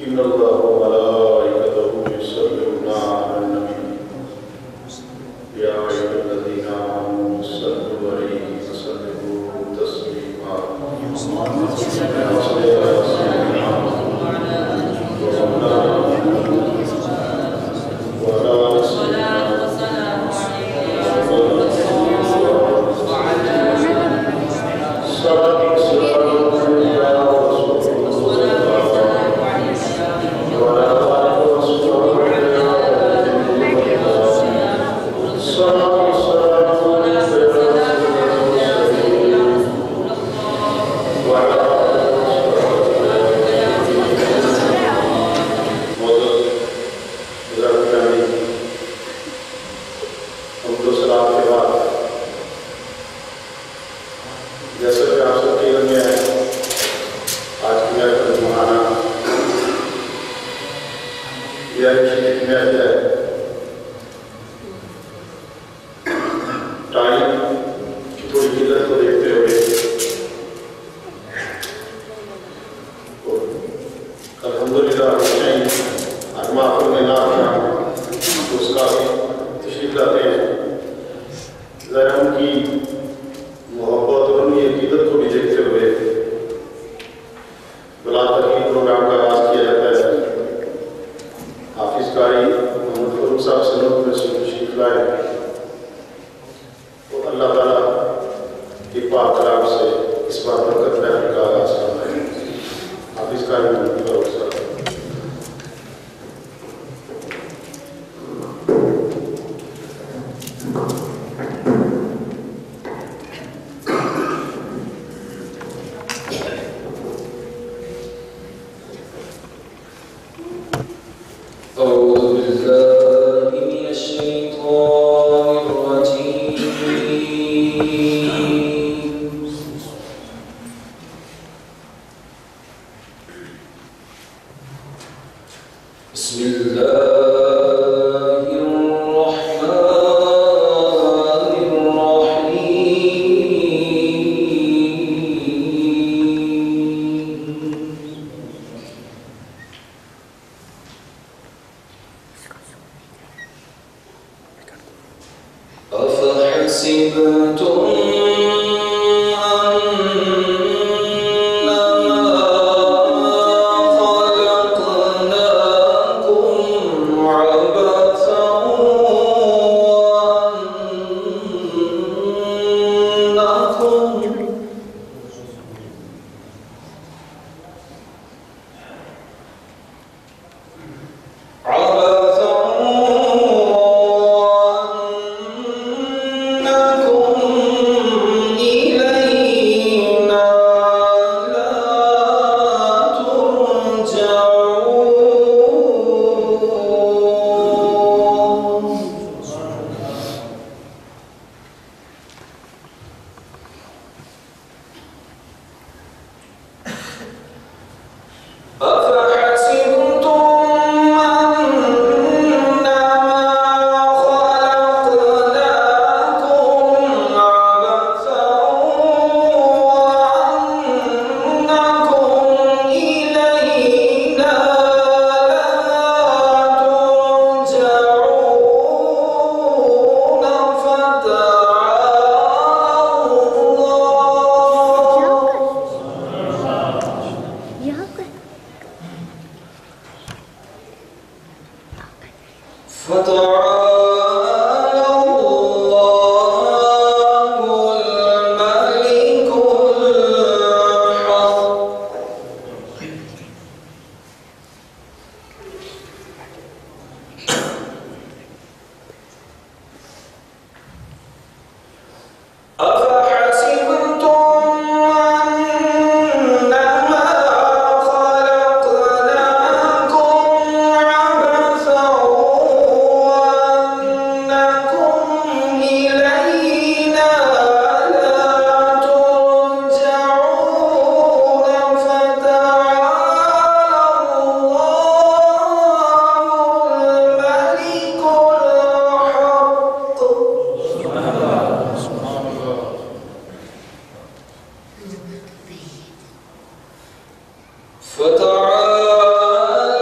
فتعالى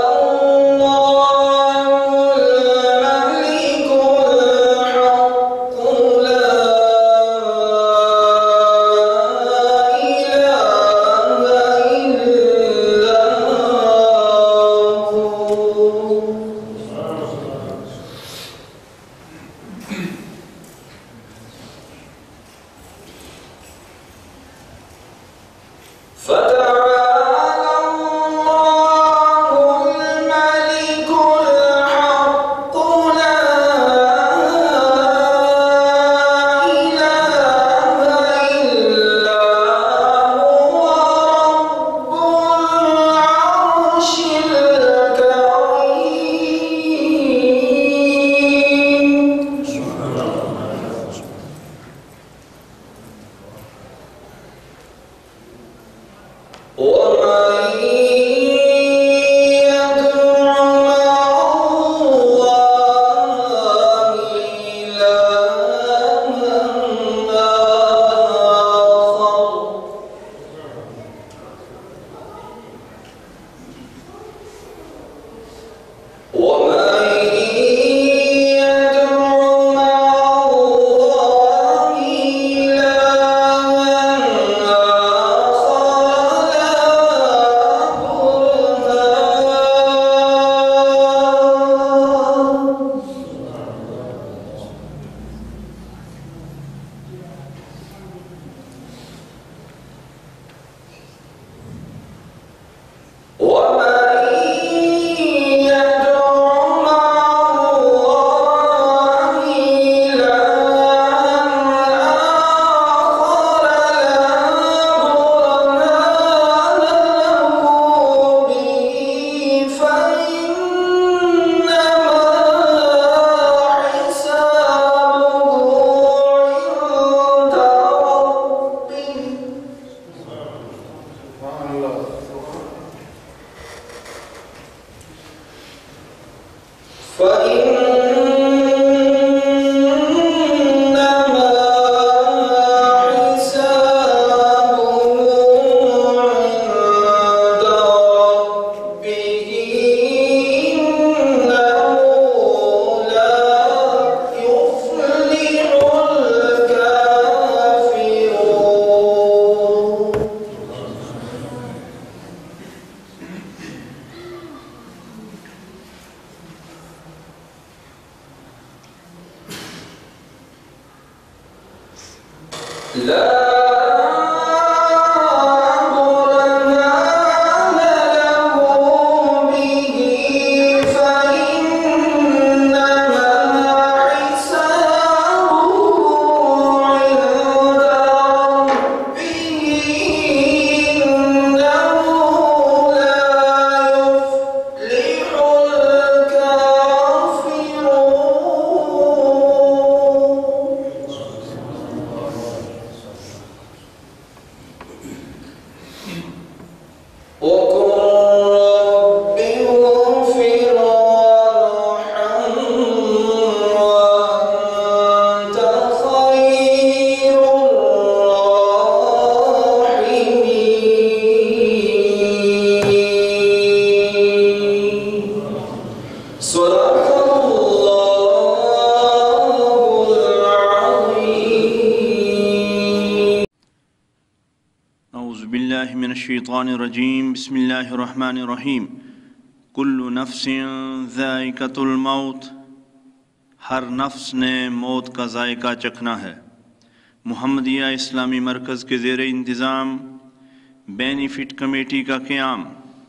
الشیطان الرجیم بسم اللہ الرحمن الرحیم کل نفس ذائقۃ الموت، ہر نفس نے موت کا ذائقہ چکھنا ہے۔ محمدیہ اسلامی مرکز کے زیر انتظام بینیفٹ کمیٹی کا قیام،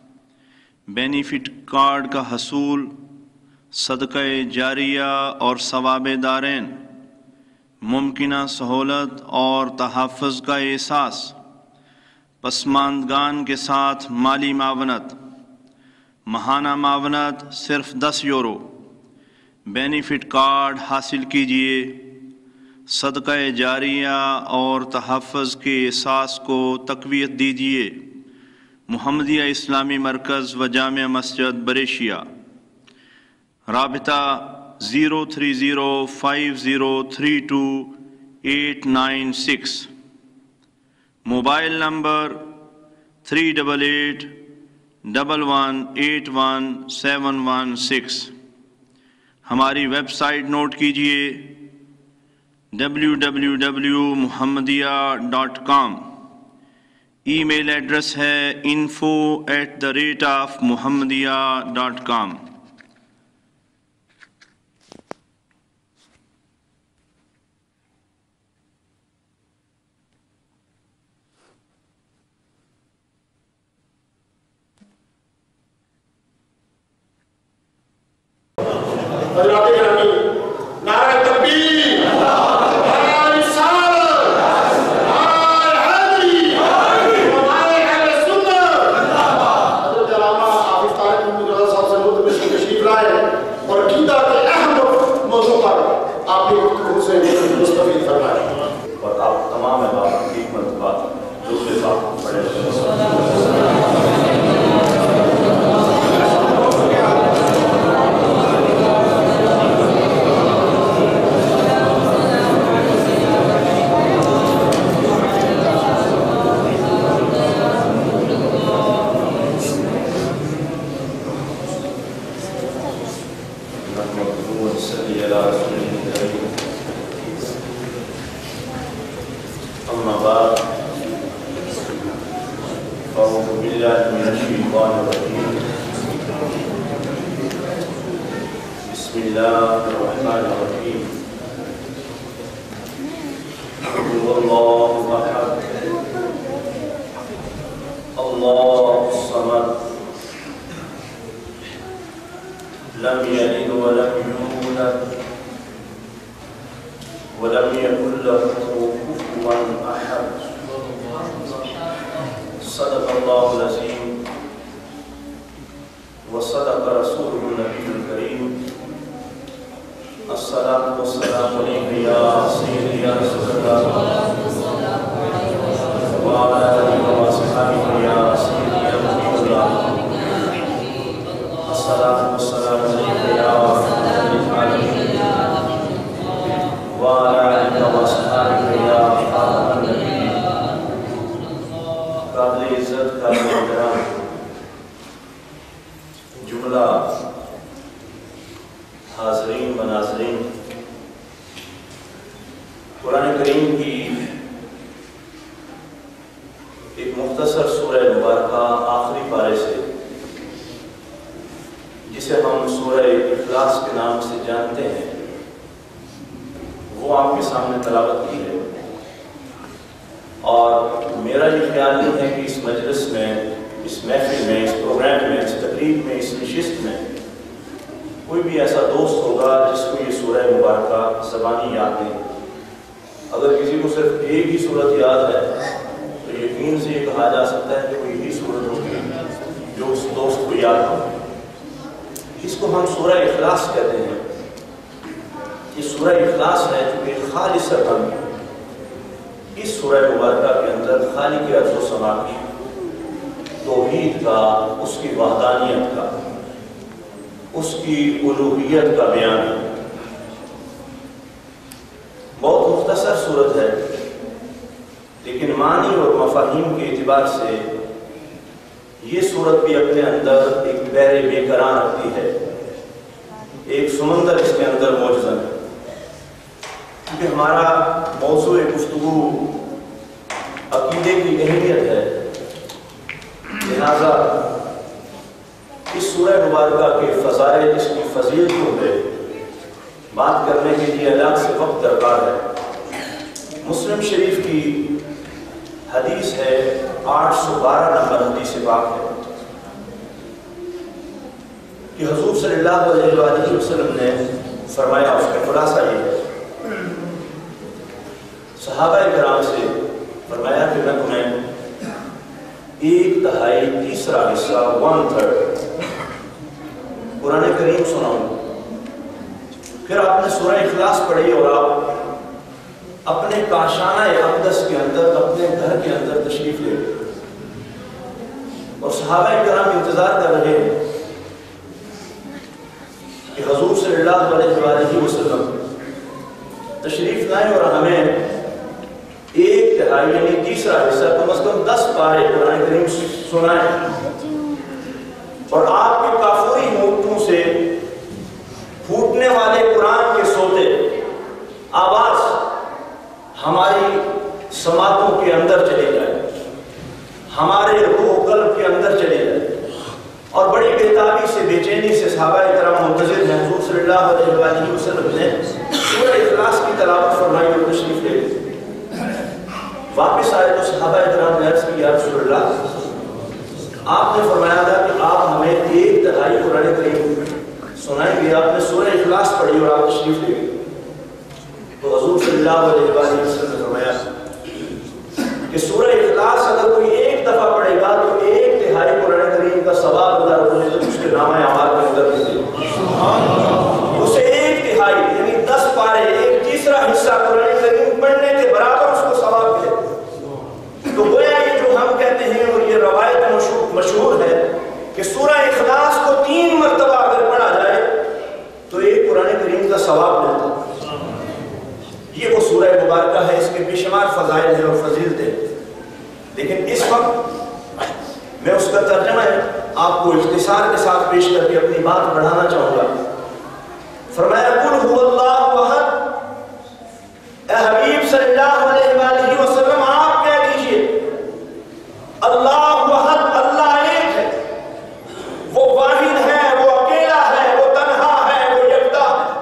بینیفٹ کارڈ کا حصول، صدقہ جاریہ اور ثواب دارین، ممکنہ سہولت اور تحفظ کا احساس، پسماندگان کے ساتھ مالی معاونت، ماہانہ معاونت صرف 10 یورو۔ بینیفٹ کارڈ حاصل کیجئے، صدقہ جاریہ اور تحفظ کے احساس کو تقویت دیجئے۔ محمدیہ اسلامی مرکز و جامع مسجد بریشیا، رابطہ 03050328896، موبائل نمبر 3811811716۔ ہماری ویب سائٹ نوٹ کیجئے www.muhammadiyah.com۔ ای میل ایڈریس ہے info@muhammadiyah.com۔ السلام جملہ حاضرین و ناظرین، قرآن کریم کی ایک مختصر سورہ مبارکہ آخری پارے سے، جسے ہم سورہ اخلاص کے نام سے جانتے ہیں، وہ آپ کے سامنے تلاوت کی ہے۔ اور میرا یہ خیال نہیں ہے کہ اس مجلس میں، اس محفل میں، اس پروگرام میں، اس تقریب میں، اس نشست میں کوئی بھی ایسا دوست ہوگا جس کو یہ سورہ مبارکہ زبانی یاد نہیں۔ اگر کسی کو صرف ایک ہی سورت یاد ہے تو یقین سے یہ کہا جا سکتا ہے کہ وہ یہی سورت ہوگی جو اس دوست کو یاد ہو۔ اس کو ہم سورہ اخلاص کہتے ہیں۔ یہ سورہ اخلاص ہے جو کہ خالصتاً اس سورہ مبارکہ کے اندر خالق ارض و سما کی توحید کا، اس کی وحدانیت کا، اس کی الوہیت کا بیان ہے۔ بہت مختصر صورت ہے، لیکن معنی اور مفاہیم کے اعتبار سے یہ صورت بھی اپنے اندر ایک بحر بے قرار رکھتی ہے، ایک سمندر اس کے اندر موجود ہے۔ کیونکہ ہمارا موضوع گفتگو عقیدے کی اہمیت ہے، لہذا اس سورہ مبارکہ کے فضائل، اس کی فضیلتوں پہ بات کرنے کے لیے الگ سے وقت درکار ہے۔ مسلم شریف کی حدیث ہے، 812 نمبر حدیث پاک ہے کہ حضور صلی اللہ علیہ وآلہ وسلم نے فرمایا، اس کا خلاصہ یہ ہے، صحابہ کرام سے فرمایا کہ میں تمہیں 1/3 تیسرا حصہ 1/3 قرآن کریم سناؤں۔ پھر آپ نے سورہ اخلاص پڑھی اور آپ اپنے کاشانہ اقدس کے اندر، اپنے گھر کے اندر تشریف لے گئے اور صحابہ کرام انتظار کر رہے ہیں کہ حضور صلی اللہ علیہ وآلہ وسلم تشریف لائیں اور ہمیں 1/3 یعنی تیسرا حصہ، کم از کم 10 پارے قرآن کریم سنائیں، اور آپ کے کافوری ہونٹوں سے پھوٹنے والے قرآن کے سوتے آواز ہماری سماعتوں کے اندر چلے جائے، ہمارے روح و قلب کے اندر چلے جائے۔ اور بڑی بےتابی سے، بے چینی سے صحابہ کرام منتظر ہیں۔ حضور صلی اللہ علیہ وآلہ وسلم نے سورہ اخلاص کی تلاوت فرمائی اور تشریف لے گئے۔ واپس آئے تو صحابہ کرام نے عرض کی، یا رسول اللہ، آپ نے فرمایا تھا کہ آپ ہمیں 1/3 قرآن کریم سنائیں گے، آپ نے سورہ اخلاص پڑھی اور آپ تشریف لے گئے۔ تو حضور صلی اللہ علیہ وآلہ وسلم نے فرمایا کہ سورہ اخلاص اگر کوئی ایک دفعہ پڑھے گا تو 1/3 قرآن کریم کا ثواب اللہ رب العزت اس کے نامہ اعمال کے اندر دے دے۔ اسے 1/3 یعنی 10 پارے، 1/3 حصہ قرآن کریم پڑھنے کے برابر اس کو ثواب ملے۔ تو گویا یہ جو ہم کہتے ہیں، اور یہ روایت مشہور ہے کہ سورہ اخلاص کو 3 مرتبہ اگر پڑھا جائے تو ایک قرآن کریم کا ثواب ملتا ہے۔ یہ وہ سورہ مبارکہ ہے، اس کے بے شمار فضائل ہیں اور فضیلتیں، لیکن اس وقت میں اس کا ترجمہ آپ کو اختصار کے ساتھ پیش کر کے اپنی بات بڑھانا چاہوں گا۔ فرمایا، قل هو اللہ احد، اے حبیب صلی اللہ علیہ وآلہ وسلم آپ کہہ دیجئے، اللہ احد، اللہ ایک ہے، وہ واحد ہے، وہ اکیلا ہے، وہ تنہا ہے، وہ یکتا ہے۔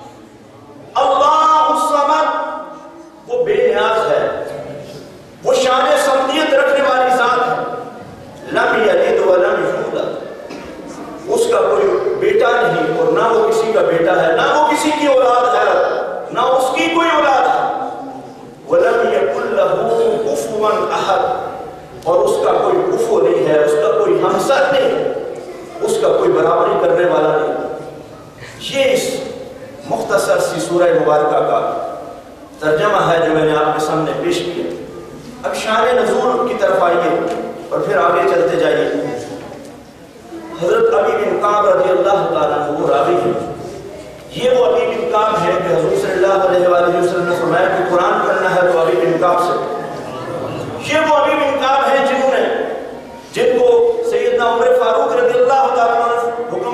اللہ الصمد، وہ بے نیاز ہے، وہ شان صمدیت رکھنے والی ذات ہے۔ لم یلد ولم یولد، اس کا کوئی بیٹا نہیں اور نہ وہ کسی کا بیٹا ہے، نہ وہ کسی کی اولاد ہے، نہ اس کی کوئی اولاد ہے۔ ولم یکن لہ کفوا احد، اور اس کا کوئی کفو نہیں ہے، اس کا کوئی ہمسر نہیں ہے، اس کا کوئی برابری کرنے والا نہیں۔ یہ اس مختصر سی سورہ مبارکہ کا ترجمہ ہے جو میں نے آپ کے سامنے پیش کیا۔ اب شان نزول کی طرف آئیے اور پھر آگے چلتے جائیے۔ حضرت ابی بن کعب رضی اللہ تعالیٰ عنہ راوی ہیں۔ یہ وہ ابی بن کعب ہے کہ حضور صلی اللہ علیہ وآلہ وسلم نے فرمایا کہ قرآن پڑھنا ہے تو ابی بن کعب سے۔ یہ وہ ابی بن کعب ہیں جن کو سیدنا عمر فاروق رضی اللہ تعالیٰ عنہ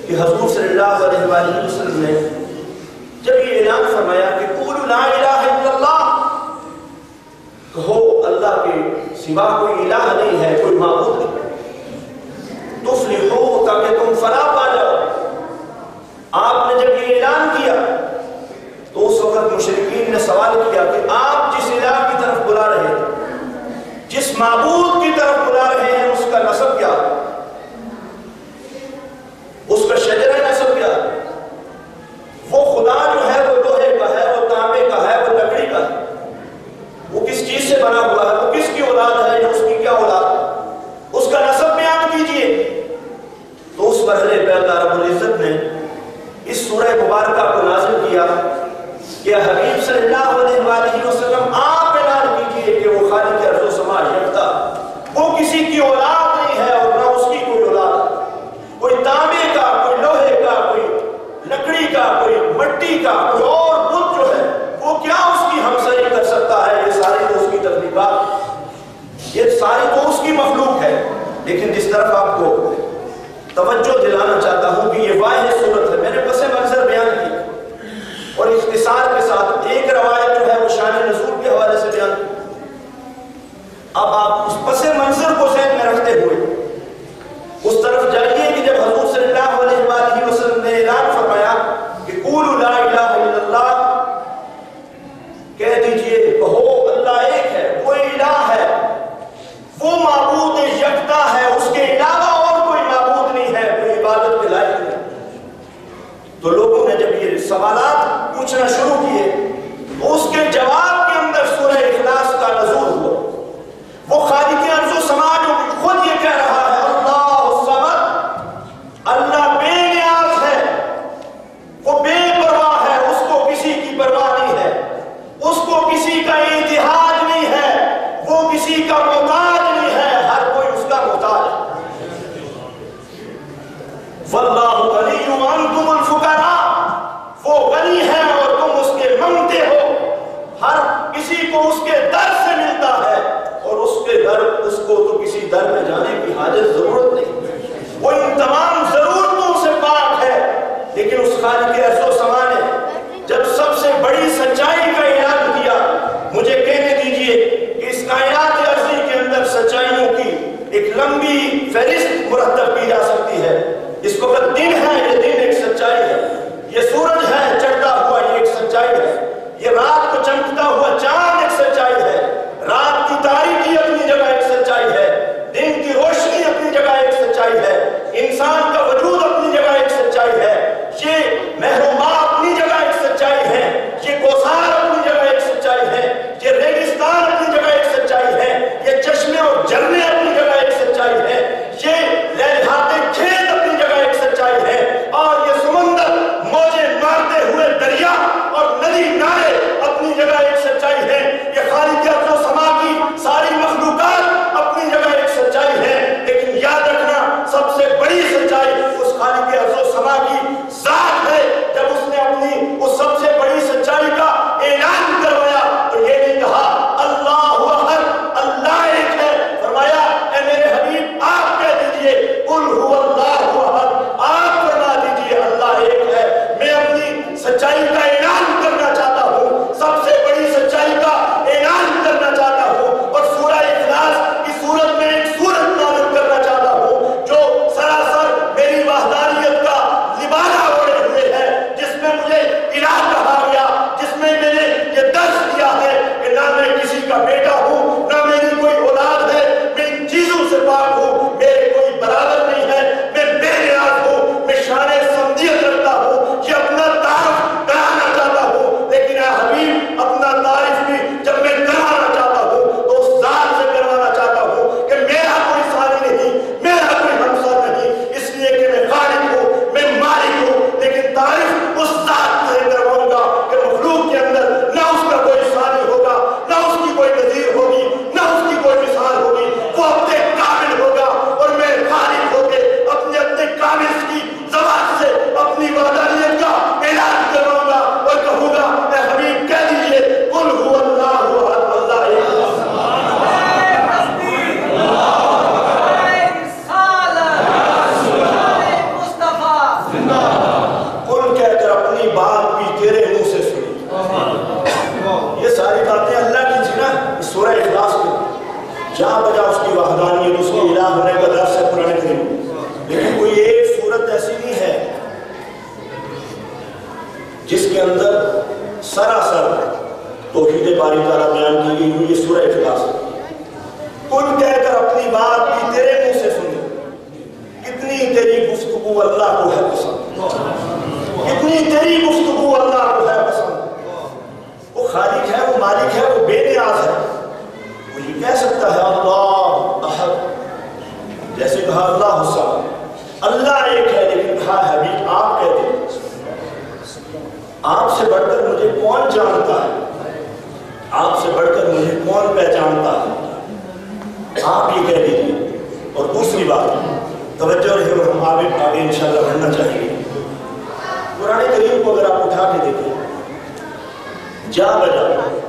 کہ حضور صلی اللہ علیہ وآلہ وسلم نے جب یہ اعلان فرمایا کہ قولوا لا الہ الا اللہ، کہو اللہ کے سوا کوئی الہ نہیں ہے، کوئی معبود نہیں، تفلحوا تاکہ تم فلاح پا جاؤ۔ آپ نے جب یہ اعلان کیا تو اس وقت مشرکین نے سوال کیا کہ آپ جس الہ کی طرف بلا رہے ہیں، جس معبود کی طرف بلا رہے ہیں، اس کا نسب کیا، اس کا شجرہ نسب کیا؟ وہ خدا جو ہے وہ لوہے کا ہے، وہ تانبے کا ہے، وہ لکڑی کا ہے، وہ کس چیز سے بنا ہوا ہے، وہ کس کی اولاد ہے یا اس کی کیا اولاد ہے، اس کا نسب بیان کیجئے۔ تو اس مرحلے پہ اللہ رب العزت نے اس سورہ مبارکہ کو نازل کیا کہ حبیب صلی اللہ علیہ وآلہ وسلم آپ اعلان کیجئے کہ وہ خالق ارض و سما یکتا، وہ کسی کی اولاد نہیں ہے اور نہ اس کی کوئی اولاد ہے، کوئی تانبے کا، کوئی لوہے کا، کوئی لکڑی کا، کوئی مٹی کا، کوئی اور بت جو ہے وہ کیا اس کی ہمسری کر سکتا ہے؟ یہ ساری تو اس کی تخلیقات، یہ ساری تو اس کی مخلوق ہے۔ لیکن جس طرف آپ کو توجہ دلانا چاہتا ہوں کہ یہ واحد صورت ہے، میں نے پس منظر بیان کی اور اختصار کے ساتھ ایک روایت جو ہے وہ شان نزول کے حوالے سے بیان کی۔ اب آپ اس پس منظر کو ذہن میں رکھتے ہوئے اس طرف جائیے کہ جب حضور صلی اللہ علیہ وآلہ وسلم نے اعلان فرمایا کہ قولوا لا الہ الا اللہ، کہہ دیجئے، کہو اللہ ایک ہے، وہ الہ ہے، وہ معبود یکتا ہے، اس کے علاوہ اور کوئی معبود نہیں ہے، کوئی عبادت کے لائق نہیں۔ تو لوگوں کے اندر سراسر توحید باری تعالیٰ بیان کی گئی ہوئی یہ سورہ اخلاص ہے۔ کل کہہ کر اپنی بات بھی تیرے منہ سے سنی، کتنی تیری گفتگو اللہ کو ہے پسند، کتنی تیری گفتگو اللہ کو ہے پسند۔ وہ خالق ہے، وہ مالک ہے، وہ بے نیاز ہے، وہ یہ کہہ سکتا ہے اللہ احد، جیسے کہا اللہ الصمد، اللہ ایک ہے، لیکن کہا حبیب آپ کہتے ہیں آپ سے بڑھ کر مجھے کون جانتا ہے، آپ سے بڑھ کر مجھے کون پہچانتا ہے، آپ یہ کہہ دیجیے۔ اور دوسری بات توجہ رہے، اور ہم آگے انشاءاللہ بڑھنا چاہیے۔ قرآن کریم کو اگر آپ اٹھا کے دیکھیں، جا بجا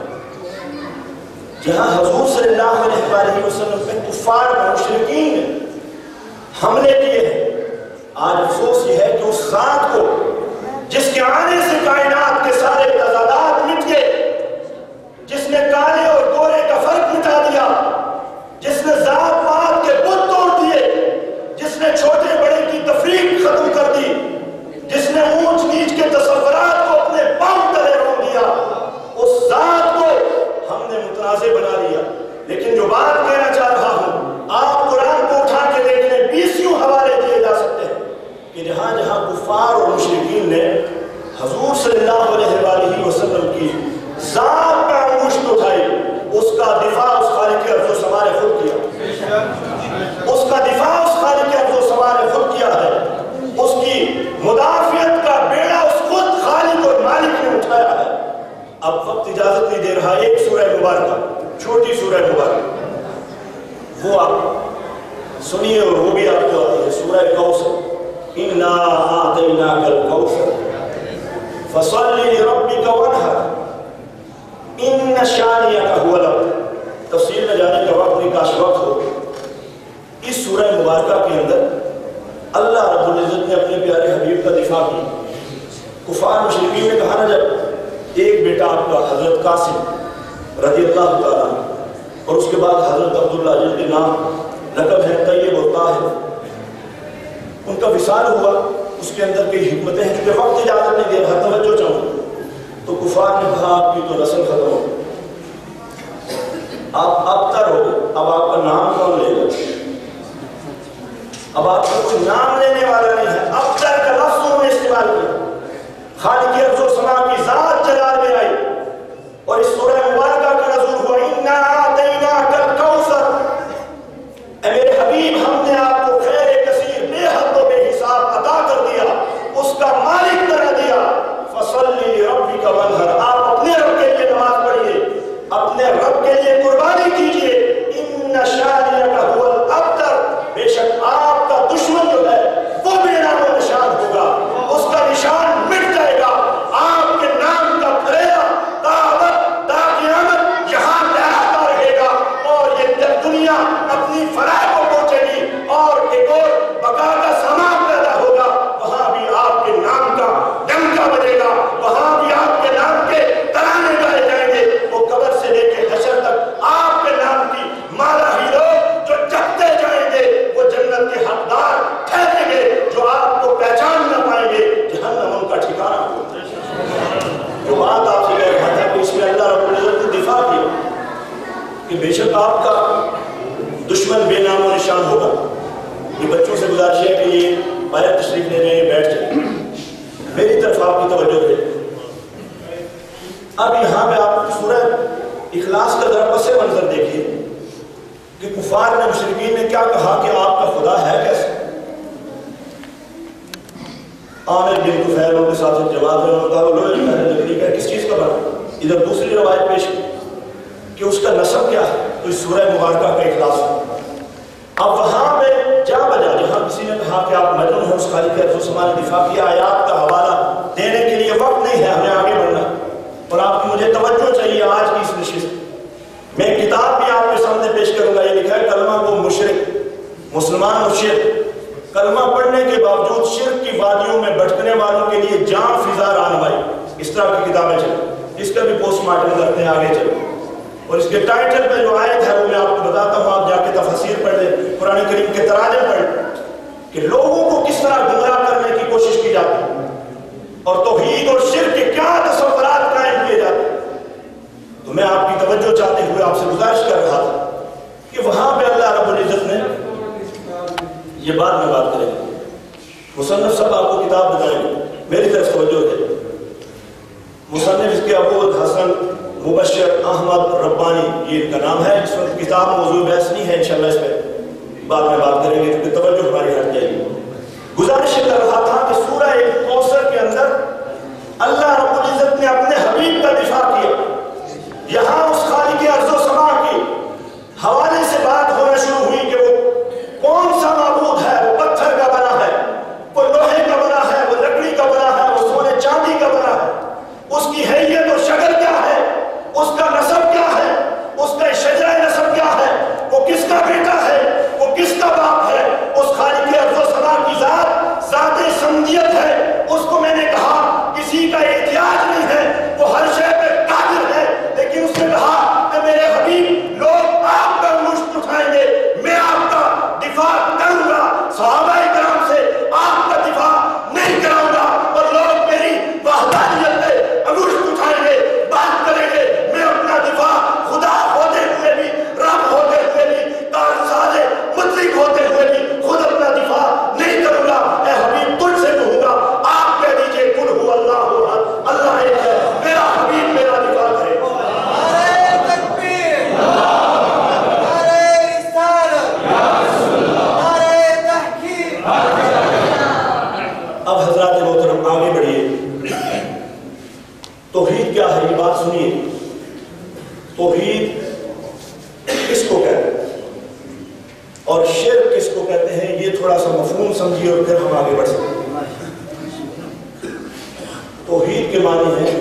جہاں حضور صلی اللہ علیہ وسلم پہ کفار و مشرکین نے حملے کیے ہیں، آج افسوس یہ ہے کہ اس ذات کو جس کے آنے سے کائنات کے سارے تضادات مٹ گئے، جس نے کالے اور گورے کا فرق مٹا دیا، جس نے ذات پات کے بت توڑ دیے، جس نے چھوٹے بڑے کی تفریق ختم کر دی، جس نے اونچ نیچ کے تصورات کو اپنے پاؤں تلے رون دیا، اس ذات کو ہم نے متنازع بنا دیا۔ لیکن جو بات کہنا چاہ رہا ہوں، آپ قرآن کو اٹھا کے دیکھ لیں، 20 حوالے دیے جا سکتے ہیں کہ جہاں جہاں کفار اور مشرکین نے حضور صلی اللہ علیہ وسلم کی ذات پہ انگشت اٹھائی، اس کا دفاع اس خالق ارض و سما نے خود کیا، اس کا دفاع اس خالق ارض و سما نے خود کیا ہے، اس کی مدافعت کا بیڑا اس خود خالق اور مالک نے اٹھایا ہے۔ اب وقت اجازت نہیں دے رہا، ایک سورہ مبارکہ، چھوٹی سورہ مبارکہ، وہ آپ سنیے اور وہ بھی آپ کو آتی ہے، سورہ کوثر، اِنَّا أَعْطَيْنَاكَ الْكَوْثَرَ فَصَلِّ لِرَبِّكَ وَانْحَرْ إِنَّ شَانِئَكَ هُوَ الْأَبْتَرُ۔ تفصیل میں جانے کا وقت نہیں، کاش وقت ہو۔ اس سورہ مبارکہ کے اندر اللہ رب العزت نے اپنے پیارے حبیب کا دفاع کیا۔ کفار مشرکین نے کہا نا، جب ایک بیٹا آپ کا حضرت قاسم رضی اللہ تعالیٰ اور اس کے بعد حضرت عبداللہ جن کے نام لقب ہے طیب اور طاہر، ان کا وصال ہوا، اس کے اندر کئی حکمتیں ہیں، کیونکہ وقت اجازت نہیں دے رہا، توجہ چاہوں تو کفار نے کہا آپ کی تو نسل ختم ہو، آپ ابتر ہو گئے، اب آپ کا نام کون لے گا؟ اب آپ کا کوئی نام لینے والا نہیں ہے۔ ابتر کا لفظ انہوں نے استعمال کیا، خالق ارض و سما کی ذات جلال میں آئی، اور اس سورہ مبارکہ کا نزول ہوا اِنَّا أَعْطَيْنَاكَ الْكَوْثَرَ، اے میرے حبیب ہم نے آپ کو خیر کثیر بے حد و بے حساب عطا کر دیا، اس کا مالک بنا دیا۔ فَصَلِّ لِرَبِّكَ وَانْحَرْ، آپ اپنے رب کے لیے نماز پڑھیے، اپنے رب کے لیے قربانی کیجیے۔ اِنَّ شَانِئَكَ هُوَ الْأَبْتَرُ، بے شک آپ کا دشمن جو ہے وہ بے نام و نشان ہوگا، اس کا نشان مٹ جائے گا، آپ کے نام کا پھریرا تا قیامت یہاں لہراتا رہے گا، اور یہ دنیا اپنی فلاح کو پہنچے گی، اور ایک اور بقا کا سامان پیدا ہوگا، وہاں بھی آپ کے نام کا ڈنکا بجے گا، وہاں بھی آپ کے نام کے ترانے گائے جائیں گے، وہ قبر سے لے کے حشر تک آپ کے نام کی مالا ہی لوگ جو جپتے جائیں گے وہ جنت کے حقدار ٹھہریں گے، جو آپ کو پہچان نہ پائیں گے، جہنم ان کا ٹھکانہ ہوگا۔ جو بات آپ سے کہہ رہا تھا کہ اس میں اللہ رب العزت نے دفاع کیا کہ بے شک آپ کا دشمن بے نام و نشان ہوگا۔ یہ بچوں سے گزارش ہے کہ یہ باہر تشریف لے جائیں، بیٹھ جائیں، میری طرف آپ کی توجہ ہے۔ اب یہاں پہ آپ سورہ اخلاص کا ذرا پس منظر دیکھیے کہ کفار نے مشرکین نے کیا کہا کہ آپ کا خدا ہے کیسے۔ عامر بن طفیل کے ساتھ جواب میں انہوں نے کہا وہ لوہے پہلے لکڑی کا کس چیز کا بنا۔ ادھر دوسری روایت پیش کی کہ اس کا نسب کیا ہے، تو اس سورہ مبارکہ کا اخلاص ہے۔ اب وہاں پہ جا بجا جہاں کسی نے کہا کہ آپ مجنون ہیں، اس خالق ارض و سما نے دفاع کیا، آیات کا حوالہ دینے کے لیے وقت نہیں ہے، ہمیں آگے بڑھنا، اور آپ کی مجھے توجہ چاہیے آج کی اس نشست میں۔ کتاب بھی آپ کے سامنے پیش کروں گا، یہ لکھا ہے کلمہ کو مشرک، مسلمان اور شرک، کلمہ پڑھنے کے باوجود شرک کی وادیوں میں بھٹکنے والوں کے لیے جان فضا رہنمائی، اس طرح کی کتابیں چلیں، اس کا بھی پوسٹ مارٹم کرتے ہیں، آگے چلیں۔ اور اس کے ٹائٹل پہ جو آیت ہے وہ میں آپ کو بتاتا ہوں، آپ جا کے تفسیر پڑھ لیں، قرآن کریم کے تراجم پڑھ لیں کہ لوگوں کو کس طرح گمراہ کرنے کی کوشش کی جاتی ہے، اور توحید اور شرک کے کیا یہ بعد میں بات کریں گے. مصنف صاحب آپ کو کتاب بتائیں گے, میری طرف توجہ ہے. مصنف اس کے ابو الحسن مبشر احمد ربانی, یہ ان کا نام ہے. اس وقت کتاب موضوع بحث نہیں ہے, انشاءاللہ اس پہ بعد میں بات کریں گے کیونکہ توجہ ہماری ہٹ جائے گی. گزارش کر رہا تھا کہ سورہ کوثر کے اندر اللہ رب العزت نے اپنے حبیب کا دفاع کیا. یہاں اس خالق ارض و سما کی حوالے سے بات ہونا شروع ہوئی کہ وہ کون سا معبود ہے. وہ پتھر کا بنا ہے, وہ لوہے کا بنا ہے, وہ لکڑی کا بنا ہے, وہ سونے چاندی کا بنا ہے. اس کی حیت اور شکل کیا ہے, اس کا نسب کیا ہے, اس کا شجرہ نسب کیا ہے, وہ کس کا بیٹا ہے, وہ کس کا باپ ہے. اس خالق ارض و سما کی ذات ذات سمدیت ہے. اس کو میں نے کہا کسی کا احتیاج نہیں ہے, وہ ہر شے پہ قادر ہے. لیکن اس نے کہا کہ میرے حبیب لوگ آپ کا مشت اٹھائیں گے, میں آپ کا دفاع کروں گا, صحابہ کرام سے آپ کا دفاع نہیں کراؤں گا, اور لوگ میری وحدانیت پہ مشت اٹھائیں گے, بات کریں گے. میں اپنا دفاع خدا ہوتے ہوئے بھی, رب ہوتے ہوئے بھی, کارساز مطلق ہوتے ہوئے بھی خود اپنا دفاع نہیں کروں گا. اے حبیب تجھ سے کہوں گا, آپ کہہ دیجئے قل هو اللہ احد, اللہ ایک ہے, میرا حبیب میرا دفاع کرے. اب حضرات محترم آگے بڑھیے. توحید کیا ہے یہ بات سنیے. توحید کس کو کہتے ہیں اور شرک کس کو کہتے ہیں, یہ تھوڑا سا مفہوم سمجھیے اور پھر ہم آگے بڑھ سکتے ہیں. توحید کے معنی ہے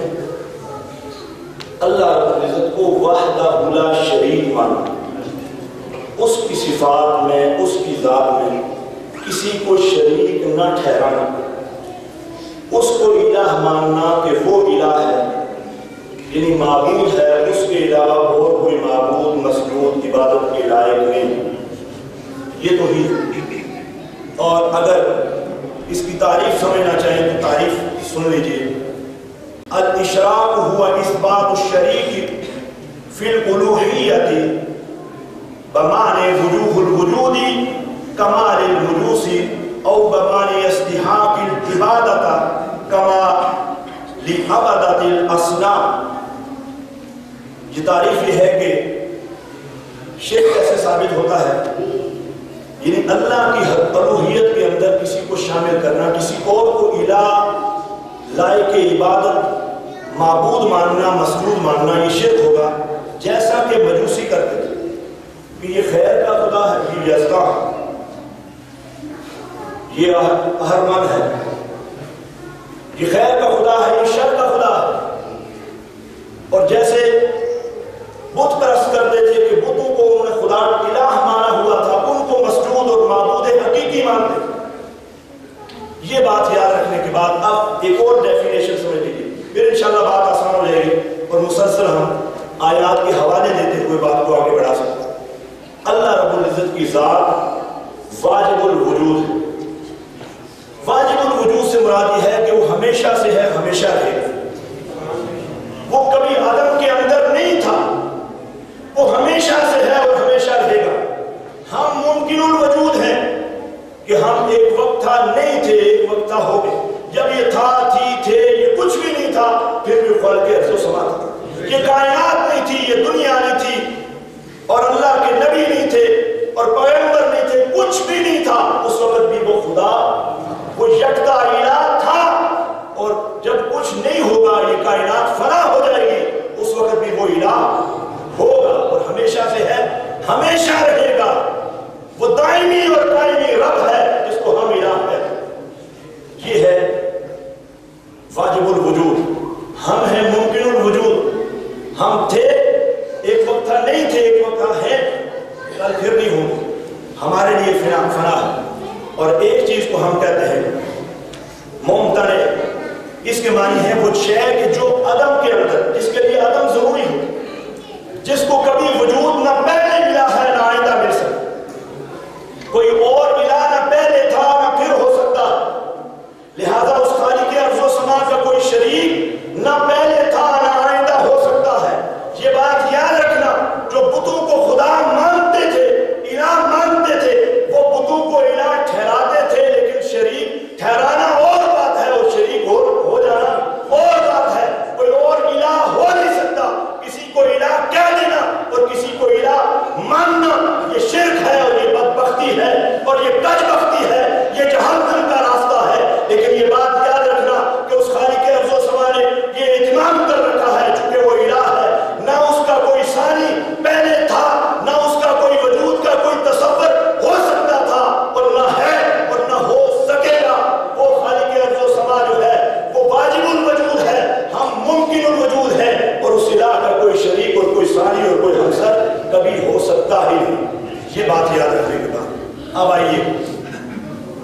اللہ رب العزت کو وحدہ لا شریک ماننا, اس کی صفات میں, اس کی ذات میں کسی کو شریک نہ ٹھہرانا, اس کو الہ ماننا کہ وہ الہ ہے, یعنی معبود ہے, اس کے علاوہ اور کوئی معبود مسجود عبادت کے لائق نہیں. یہ توحید. اور اگر اس کی تعریف سمجھنا چاہیں تو تعریف سن لیجئے. الاشراق هو اثبات الشریک فی الالوہیت بمعنی وجوہ الوجود کمال الوجوس او بمعنی استحاق العبادت کما لعبدت الاصنام. یہ تعریف یہ ہے کہ شرک کیسے ثابت ہوتا ہے, یعنی اللہ کی الوہیت کے اندر کسی کو شامل کرنا, کسی اور کو الہ لائق عبادت معبود ماننا, مسجود ماننا, یہ شرک ہوگا. جیسا کہ مجوسی کرتے تھے کہ یہ خیر کا خدا ہے, یہ یزدہ ہے, یہ اہرمن ہے, یہ خیر کا خدا ہے, یہ شر کا خدا ہے. اور جیسے بت پرست کرتے تھے کہ بتوں کو انہوں نے خدا الہ مانا ہوا تھا, ان کو مسجود اور معبود حقیقی مانتے. یہ بات یاد رکھنے کے بعد اب ایک اور ڈیفینیشن سمجھ لیجیے, پھر انشاءاللہ بات آسان ہو جائے گی اور مسلسل ہم آیات کے حوالے دیتے ہوئے بات کو آگے بڑھا سکتے ہیں. اللہ رب العزت کی ذات واجب الوجود ہے. واجب الوجود سے مراد یہ ہے کہ وہ ہمیشہ سے ہے, ہمیشہ رہے گا. وہ کبھی عدم کے اندر نہیں تھا, وہ ہمیشہ سے ہے اور ہمیشہ رہے گا. ہم ممکن الوجود ہیں کہ ہم ایک وقت تھا نہیں تھے, ایک وقت تھا ہو گئے. جب یہ تھا, تھے, یہ کچھ بھی نہیں تھا, پھر بھی خالق ارض و سما تھا. یہ کائنات نہیں تھی, یہ دنیا نہیں تھی, اور اللہ کے نبی نہیں تھے اور پیغمبر نہیں تھے, کچھ بھی نہیں تھا. اس وقت بھی وہ خدا, وہ یکتا الہ تھا. اور جب کچھ نہیں ہوگا, یہ کائنات فنا ہو جائے گی, اس وقت بھی وہ الہ ہوگا اور ہمیشہ سے ہے, ہمیشہ رہے گا. وہ دائمی اور قائمی رب ہے جس کو ہم الہ کہتے ہیں. یہ ہے واجب الوجود. ہم ہیں ممکن الوجود. ہم تھے, ایک وقت تھا نہیں تھے, ایک وقت تھا ہیں, کل پھر نہیں ہوں گے. ہمارے لیے فنا ہے. اور ایک چیز کو ہم کہتے ہیں ممتنع. اس کے معنی ہے وہ شے کہ جو عدم کے اندر, جس کے لیے عدم ضروری ہو, جس کو کبھی وجود نہ پہلے ملا ہے نہ آئندہ مل سکتا. کوئی اور الہ نہ پہلے تھا نہ پھر ہو سکتا. لہذا اس خالق ارض و سما کا کوئی شریک نہ پہلے تھا نہ آئندہ ہو سکتا ہے. یہ بات یاد رکھنا, جو بتوں کو خدا مانتے تھے, الہ مانتے تھے, وہ بتوں کو الہ ٹھہرا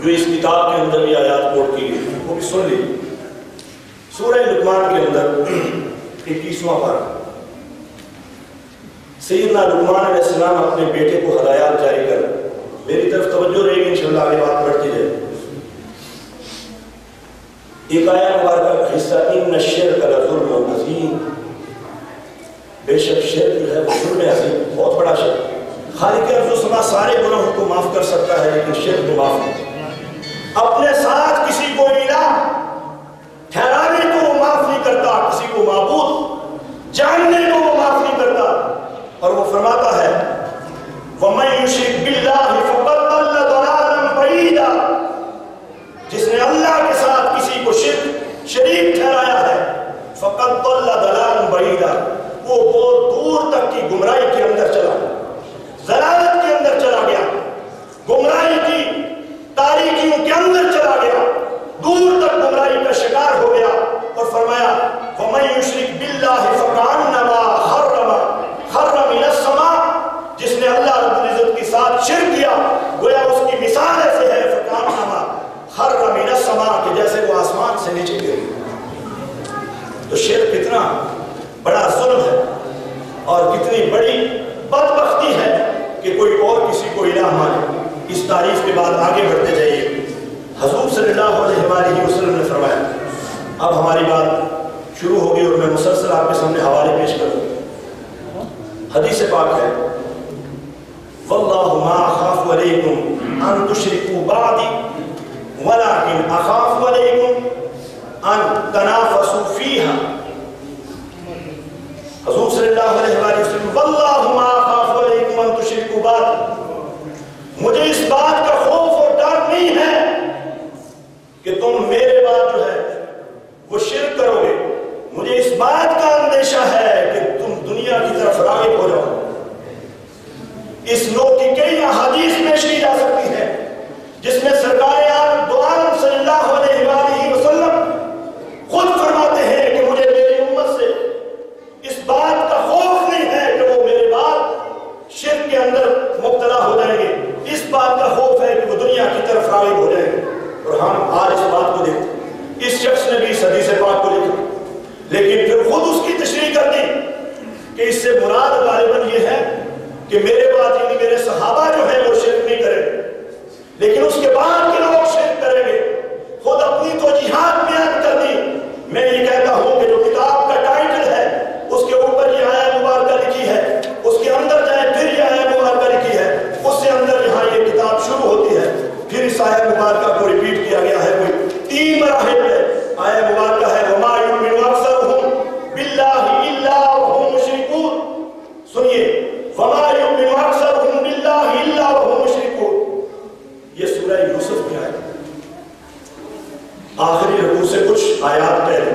جو اس کتاب کے اندر بھی آیات کوٹ کی گئی وہ بھی سن لیجیے۔ سورہ لقمان کے اندر 21واں پارہ، سیدنا لقمان علیہ السلام اپنے بیٹے کو ہدایات جاری کر، میری طرف توجہ رہے گی انشاءاللہ آگے بات بڑھتی جائے۔ ایک آیت مبارکہ کا حصہ، ان الشرک لظلم عظیم، بے شک شرک جو ہے وہ ظلم عظیم، بہت بڑا شرک۔ خالق ارض و سما سارے گناہوں کو معاف کر سکتا ہے لیکن شرک کو معاف نہیں۔ اپنے ساتھ کسی کو الہ ٹھہرانے کو وہ معاف نہیں کرتا، کسی کو معبود جاننے کو وہ معاف نہیں کرتا، اور وہ فرماتا ہے وَمَن يُشْرِكْ بِاللَّهِ فَقَدْ ضَلَّ ضَلَالًا بَعِيدًا، جس نے اللہ کے ساتھ کسی کو شریک ٹھہرایا ہے، فَقَدْ ضَلَّ ضَلَالًا بَعِيدًا، وہ بہت دور تک کی گمراہی کے اندر چلا گیا، ضلالت کے اندر چلا گیا، گمراہی کی تاریکیوں کے اندر چلا گیا، دور تک گمراہی کا شکار ہو گیا۔ اور فرمایا وَمَن يُشْرِكْ بِاللَّهِ فَكَأَنَّمَا خَرَّ مِنَ السَّمَاءِ، جس نے اللہ رب العزت کے ساتھ شرک کیا گویا اس کی مثال ایسے ہے فَكَأَنَّمَا خَرَّ مِنَ السَّمَاءِ، کہ جیسے وہ آسمان سے نیچے گر۔ تو شرک کتنا بڑا ظلم ہے اور کتنی بڑی بدبختی ہے کہ کوئی اور کسی کو الہ مانے۔ اس تعریف کے بعد آگے بڑھتے جائیے۔ حضور صلی اللہ علیہ وآلہ وسلم نے فرمایا، اب ہماری بات شروع ہوگی اور میں مسلسل آپ کے سامنے حوالے پیش کروں۔ حدیث پاک ہے وَاللَّهُ مَا أَخَافُ عَلَيْكُمْ أَن تُشْرِكُوا بَعْدِي وَلَكِنْ أَخَافُ عَلَيْكُمْ أَن تَنَافَسُوا فِيهَا۔ حضور صلی اللہ علیہ وآلہ وسلم وَاللَّهُ مَا أَخَافُ عَلَيْكُمْ أَن تُشْرِكُوا بَعْدِي، مجھے اس بات کا خوف اور ڈر نہیں ہے کہ تم میرے بعد جو ہے وہ شرک کرو گے، مجھے اس بات کا اندیشہ ہے کہ تم دنیا کی طرف راغب ہو جاؤ۔ اس نو کی کئی احادیث پیش کی جا سکتی ہیں جس میں سرکار عالم صلی اللہ علیہ وآلہ وسلم خود فرماتے ہیں کہ مجھے میری امت سے اس بات کا خوف نہیں ہے کہ وہ میرے بعد شرک کے اندر مبتلا ہو جائیں گے، اس بات کا خوف ہے کہ وہ دنیا کی طرف راغب ہو جائیں گے۔ اور ہم آج اس بات کو دیکھتے ہیں، اس شخص نے بھی اس حدیث پاک کو لکھا لیکن پھر خود اس کی تشریح کر دی کہ اس سے مراد غالباً یہ ہے کہ میرے بعد یعنی میرے صحابہ جو ہیں وہ شرک نہیں کریں گے، لیکن اس کے بعد کے لوگ شرک کریں گے۔ خود اپنی توجیحات بیان کر دی۔ میں یہ کہتا ہوں کہ جو کتاب کا ٹائٹل ہے اس کے اوپر یہ آیت مبارکہ لکھی ہے، اس کے اندر جائے پھر یہ آیت مبارکہ لکھی ہے، اس سے اندر یہاں یہ کتاب شروع ہوتی ہے، پھر اس آیت مبارکہ کو ریپیٹ کیا گیا ہے، کوئی 3 مراحل ہے۔ آیت مبارکہ ہے وَمَا يُؤْمِنُ أَكْثَرُهُم بِاللَّهِ إِلَّا وَهُمْ مُشْرِكُونَ۔ سنیے وَمَا يُؤْمِنُ أَكْثَرُهُم بِاللَّهِ إِلَّا وَهُمْ مُشْرِكُونَ، یہ سورہ یوسف کی آیت آخری رکوع سے کچھ آیات پہلے۔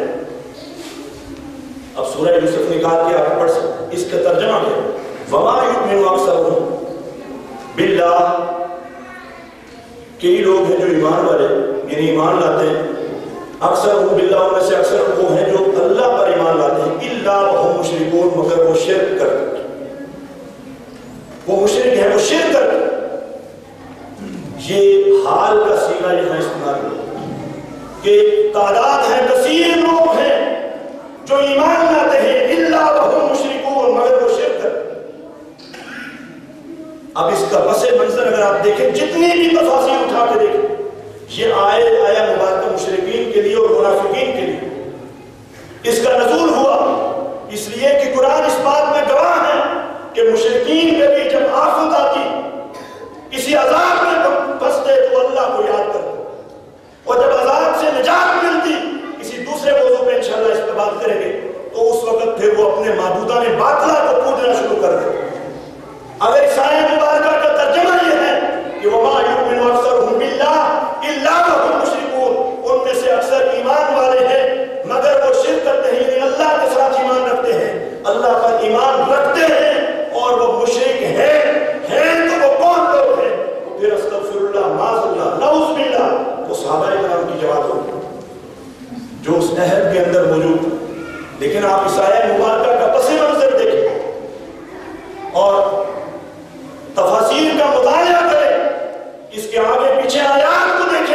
اب سورہ یوسف نکال کے آپ پڑھ سکتے، اس کا ترجمہ کیا وَمَا يُؤْمِنُ أَكْثَرُهُم بِاللَّهِ، کئی لوگ ہیں جو ایمان والے یعنی ایمان لاتے ہیں، اکثر وہ باللہ ان میں سے اکثر وہ ہیں جو اللہ پر ایمان لاتے ہیں، الا وهم مشرکون، مگر وہ شرک کرتے ہیں، وہ مشرک ہیں، وہ شرک کرتے ہیں۔ یہ حال کا صیغہ یہاں استعمال ہوا کہ تعداد ہے، کثیر لوگ ہیں جو ایمان لاتے ہیں، الا وهم مشرکون، مگر وہ شرک کرتے ہیں۔ اب اس کا پس منظر اگر آپ دیکھیں، جتنی بھی تفاصیل اٹھا کے دیکھیں، یہ آیا مبارکہ مشرکین کے لیے اور منافقین کے لیے۔ اس کا نزول ہوا اس لیے کہ قرآن اس بات میں گواہ ہے کہ مشرکین کے بھی جب آفت آتی، کسی عذاب میں پھنستے تو اللہ کو یاد کرتے، اور جب عذاب سے نجات ملتی، کسی دوسرے موضوع پہ انشاءاللہ اس پہ بات کریں گے، تو اس وقت پھر وہ اپنے معبودان باطلہ کو پوجنا شروع کر دیں۔ اگر اس آیت مبارکہ کا ترجمہ یہ ہے کہ وَمَا يُؤْمِنُ أَكْثَرُهُم بِاللَّهِ إِلَّا وَهُمْ مُشْرِكُونَ، ان میں سے اکثر ایمان والے ہیں مگر وہ شرک کرتے ہیں، یعنی اللہ کے ساتھ ایمان رکھتے ہیں، اللہ پر ایمان رکھتے ہیں اور وہ مشرک ہیں تو وہ کون لوگ ہیں؟ پھر استغفر اللہ، معاذ اللہ، نعوذ باللہ، وہ صحابہ کرام کی جماعت ہوگی جو اس عہد کے اندر موجود تھا۔ لیکن آپ اس آیت مبارکہ کا پس منظر دیکھیں اور تفاسیر کا مطالعہ کریں، اس کے آگے پیچھے آیات کو دیکھیں،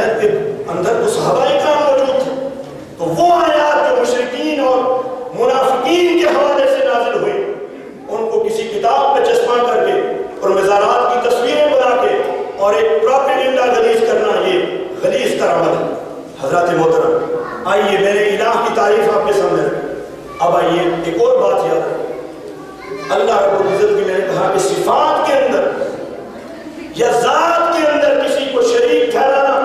महल के अंदर तो सहाबा इकराम मौजूद थे। तो वो आयात जो मुशरिकीन और मुनाफिकीन के हवाले से नाजिल हुई, उनको किसी किताब पे चश्मा करके और मज़ारात की तस्वीरें बना के और एक प्रोपेगेंडा गलीज करना, ये गलीज का अमल है। हज़रत मोहतरम, आइए मेरे इलाह की तारीफ आपके सामने रखें। अब आइए एक और बात याद रखें, अल्लाह रब्बुल इज़्ज़त की मैंने कहा कि सिफात के अंदर या ज़ात के अंदर किसी को शरीक ठहराना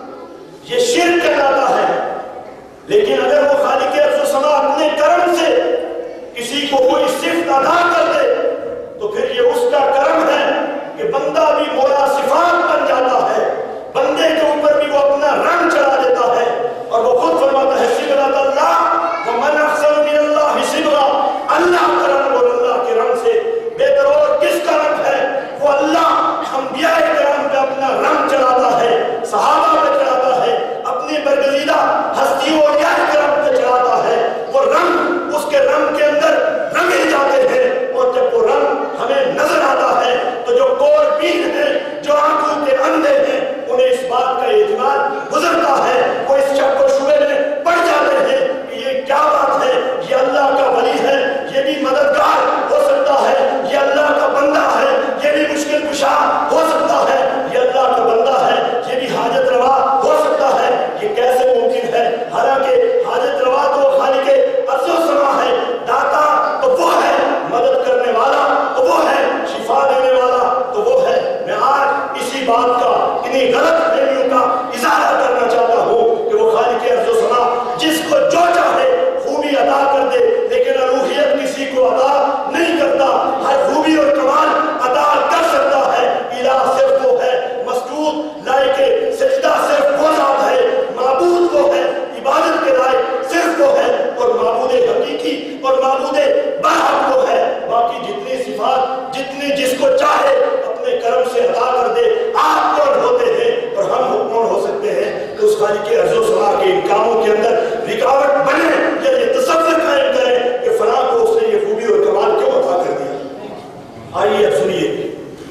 ये शिर्क कहलाता है। लेकिन अगर वो खालिक अर्ज़ व समा अपने कर्म से किसी को कोई सिफ़त अदा कर दे तो फिर ये उसका कर्म है कि बंदा भी मौला सिफात बन जाता है, बंदे के ऊपर भी वो अपना रंग चढ़ा देता है। और वो खुद फरमाता है सिबगत अल्लाह व मन अहसन मिनल्लाहि सिबगा, अल्लाह का रंग और अल्लाह के रंग से बेहतर और किसका रंग है? वो अल्लाह अंबिया किराम पे अपना रंग चढ़ाता है, सहाबा पे चढ़ाता है, अपनी बरगज़ीदा हस्तियों और किराम पे चढ़ाता है। वो रंग उसके रंग के अंदर रंगे जाते हैं और जब वो रंग हमें नजर आता है तो जो कोरबीन है, जो आंखों के अंधे हैं, उन्हें इस बात का एतमाद गुजरता है, वो इस शक और शुबे में पड़ जाते हैं कि ये क्या बात है, ये अल्लाह का वली है, ये भी मददगार हो सकता है, ये अल्लाह का बंदा है, ये भी मुश्किल कुशा हो सकता है, ये अल्लाह का बंदा है, ये भी हाजत रवा हो सकता है। ये कैसे मुमकिन है? हालांकि हाजत रवा तो खालिक अर्ज़ व समा है, दाता तो वो है, मदद करने वाला तो वो है, शिफा देने वाला तो वो है। मैं आज इसी बात का, इन्हीं गलत फहमियों का इज़ारा करना चाहता हूँ कि वो खालिक अर्ज़ व समा जिसको जो चाहे खूबी अदा कर दे, लेकिन अलूहियत किसी को अदा नहीं करता। हर खूबी और कमाल अदा कर सकता है इलाह सिर्फ वो है, मसजूद लायके सजदा सिर्फ वो ज़ात है, माबूद वो है, इबादत के लायक सिर्फ वो है, और माबूद हकीकी और माबूद बरहक वो है। बाकी जितनी सिफात जितनी जिसको चाहे अपने कर्म से अदा कर दे। आप कौन होते हैं और हम कौन हो सकते हैं कि उस खालिक के अर्ज़ व समा के इन कामों के अंदर रिकावट बने या ये तसव्वुर कायम करें कि फलां को उसने ये खूबी और कमाल क्यों अता कर दिया। आइए अब सुनिए,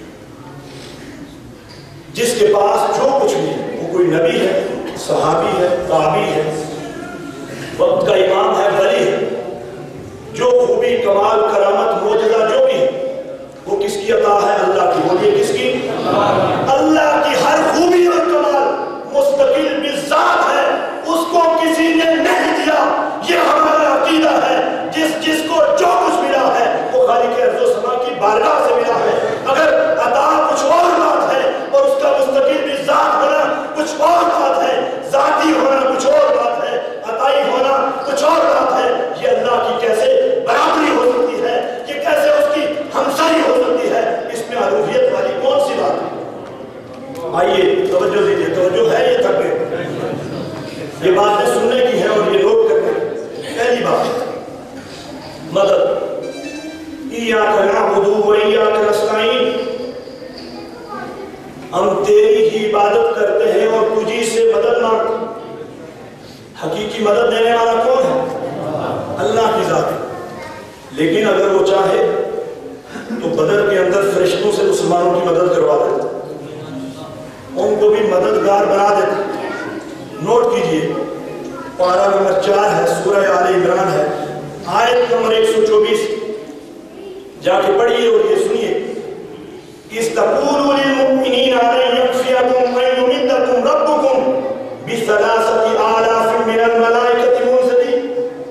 जिसके पास जो कुछ भी है, वो कोई नबी है, सहाबी है, ताबी है, वक्त का इमाम है, वली है, जो खूबी कमाल करामत मोजज़ा जो भी है वो किसकी अता है? अल्लाह की। बोलिए किसकी? अल्लाह की। हर खूबी और कमाल मुस्तकिल भी ज़ात है, उसको किसी ने नहीं दिया। ये हमारा अकीदा है। जिसको जो कुछ मिला है वो खालिक अर्ज़ व समा की बारगाह से मिला है। अगर अता कुछ और बात है और उसका मुस्तकिल भी ज़ात होना कुछ और बात है, ज़ाती होना कुछ और बात है, अताई होना कुछ और बात है, ये अल्लाह की कैसे बराबरी हो सकती है? ये कैसे उसकी हमसाई हो सकती है? इसमें अलूहियत वाली कौन सी बात है? आइए तवज्जो दीजिए, तवज्जो है ये तक ये बातें सुनने की है और ये नोट करने की। पहली बात, मदद। इय्याका नअबुदु व इय्याका नस्तईन, हम तेरी ही इबादत करते हैं और तुझी से मदद मांगते हैं। हकीकी मदद देने वाला कौन है? अल्लाह की ज़ात है। लेकिन अगर वो चाहे तो बदर के अंदर फरिश्तों से मुसलमानों की मदद करवा देता, उनको भी मददगार बना देता। नोट कीजिए, पारा नंबर 4 है, सूरह आले इमरान है, आयत नंबर 124, जाके पढ़िए और ये सुनिए। इस्तक़ूलू लिल-मुमिनीना अन यक्फ़ियकुम अन युमिद्दकुम रब्बुकुम बिसलासति आलाफिन मिनल मलाइकति मुनज़लिन।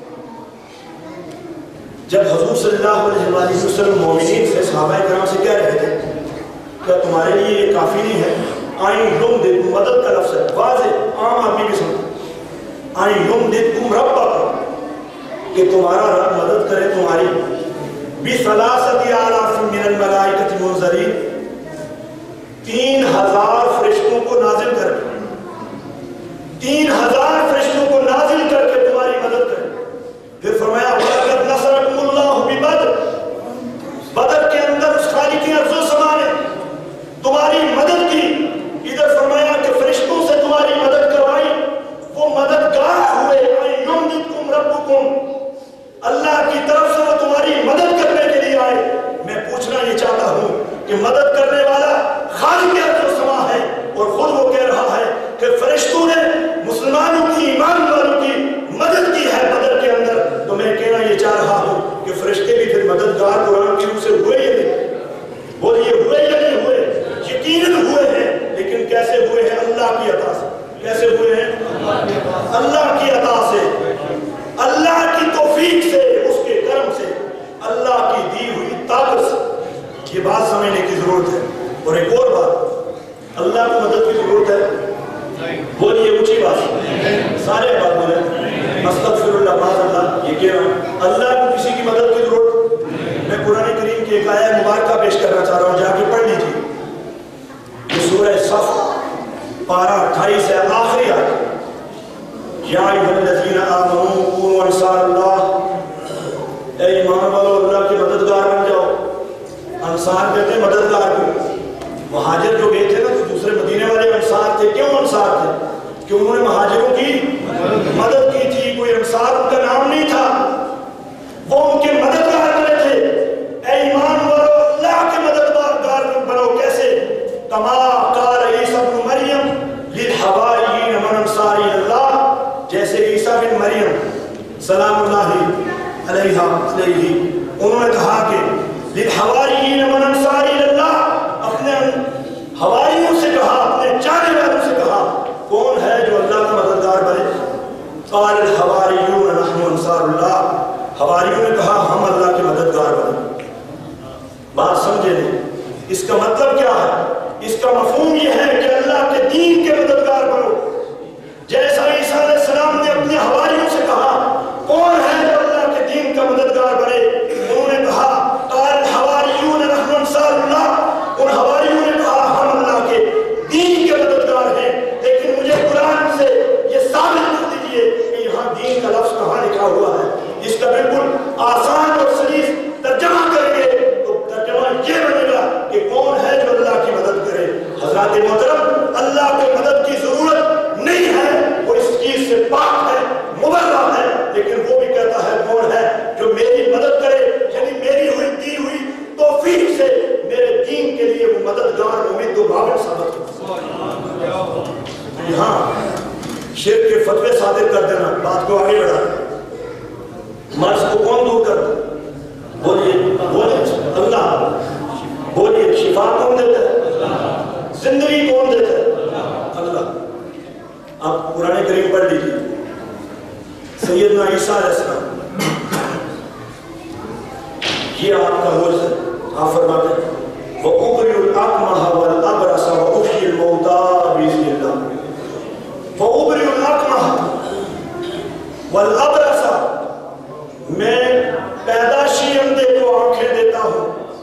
जब हुज़ूर सल्लल्लाहु अलैहि वसल्लम मोमिनीन से सहाबाए किराम से कह रहे थे, क्या तुम्हारे लिए ये काफ़ी नहीं है? आइन युमदिदकुम, मदद का लफ्ज़ है, वाज़ेह आम आदमी भी समझे। आइन युमदिदकुम रब्बकुम, कि तुम्हारा रब मदद करे तुम्हारी, बिसलासति आलाफिन मिनल मलाइकति मुनज़लिन, 3000 फरिश्तों को नाजिल करके, 3000 फरिश्तों को नाजिल करके तुम्हारी मदद करे। फिर फरमाया वलक़द नसरकुमुल्लाहु बिबद्र, बदर के अंदर उस खालिक अर्ज़ व समा ने तुम्हारी मदद की। इधर फरमाया कि फरिश्तों से तुम्हारी मदद करवाई, वो मददगार हुए। युमदिदकुम रब्बुकुम, अल्लाह की तरफ से वो तुम्हारी मदद करने के लिए आए। मैं पूछना ये चाहता हूँ कि मदद करने वाला खालिक अर्ज़ व समा है और खुद वो कह रहा है कि फरिश्तों کیسے ہوئے ہیں؟ اللہ کی عطا سے. کیسے ہوئے ہیں؟ اللہ کی عطا سے، اللہ کی توفیق سے، اس کے کرم سے، اللہ کی دی ہوئی طاقت سے. یہ بات سمجھنے کی ضرورت ہے. اور ایک اور بات، اللہ کو مدد کی ضرورت ہے. بولیے اونچی بات، سارے بات بولیں. استغفر اللہ معاذ اللہ. یہ کہہ رہا ہوں اللہ کو کسی کی مدد کی ضرورت. میں قرآن کریم کی ایک آیت مبارکہ پیش کرنا چاہ رہا ہوں، جا کے پڑھ لیجیے. یہ سورہ صف پارہ 28 ہے، آخری آیت. یا ایھا الذین آمنوا کونوا انصار اللہ. اے ایمان والو اللہ کے مددگار بن جاؤ. انصار کہتے ہیں مددگار کو. مہاجر جو گئے تھے نا تو دوسرے مدینے والے انصار تھے. کیوں انصار تھے؟ کہ انہوں نے مہاجروں کی مدد کی تھی. کوئی انصار ان کا نام نہیں تھا، وہ ان کے مددگار بنے تھے. اے ایمان والو اللہ کے مددگار بنو. کیسے؟ کما قال عیسیٰ ابن مریم للحواریین من انصاری اللہ. جیسے عیسیٰ بن مریم سلام اللہ علیہ انہوں نے کہا کہ للحواریین من انصاری اللہ، اپنے حواریوں سے کہا، اپنے چاہنے والوں سے کہا کون ہے جو اللہ کا مددگار بنے؟ قال الحواریون نحن انصار اللہ. حواریوں نے کہا ہم اللہ کے مددگار بنے. بات سمجھے نہیں؟ اس کا مطلب کیا ہے؟ اس کا مفہوم یہ ہے کہ اللہ کے دین کے مددگار بنو. جیسا عیسیٰ علیہ السلام نے اپنے حواریوں سے کہا کون ہے جو اللہ کے دین کا مددگار بنے؟ انہوں نے کہا قال الحواریون نحن انصار اللہ. ان حواریوں نے کہا ہم اللہ کے دین کے مددگار ہیں. لیکن مجھے قرآن سے یہ ثابت کر دیجئے کہ یہاں دین کا لفظ کہاں لکھا ہوا ہے. اس کا بالکل آسان اور سلیس ترجمہ کریں گے تو ترجمہ یہ بنے گا کہ کون ہے جو اللہ کی مدد کرے. حضرات محترم، اللہ کو مدد کی ضرورت نہیں ہے، وہ اس چیز سے پاک ہے، مبرہ ہے. لیکن وہ بھی کہتا ہے کون ہے جو میری مدد کرے، یعنی میری ہوئی دی ہوئی توفیق سے میرے دین کے لیے وہ مددگار امید و معاون ثابت ہو. یہاں شرک کے فتوے صادر کر دینا بات کو آگے بڑھا. مرض کو کون دور کرتا؟ بولیے بولیے اللہ. بولیے شفا کون دیتا ہے؟ زندگی کون دیتا ہے؟ اللہ. آپ قرآن کریم پڑھ لیجیے. سیدنا عیسیٰ علیہ السلام، یہ آپ کا موجزہ ہے. آپ فرماتے ہیں وَأُبْرِئُ الْأَكْمَحَ وَالْأَبْرَصَ وَأُحْيِي الْمَوْتَىٰ بِإِذْنِ اللَّهِ. وَأُبْرِئُ الْأَكْمَحَ وَالْأَبْرَصَ، میں پیدائشی اندھے کو آنکھیں دیتا ہوں.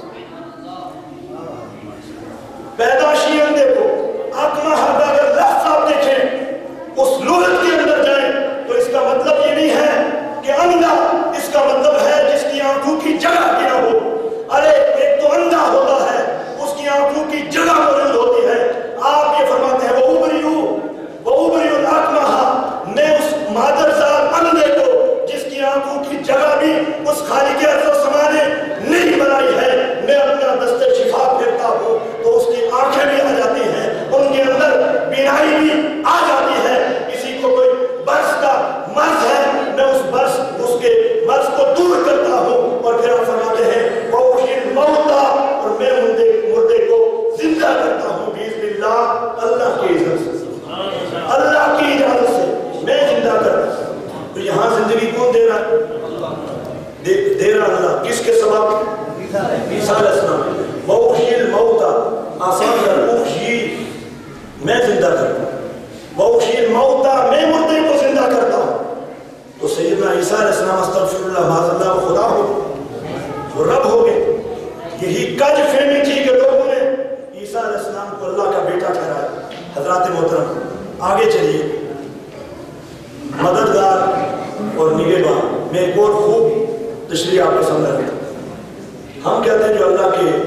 پیدائشی اندھے کو اکمہ. اگر لفظ آپ دیکھیں اس لغت کے اندر جائیں تو اس کا مطلب یہ نہیں ہے کہ اندھا، اس کا مطلب ہے جس کی آنکھوں کی جگہ کی نہ ہو. ارے ایک تو اندھا ہوتا ہے، اس کی آنکھوں کی جگہ موجود ہوتی ہے. آپ یہ فرماتے ہیں وَأُبْرِئُ الْأَكْمَحَ، میں اس مادرزاد اندھے کو جس کی آنکھوں کی جگہ بھی اس خالق ارض و سما نے نہیں بنائی ہے، میں اپنا دست شفا پھیرتا ہوں تو اس کی آنکھیں بھی آ جاتی ہیں، ان کے اندر بینائی بھی آ جاتی ہے. کسی کو کوئی برس کا مرض ہے، میں اس کے مرض کو دور کرتا ہوں. اور پھر آپ فرماتے ہیں وَأُحْيِي الْمَوْتَىٰ، اور میں مردے کو زندہ کرتا ہوں بِإِذْنِ اللَّهِ، اللہ کی اجازت سے، اللہ کی اجازت سے میں زندہ کرتا ہوں. تو یہاں زندگی کون دے رہا ہے؟ دے رہا اللہ. کس کے سبب؟ عیسیٰ علیہ السلام. وَأُحْيِي الْمَوْتَىٰ، آسان کر، احیی میں زندہ کرتا ہوں. وَأُحْيِي الْمَوْتَىٰ، میں مردے کو زندہ کرتا ہوں. تو سیدنا عیسیٰ علیہ السلام استغفر اللہ معاذ اللہ وہ خدا ہو، وہ رب ہو گئے. یہی کج فہمی تھی کہ لوگوں نے عیسیٰ علیہ السلام کو اللہ کا بیٹا ٹھہرایا. حضرات محترم آگے چلیے. مددگار اور نگہبان میں ایک اور خوب تشریح آپ کے سامنے رکھتا ہوں. ہم کہتے ہیں جو اللہ کے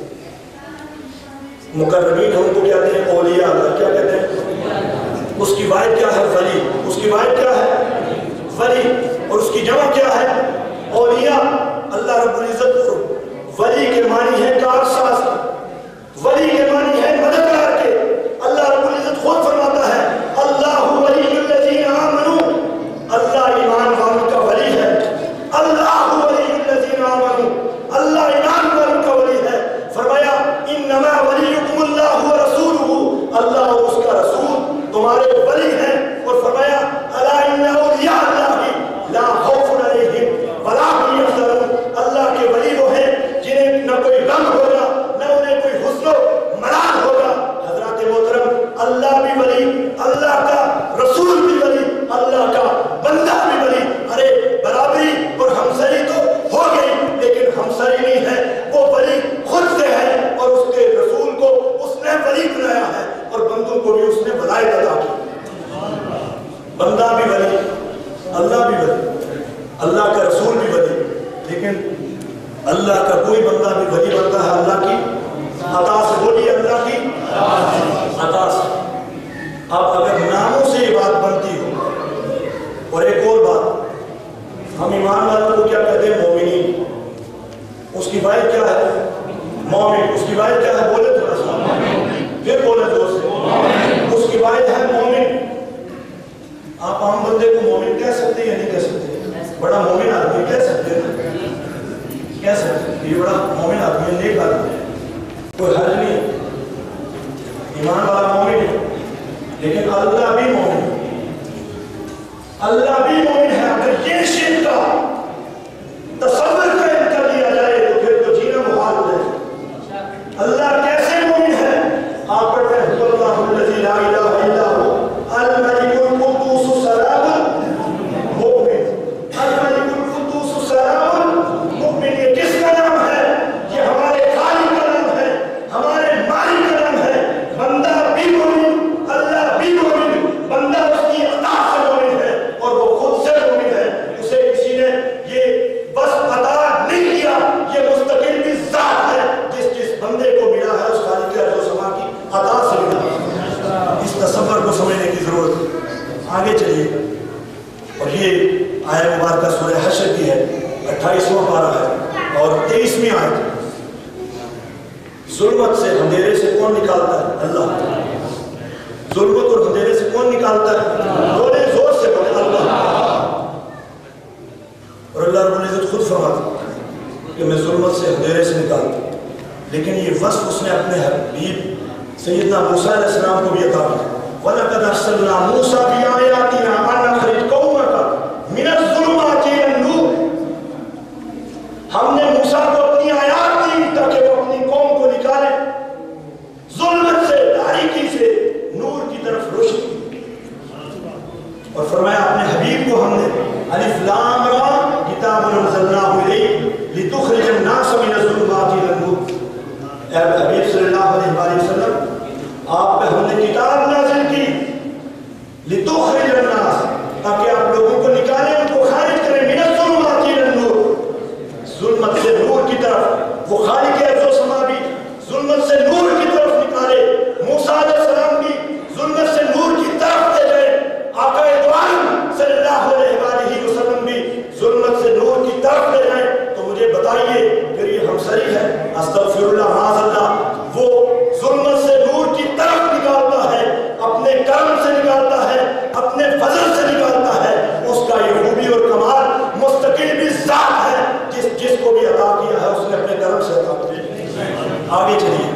مقربین ہیں ان کو کہتے ہیں اولیاء اللہ. کیا کہتے ہیں؟ اس کی واحد کیا ہے؟ ولی. اس کی واحد کیا ہے؟ ولی. اور اس کی جمع کیا ہے؟ اولیاء. اللہ رب العزت کو ولی کے معنی ہے کارساز، ولی کے معنی ہے مددگار کے. اللہ رب العزت خود فرماتا ہے اللہ ولی الذین آمنوا، اللہ ایمان والوں کا ولی ہے. اللہ ولی الذین آمنوا، اللہ ایمان والوں کا ولی ہے. فرمایا انما ولیکم اللہ ورسولہ، اللہ اور اس کا اللہ بھی ولی، اللہ کا رسول بھی ولی، اللہ کا بندہ بھی ولی۔ ارے برابری اور ہمسری تو ہو گئی، لیکن ہمسری نہیں ہے، وہ ولی خود سے ہے، اور اس کے رسول کو اس نے ولی بنایا ہے، اور بندوں کو بھی اس نے ولایت عطا کی۔ بندہ بھی ولی، اللہ بھی ولی، اللہ کا رسول بھی ولی، لیکن اللہ کا کوئی بندہ بھی ولی بنتا ہے اللہ کی عطا سے۔ بولیے اللہ کی عطا سے۔ اب اگر ناموں سے یہ بات بنتی ہو، اور ایک اور بات، ہم ایمان والوں کو کیا کہتے ہیں؟ مومنین۔ اس کی بات کیا ہے؟ مومن۔ اس کی بات کیا ہے؟ بولے تھوڑا سا، پھر بولے زور سے۔ اس کی بات ہے مومن۔ آپ عام بندے کو مومن کہہ سکتے ہیں یا نہیں کہہ سکتے؟ بڑا مومن آدمی کہہ سکتے ہیں، کہہ سکتے ہیں یہ بڑا مومن آدمی ہے، نیک آدمی ہے، کوئی حرج نہیں، ایمان والا مومن ہے۔ لیکن اللہ بھی مومن ہے، اللہ بھی مومن ہے۔ اگر یہ شرک کا تصور کر لیا جائے تو پھر تو جینا محال ہو جائے۔ اللہ کیسے مومن ہے؟ آپ پڑھتے ہیں اللہ الذی لا الہ الا هو الملک القدوس السلام المؤمن۔ الملک القدوس السلام المؤمن، یہ کس کا نام ہے؟ یہ ہمارے خالق کا نام ہے، ہمارے مالک کا نام ہے۔ بندہ بھی مومن، اللہ بھی مومن۔ بندہ اس کی عطا سے مومن ہے، اور وہ خود سے مومن ہے۔ اسے کسی نے یہ بس عطا نہیں کیا، یہ مستقل بھی ذات ہے۔ جس بندے کو ملا ہے اس خالق ارض و سما کی عطا سے ملا۔ اس تصور کو سمجھنے کی ضرورت ہے۔ آگے چلیے، اور یہ آیت مبارکہ سورہ حشر کی ہے، 28واں پارہ ہے اور 23ویں آیت۔ ظلمت سے اندھیرے سے کون نکالتا ہے؟ اللہ۔ ظلمت اور اندھیرے سے کون نکالتا ہے؟ بولے زور سے، بولے اللہ۔ اور اللہ رب العزت خود فرماتا کہ میں ظلمت سے اندھیرے سے نکالتا ہوں، لیکن یہ وصف اس نے اپنے حبیب سیدنا موسیٰ علیہ السلام کو بھی عطا کیا۔ وَلَقَدْ أَرْسَلْنَا مُوسَىٰ بِآيَاتِنَا أَنْ أَخْرِجْ قَوْمَكَ مِنَ الظُّلُمَاتِ إِلَى النُّورِ۔ ہم نے موسیٰ کو اپنی آیات دی تاکہ وہ اپنی قوم کو نکالے ظلمت سے، تاریکی سے نور کی طرف روشنی۔ اور فرمایا اپنے حبیب کو ہم نے الف لام را کتاب انزلناہ الیک لتخرج الناس من الظلمات الی النور۔ اے حبیب صلی اللہ علیہ وسلم، آپ پہ ہم نے کتاب نازل کی لتخرج الناس، تاکہ آپ لوگوں کو نکالیں، ان کو خارج کریں، من الظلمات الی النور، ظلمت سے نور کی طرف۔ وہ خالق ارض و سما بھی ظلمت سے نور کی طرف نکالے، موسیٰ علیہ السلام بھی ظلمت سے نور کی طرف لے گئے، آقا دو عالم صلی اللہ علیہ وسلم بھی ظلمت سے نور کی طرف لے جائیں۔ تو مجھے بتائیے پھر یہ ہمسری ہے؟ استغفر اللہ، معاذ اللہ۔ وہ ظلمت سے نور کی طرف نکالتا ہے، اپنے کرم سے نکالتا ہے، اپنے فضل سے نکالتا ہے۔ اس کا یہ خوبی اور کمال مستقل بھی ذات ہے، جس کو بھی عطا کیا ہے اس نے اپنے کرم سے عطا کیا۔ آگے چلیے،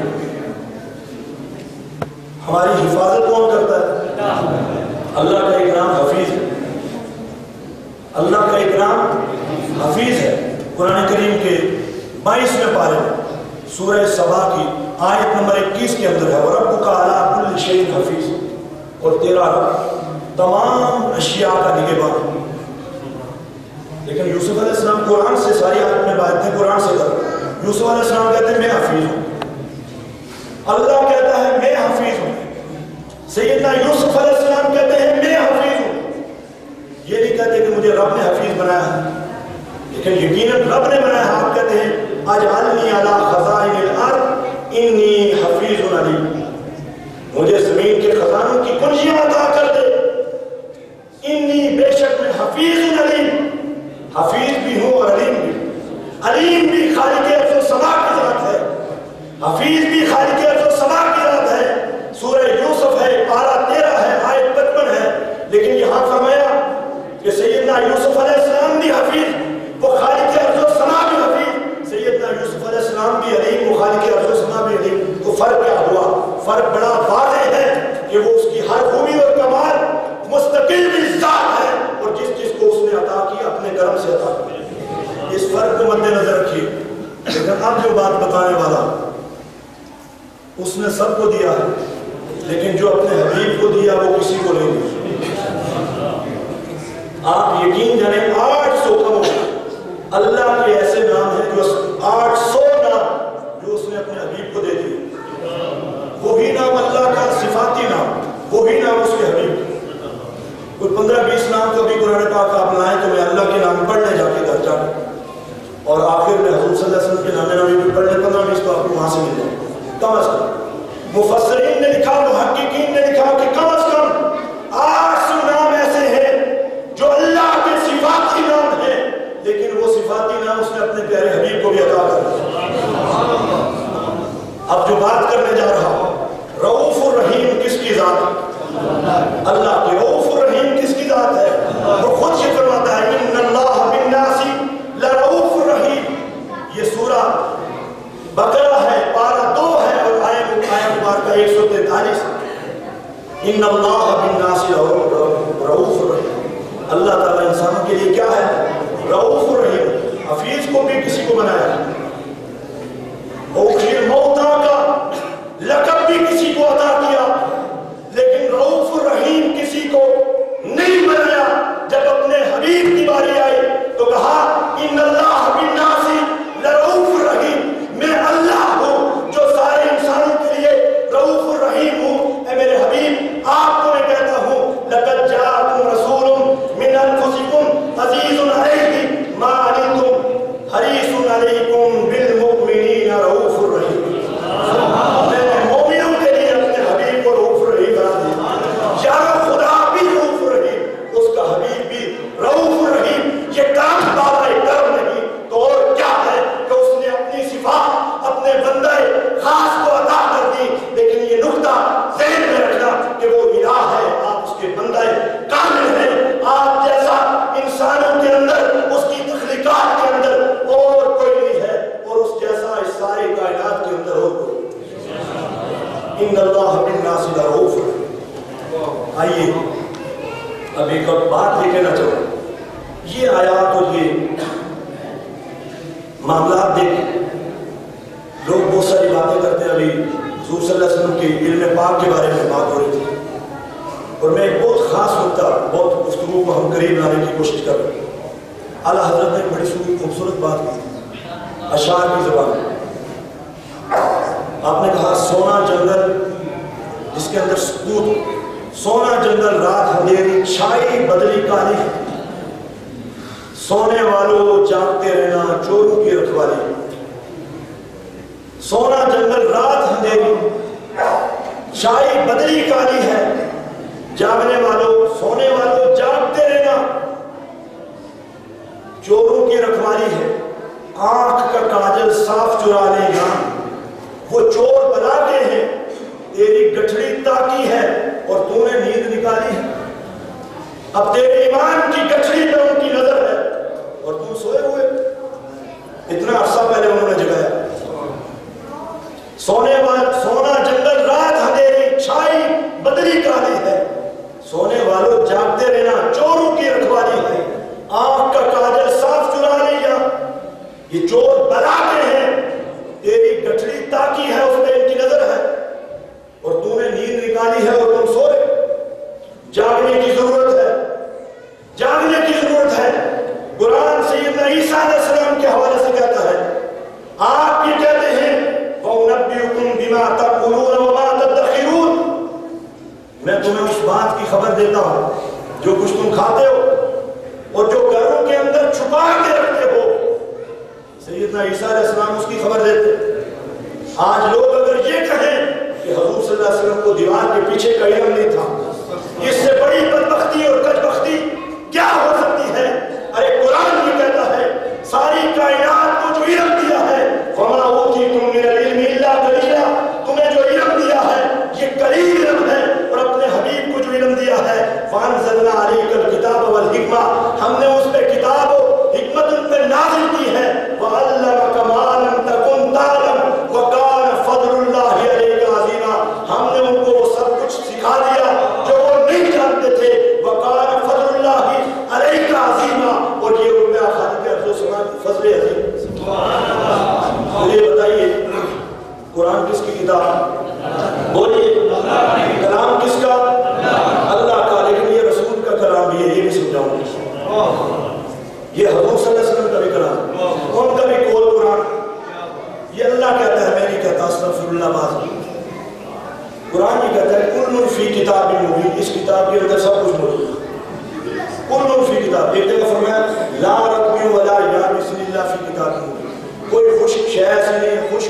ہماری حفاظت کون کرتا ہے؟ اللہ کا ایک نام حفیظ ہے، اللہ کا ایک نام حفیظ ہے۔ قرآن کریم کے 22ویں پارے میں سورہ سبا کی آیت نمبر 21 کے اندر ہے، وَرَبُّكَ عَلَىٰ كُلِّ شَيْءٍ حَفِيظٌ، اور تیرا رب تمام اشیاء کا نگہبان۔ لیکن یوسف علیہ السلام قرآن سے ساری آیت میں بات ہے، قرآن سے کر یوسف علیہ السلام کہتے ہیں میں حفیظ ہوں، اللہ کہتا ہے میں حفیظ ہوں، سیدنا یوسف علیہ السلام کہتے ہیں میں حفیظ ہوں۔ یہ نہیں کہتے کہ مجھے رب نے حفیظ بنایا ہے، لیکن یقیناً رب نے بنایا ہے۔ آپ کہتے ہیں اجعلنی علی خزائن الارض انی حفیظ علیم، مجھے زمین کے خزانوں کی کنجیاں عطا کر دے، انی بے شک میں حفیظ علیم، حفیظ بھی ہوں اور علیم بھی۔ علیم بھی خالق ارض و سما کی ذات ہے، حفیظ بھی خالق ارض و سما کی ذات ہے۔ سورہ یوسف ہے، پارہ 13 ہے، آیت 55 ہے، لیکن یہاں فرمایا کہ سیدنا یوسف علیہ السلام بھی حفیظ، وہ خالق ارض و سما بھی حفیظ، سیدنا یوسف علیہ السلام بھی علیم، وہ خالق ارض و سما بھی علیم۔ تو فرق کیا ہوا؟ فرق بڑا واضح ہے کہ وہ اس کی ہر خوبی اور کمال مستقل بھی ذات ہے، اور جس کو اس نے عطا کیا اپنے کرم سے عطا کیا۔ اس فرق کو مد نظر رکھیے۔ لیکن اب جو بات بتانے والا اس نے سب کو دیا ہے، لیکن جو اپنے حبیب کو دیا وہ کسی کو نہیں دیا۔ آپ یقین جانیں 800 کم اللہ کے ایسے نام ہیں جو 800 نام جو اس نے اپنے حبیب کو دے دیے۔ وہی نام اللہ کا صفاتی نام، وہی نام اس کے حبیب۔ کوئی 15-20 نام تو بھی قرآن پاک آپ لائیں تو میں اللہ کے نام پڑھنے جا کے گھر جا کے، اور آخر میں حضور صلی اللہ علیہ وسلم کے نام نامی بھی پڑھنے 15-20 تو آپ کو وہاں سے مل جائے کم از کم۔ مفسرین نے لکھا، محققین نے لکھا کہ کم از کم 800 نام ایسے ہیں جو اللہ کے صفاتی نام ہیں، لیکن وہ صفاتی نام اس نے اپنے پیارے حبیب کو بھی عطا کر دیا۔ اب جو بات کرنے جا رہا ہوں، رؤوف الرحیم کس کی ذات ہے؟ اللہ کی۔ رؤوف الرحیم کس کی ذات ہے؟ وہ خود یہ فرماتا ہے ان اللہ بالناس لرؤوف الرحیم۔ یہ سورہ بقرہ ہے، پارہ 2 ہے اور آیت مبارکہ 143۔ ان اللہ بالناس رؤوف الرحیم۔ اللہ تعالیٰ انسانوں کے لیے کیا ہے؟ رؤوف الرحیم۔ حفیظ کو بھی کسی کو بنایا، اوکھیر موتا کا لقب بھی کسی کو عطا کیا، لیکن رؤوف الرحیم کسی کو نہیں بنایا۔ جب اپنے حبیب کی باری آئی تو کہا ان اللہ بالناس لرؤوف الرحیم، میں اللہ ہوں جو سارے انسانوں کے لیے رؤوف الرحیم ہوں۔ اے میرے حبیب، آپ کو میں کہتا ہوں لقد جاءکم رسول من انفسکم عزیز علیہ ما عنتم حریص علیکم بالمؤمنین رؤوف الرحیم۔ میں نے مومنوں کے لیے اپنے حبیب کو رؤوف الرحیم بنا دیا۔ یارا خدا بھی رؤوف الرحیم، اس کا حبیب بھی رؤوف الرحیم۔ یہ کام بابا کرم نہیں تو اور کیا ہے کہ اس نے اپنی صفات اپنے بندے خاص کو عطا کر دی۔ لیکن یہ نقطہ ذہن میں رکھنا کہ وہ الہ ہے، آپ اس کے بندے کامل ہیں۔ آپ جیسا انسانوں کے اندر، اس کی تخلیقات کے اندر اور کوئی نہیں ہے، اور اس جیسا اس ساری کائنات کے اندر اور کوئی۔ ان اللہ بالناس لرؤوف الرحیم۔ آئیے اب ایک بات لے کے نہ چلو، یہ آیات اور یہ معاملات دیکھ لوگ بہت ساری باتیں کرتے ہیں۔ ابھی حضور صلی اللہ علیہ وسلم کے علم پاک کے بارے میں بات ہو رہی تھی، اور میں ایک بہت خاص نقطہ، بہت گفتگو کو ہم قریب لانے کی کوشش کر رہے ہیں۔ اعلیٰ حضرت نے بڑی خوبصورت بات کی اشعار کی زبان میں۔ آپ نے کہا سونا جنگل جس کے اندر سکوت، سونا جنگل رات اندھیری چھائی بدلی کالی، سونے والوں جاگتے رہنا چوروں کی رکھوالی۔ سونا جنگل رات اندھیری چھائی بدلی کالی ہے، جاگنے والوں سونے والوں جاگتے رہنا چوروں کی رکھوالی ہے۔ آنکھ کا کاجل صاف چرا لے یہاں، وہ چور بنا کے ہیں، تیری گٹھڑی تاکی ہے اور تو نے نیند نکالی ہے۔ اب تیرے ایمان کی گٹھڑی پر ان کی نظر ہے اور تم سوئے ہوئے۔ اتنا عرصہ پہلے انہوں نے جگایا۔ سونا جنگل رات اندھیری چھائی بدلی کالی ہے، سونے والوں جاگتے رہنا چوروں کی رکھوالی ہے۔ آنکھ کا کاجل صاف چرا لیا، یہ چور بنا کے ہیں، تیری گٹھڑی تاکی ہے، اس پہ ان کی نظر ہے اور تو نے نیند نکالی ہے اور تم سوئے۔ جاگنے کی ضرورت ہے، جاگنے کی ضرورت ہے۔ قرآن سیدنا عیسیٰ علیہ السلام کے حوالے سے کہتا ہے، آپ یہ کہتے ہیں وَأُنَبِّئُكُم بِمَا تَأْكُلُونَ وَمَا تَدَّخِرُونَ، میں تمہیں اس بات کی خبر دیتا ہوں جو کچھ تم کھاتے ہو اور جو گھروں کے اندر چھپا کے رکھتے ہو۔ سیدنا عیسیٰ علیہ السلام اس کی خبر دیتے۔ آج لوگ اگر یہ کہیں کہ حضور صلی اللہ علیہ وسلم کو دیوار کے پیچھے کا علم نہیں تھا، اس سے بڑی بدبختی اور بدبختی کیا ہو سکتی ہے؟ ارے قرآن یہ کہتا ہے ساری کائنات کو جو علم دیا ہے، وَمَا أُوتِيتُم مِّنَ الْعِلْمِ إِلَّا قَلِيلًا، تمہیں جو علم دیا ہے یہ قلیل علم ہے، اور اپنے حبیب کو جو علم دیا ہے وَأَنزَلْنَا عَلَيْكَ الْكِتَابَ وَالْحِكْمَةَ، ہم نے اس پہ کتاب و حکمت ان پہ نازل کی ہے۔ وَعَلَّمَكَ مَا لَمْ تَكُن تَعْلَمْ وَكَانَ فَضْلُ اللَّهِ عَلَيْكَ عَظِيمًا، ہم نے ان کو وہ سب کچھ سکھا دیا جو وہ نہیں جانتے تھے،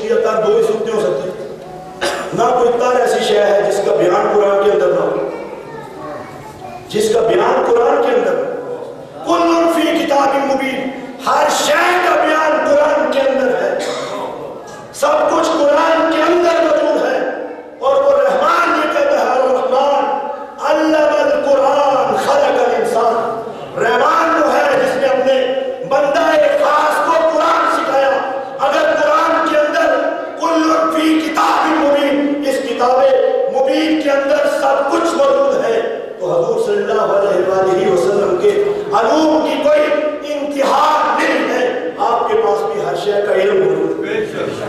یا تر دو ہی صورتیں ہو سکتی ہیں. نہ کوئی تر ایسی شے ہے جس کا بیان قرآن کے اندر نہ ہو, جس کا بیان قرآن کے اندر. کل فی کتاب مبین, ہر شے کا بیان قرآن کے اندر ہے, سب کچھ قرآن کے اندر موجود ہے. اور وہ رحمان یہ کہتا ہے, الرحمن علم القرآن خلق الانسان. رحمان وہ ہے جس نے اپنے بندہ خاص کو قرآن سکھایا. اگر قرآن کے اندر کل فی کتاب مبین, اس کتاب مبین کے اندر سب کچھ موجود ہے, تو حضور صلی اللہ علیہ وسلم کے علوم کی کوئی انتہا نہیں ہے. آپ کے پاس بھی ہر شے کا علم موجود ہے.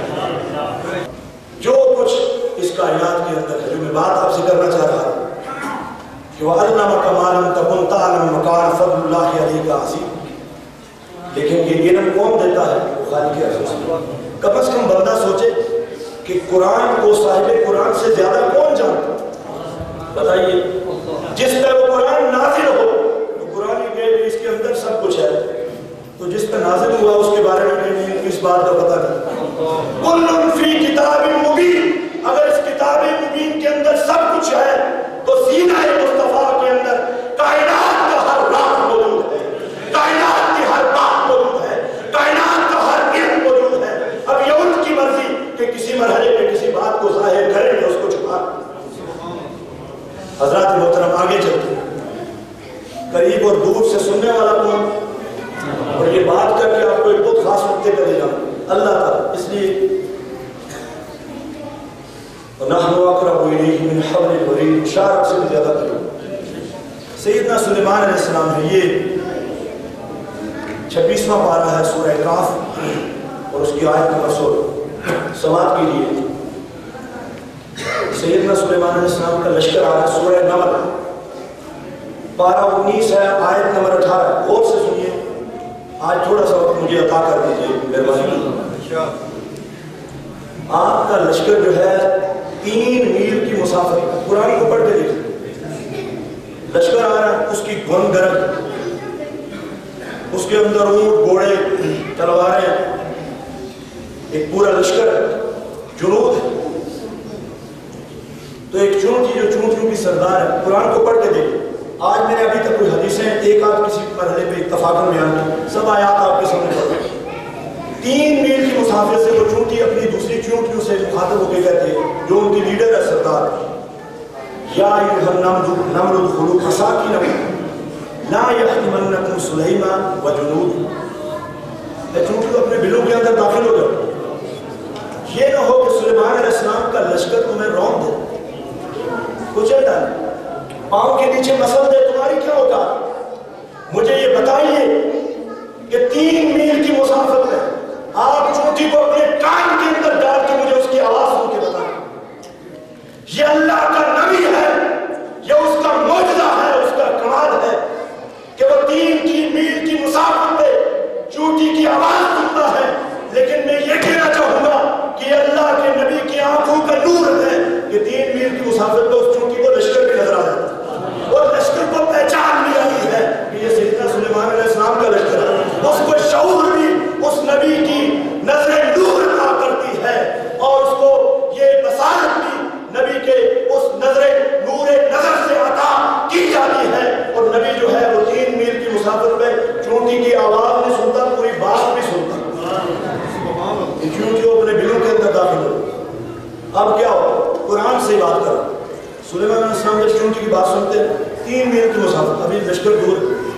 جو کچھ اس کائنات کے اندر ہے, جو میں بات آپ سے کرنا چاہ رہا ہوں کہ وَعَلَّمَكَ مَا لَمْ تَكُنْ تَعْلَمُ وَكَانَ فَضْلُ اللَّهِ عَلَيْكَ عَظِيمًا. لیکن یہ علم کون دیتا ہے؟ خالق عزیز. کم از کم بندہ سوچے کہ قرآن کو صاحب قرآن سے زیادہ کون جانتا ہے؟ بتائیے. جس پہ وہ قرآن نازل ہو, تو قرآن کے اس کے اندر سب کچھ ہے, تو جس پہ نازل ہوا اس کے بارے میں اس بات کا پتہ نہیں. کل فی کتاب مبین, اگر اس کتاب مبین کے اندر سب کچھ ہے تو سینہ مصطفیٰ کے اندر کائنات کا ہر راز موجود ہے, کائنات کی ہر بات موجود ہے, کائنات کا ہر علم موجود ہے. اب یہ ان کی مرضی کہ کسی مرحلے پہ کسی بات کو ظاہر کریں یا اس کو چھپا. حضرات محترم آگے چلتے ہیں, قریب اور دور سے سننے والا کون, اور یہ بات کر کے آپ کو ایک بہت خاص نقطے پہ لے جاؤں, اللہ تعالیٰ. اس لیے وَنَحْنُ أَقْرَبُ إِلَيْهِ مِنْ حَبْلِ الْوَرِيدِ, مشارک سے بھی زیادہ قریب. سیدنا سلیمان علیہ السلام ہے, یہ 26واں پارہ ہے سورہ کاف, اور اس کی آیت نمبر 16 سماعت کیجیے. سیدنا سلیمان علیہ السلام کا لشکر آ رہا ہے, سورہ نمل پارہ 19 ہے, آیت نمبر 18. غور سے سنیے, آج تھوڑا سا وقت مجھے عطا کر دیجیے مہربانی. آپ کا لشکر جو ہے 3 میل کی مسافت, قرآن کو پڑھ کے دیکھیں. لشکر آ رہا ہے, اس کی گھن گرج, اس کے اندر اونٹ, گھوڑے, تلواریں, ایک پورا لشکر ہے, جنود ہے. تو ایک چونٹی جو چونٹیوں کی سردار ہے, قرآن کو پڑھ کے دیکھیں. آج میں نے ابھی تک کوئی حدیثیں ایک آدھ کسی مرحلے پہ اتفاقاً بیان کی, سب آیات آپ کے سامنے پڑھ. 3 میل کی مسافت سے وہ چونٹی اپنی دوسری چونٹیوں سے مخاطب ہو کے کہتے ہیں, جو ان کی لیڈر ہے سردار, یا ایھا النمل ادخلوا مساکنکم لا یحطمنکم سلیمان وجنودہ. اے چونٹیوں اپنے بلوں کے اندر داخل ہو جاؤ, یہ نہ ہو کہ سلیمان علیہ السلام کا لشکر تمہیں رون دے, کچل ڈالے, پاؤں کے نیچے مسل دے. تمہاری کیا ہوگا؟ مجھے یہ بتائیے کہ 3 میل کی مسافت ہے, آپ چونٹی کو اپنے کان کے اندر ڈال کے مجھے اس کی آواز سن کے بتائیں. یہ اللہ کا نبی ہے, یہ اس کا معجزہ ہے, اس کا کمال ہے کہ وہ 3 میل کی مسافت پہ چونٹی کی آواز سنتا ہے. لیکن میں یہ کہنا چاہوں گا کہ یہ اللہ کے نبی کی آنکھوں کا نور ہے کہ 3 میل کی مسافت پہ اس چونٹی کو لشکر بھی نظر آ جاتا ہے, اور لشکر کو پہچان بھی آئی ہے کہ یہ سیدنا سلیمان علیہ السلام کا لشکر ہے. اس کو شعور بھی اس نبی کی نظر نور عطا کرتی ہے, اور اس کو یہ بصارت بھی نبی کے اس نظر نور نظر سے عطا کی جاتی ہے. اور نبی جو ہے وہ 3 میل کی مسافت میں چونٹی کی آواز نہیں سنتا, پوری بات بھی سنتا. چونٹی اپنے بلوں کے اندر داخل ہو. اب کیا ہو, قرآن سے بات کرو. سلیمان علیہ السلام جب چونٹی کی بات سنتے ہیں, 3 میل کی مسافت, ابھی لشکر دور,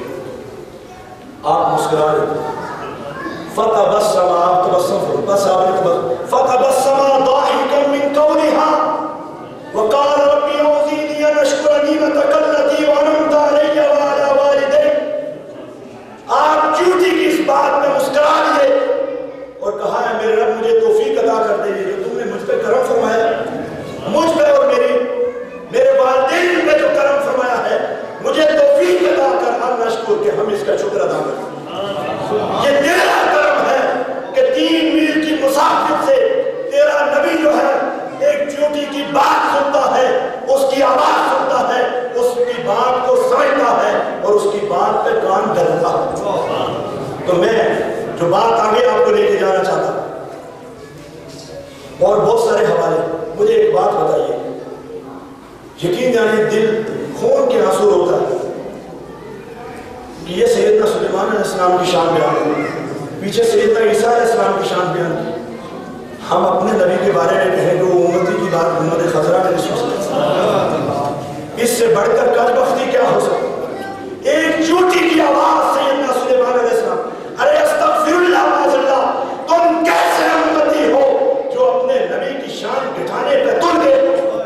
آپ مسکرا رہے. فتبسم, آپ تبسم کرو, بس آپ نے فتبسم ضاحكا من قولها وقال ربي اوزعني ان اشكر نعمتك التي انعمت علي وعلى والدي. آپ چونٹی کی اس بات میں مسکرا دیے اور کہا ہے میرے رب مجھے توفیق عطا کر دے, جو تم نے مجھ پہ کرم فرمایا, مجھ پہ اور میرے والدین پہ جو کرم فرمایا ہے, مجھے توفیق عطا کر, ہم نشکر کہ ہم اس کا شکر ادا کریں. یہ تیرا کرم ہے کہ 3 میل کی مسافت سے تیرا نبی جو ہے ایک چونٹی کی بات سنتا ہے, اس کی آواز سنتا ہے, اس کی بات کو سمجھتا ہے, اور اس کی بات پہ کان دھرتا ہے. تو میں جو بات آگے آپ کو لے کے جانا چاہتا ہوں, اور بہت سارے حوالے. مجھے ایک بات بتائیے, یقین جانے دل خون کے آنسو ہوتا ہے کہ یہ سیدنا سلیمان علیہ السلام کی شان بیان ہے, پیچھے سیدنا عیسیٰ علیہ السلام کی شان بیان ہے. ہم اپنے نبی کے بارے میں کہیں کہ وہ امتی کی بات امت خضرا نے نہیں سن سکتے. اس سے بڑھ کر کج بختی کیا ہو سکتی؟ ایک چوٹی کی آواز سیدنا سلیمان علیہ السلام, ارے استغفر اللہ معاذ اللہ, تم کیسے امتی ہو جو اپنے نبی کی شان گھٹانے پہ تل گئے؟